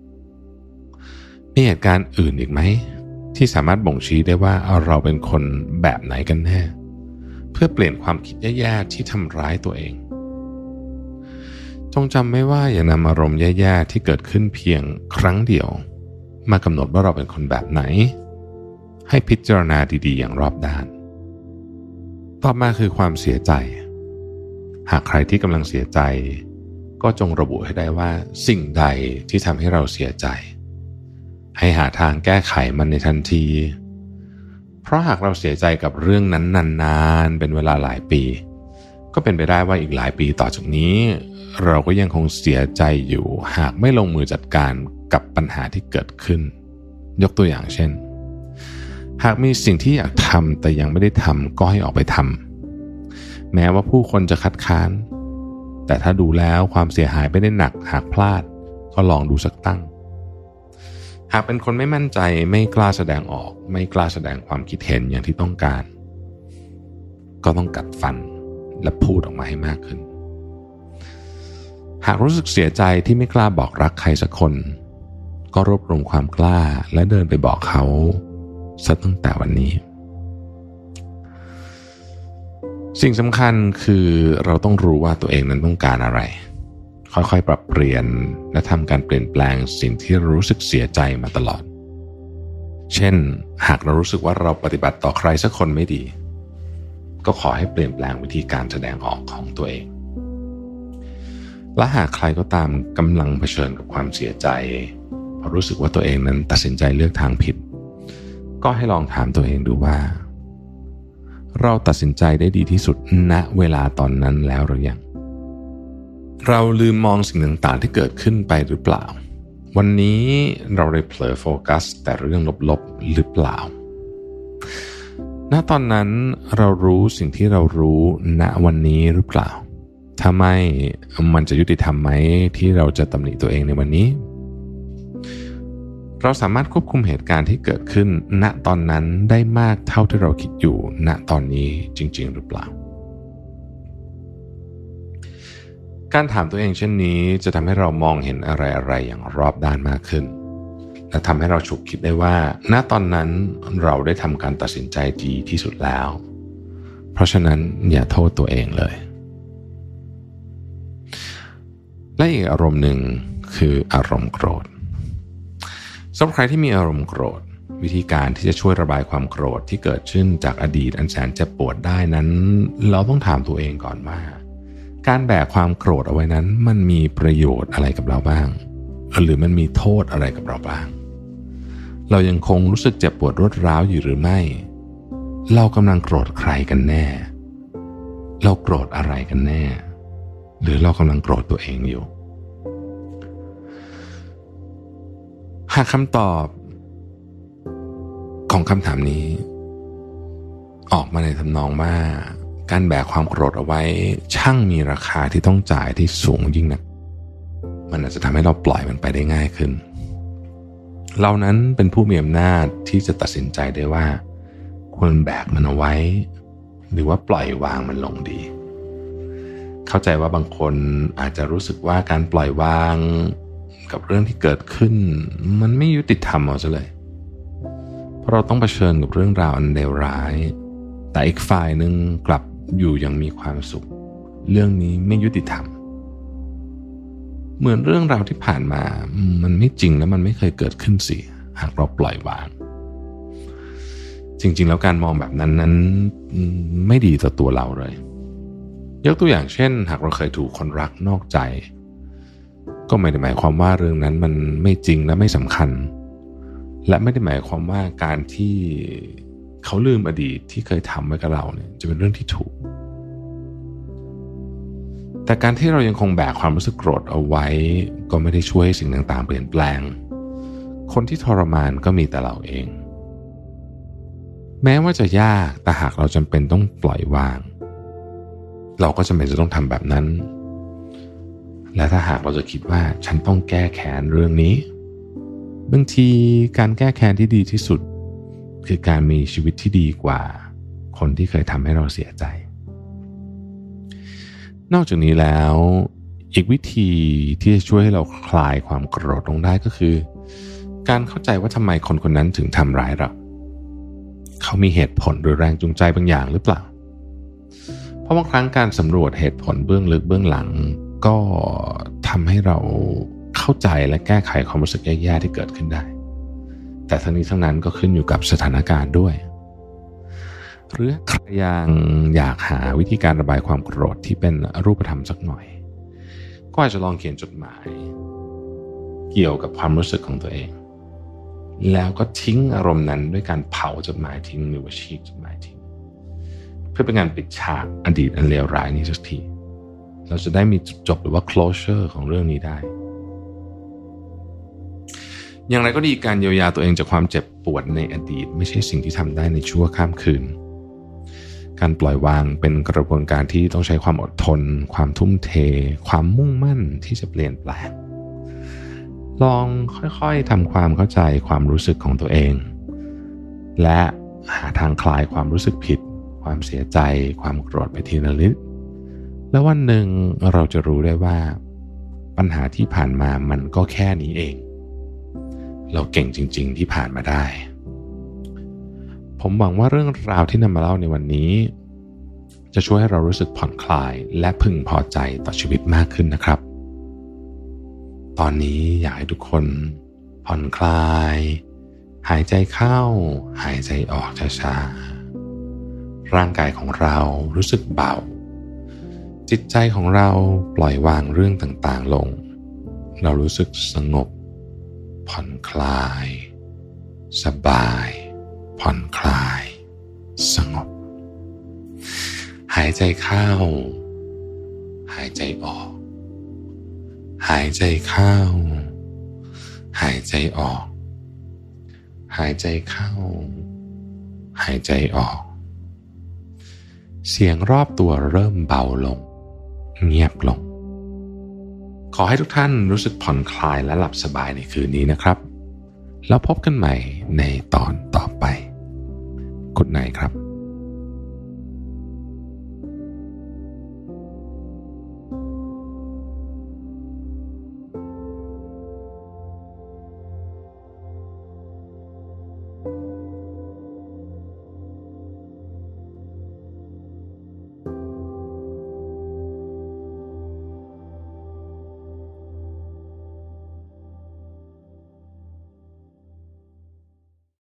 มีเหตุการณ์อื่นอีกไหมที่สามารถบ่งชี้ได้ว่าเราเป็นคนแบบไหนกันแน่เพื่อเปลี่ยนความคิดแย่ๆที่ทำร้ายตัวเองจงจำไว้ว่าอย่านำอารมณ์แย่ๆที่เกิดขึ้นเพียงครั้งเดียวมากำหนดว่าเราเป็นคนแบบไหนให้พิจารณาดีๆอย่างรอบด้านต่อมาคือความเสียใจหากใครที่กำลังเสียใจก็จงระบุให้ได้ว่าสิ่งใดที่ทำให้เราเสียใจให้หาทางแก้ไขมันในทันทีเพราะหากเราเสียใจกับเรื่องนั้นนานๆเป็นเวลาหลายปีก็เป็นไปได้ว่าอีกหลายปีต่อจากนี้เราก็ยังคงเสียใจอยู่หากไม่ลงมือจัดการกับปัญหาที่เกิดขึ้นยกตัวอย่างเช่นหากมีสิ่งที่อยากทำแต่ยังไม่ได้ทำก็ให้ออกไปทำแม้ว่าผู้คนจะคัดค้านแต่ถ้าดูแล้วความเสียหายไม่ได้หนักหากพลาดก็ลองดูสักตั้งหากเป็นคนไม่มั่นใจไม่กล้าแสดงออกไม่กล้าแสดงความคิดเห็นอย่างที่ต้องการก็ต้องกัดฟันและพูดออกมาให้มากขึ้นหากรู้สึกเสียใจที่ไม่กล้าบอกรักใครสักคนก็รวบรวมความกล้าและเดินไปบอกเขาซะตั้งแต่วันนี้สิ่งสำคัญคือเราต้องรู้ว่าตัวเองนั้นต้องการอะไรค่อยๆปรับเปลี่ยนและทำการเปลี่ยนแปลงสิ่งที่รู้สึกเสียใจมาตลอดเช่นหากเรารู้สึกว่าเราปฏิบัติต่อใครสักคนไม่ดีก็ขอให้เปลี่ยนแปลงวิธีการแสดงออกของตัวเองและหากใครก็ตามกำลังเผชิญกับความเสียใจเพราะรู้สึกว่าตัวเองนั้นตัดสินใจเลือกทางผิดก็ให้ลองถามตัวเองดูว่าเราตัดสินใจได้ดีที่สุดณเวลาตอนนั้นแล้วหรือยังเราลืมมองสิ่งต่างๆที่เกิดขึ้นไปหรือเปล่าวันนี้เราได้เผลอโฟกัสแต่เรื่องลบๆหรือเปล่าณตอนนั้นเรารู้สิ่งที่เรารู้ณวันนี้หรือเปล่าถ้าไม่มันจะยุติธรรมไหมที่เราจะตำหนิตัวเองในวันนี้เราสามารถควบคุมเหตุการณ์ที่เกิดขึ้นณตอนนั้นได้มากเท่าที่เราคิดอยู่ณตอนนี้จริงๆหรือเปล่าการถามตัวเองเช่นนี้จะทำให้เรามองเห็นอะไรๆอย่างรอบด้านมากขึ้นและทำให้เราฉุกคิดได้ว่าณตอนนั้นเราได้ทำการตัดสินใจดีที่สุดแล้วเพราะฉะนั้นอย่าโทษตัวเองเลยและอีกอารมณ์หนึ่งคืออารมณ์โกรธสำหรับใครที่มีอารมณ์โกรธวิธีการที่จะช่วยระบายความโกรธที่เกิดขึ้นจากอดีตอันแสนเจ็บปวดได้นั้นเราต้องถามตัวเองก่อนว่าการแบกความโกรธเอาไว้นั้นมันมีประโยชน์อะไรกับเราบ้างหรือมันมีโทษอะไรกับเราบ้างเรายังคงรู้สึกเจ็บปวดรวดร้าวอยู่หรือไม่เรากำลังโกรธใครกันแน่เราโกรธอะไรกันแน่หรือเรากำลังโกรธตัวเองอยู่หากคำตอบของคำถามนี้ออกมาในทำนองว่าการแบกความโกรธเอาไว้ช่างมีราคาที่ต้องจ่ายที่สูงยิ่งนักมันอาจจะทำให้เราปล่อยมันไปได้ง่ายขึ้นเรานั้นเป็นผู้มีอำนาจที่จะตัดสินใจได้ว่าควรแบกมันเอาไว้หรือว่าปล่อยวางมันลงดีเข้าใจว่าบางคนอาจจะรู้สึกว่าการปล่อยวางกับเรื่องที่เกิดขึ้นมันไม่ยุติธรรมเอาซะเลยเพราะเราต้องเผชิญกับเรื่องราวอันเลวร้ายแต่อีกฝ่ายนึงกลับอยู่อย่างมีความสุขเรื่องนี้ไม่ยุติธรรมเหมือนเรื่องราวที่ผ่านมามันไม่จริงและมันไม่เคยเกิดขึ้นสิหากเราปล่อยวางจริงๆแล้วการมองแบบนั้นไม่ดีต่อตัวเราเลยยกตัวอย่างเช่นหากเราเคยถูกคนรักนอกใจก็ไม่ได้หมายความว่าเรื่องนั้นมันไม่จริงและไม่สำคัญและไม่ได้หมายความว่าการที่เขาลืมอดีตที่เคยทำไว้กับเราเนี่ยจะเป็นเรื่องที่ถูกแต่การที่เรายังคงแบกความรู้สึกโกรธเอาไว้ก็ไม่ได้ช่วยให้สิ่งต่างๆเปลี่ยนแปลงคนที่ทรมานก็มีแต่เราเองแม้ว่าจะยากแต่หากเราจำเป็นต้องปล่อยวางเราก็จำเป็นจะต้องทำแบบนั้นและถ้าหากเราจะคิดว่าฉันต้องแก้แค้นเรื่องนี้บางทีการแก้แค้นที่ดีที่สุดคือการมีชีวิตที่ดีกว่าคนที่เคยทำให้เราเสียใจนอกจากนี้แล้วอีกวิธีที่จะช่วยให้เราคลายความโกรธลงได้ก็คือการเข้าใจว่าทำไมคนคนนั้นถึงทำร้ายเราเขามีเหตุผลหรือแรงจูงใจบางอย่างหรือเปล่าเพราะบางครั้งการสำรวจเหตุผลเบื้องลึกเบื้องหลังก็ทำให้เราเข้าใจและแก้ไขความรู้สึกแย่ๆที่เกิดขึ้นได้แต่ทั้งนี้ทั้งนั้นก็ขึ้นอยู่กับสถานการณ์ด้วยหรือใครยังอยากหาวิธีการระบายความโกรธที่เป็นรูปธรรมสักหน่อยก็อาจจะลองเขียนจดหมายเกี่ยวกับความรู้สึกของตัวเองแล้วก็ทิ้งอารมณ์นั้นด้วยการเผาจดหมายทิ้งหรือว่าฉีกจดหมายทิ้งเพื่อเป็นการปิดฉากอดีตอันเลวร้ายนี้สักทีเราจะได้มีจุดจบหรือว่า closure ของเรื่องนี้ได้อย่างไรก็ดีการเยียวยาตัวเองจากความเจ็บปวดในอดีตไม่ใช่สิ่งที่ทำได้ในชั่วข้ามคืนการปล่อยวางเป็นกระบวนการที่ต้องใช้ความอดทนความทุ่มเทความมุ่งมั่นที่จะเปลี่ยนแปลงลองค่อยๆทำความเข้าใจความรู้สึกของตัวเองและหาทางคลายความรู้สึกผิดความเสียใจความโกรธไปทีละนิดแล้ววันหนึ่งเราจะรู้ได้ว่าปัญหาที่ผ่านมามันก็แค่นี้เองเราเก่งจริงๆที่ผ่านมาได้ผมหวังว่าเรื่องราวที่นำมาเล่าในวันนี้จะช่วยให้เรารู้สึกผ่อนคลายและพึงพอใจต่อชีวิตมากขึ้นนะครับตอนนี้อยากให้ทุกคนผ่อนคลายหายใจเข้าหายใจออกช้าๆร่างกายของเรารู้สึกเบาจิตใจของเราปล่อยวางเรื่องต่างๆลงเรารู้สึกสงบผ่อนคลายสบายผ่อนคลายสงบหายใจเข้าหายใจออกหายใจเข้าหายใจออกหายใจเข้าหายใจออกเสียงรอบตัวเริ่มเบาลงเงียบลงขอให้ทุกท่านรู้สึกผ่อนคลายและหลับสบายในคืนนี้นะครับแล้วพบกันใหม่ในตอนต่อไปGood night ครับ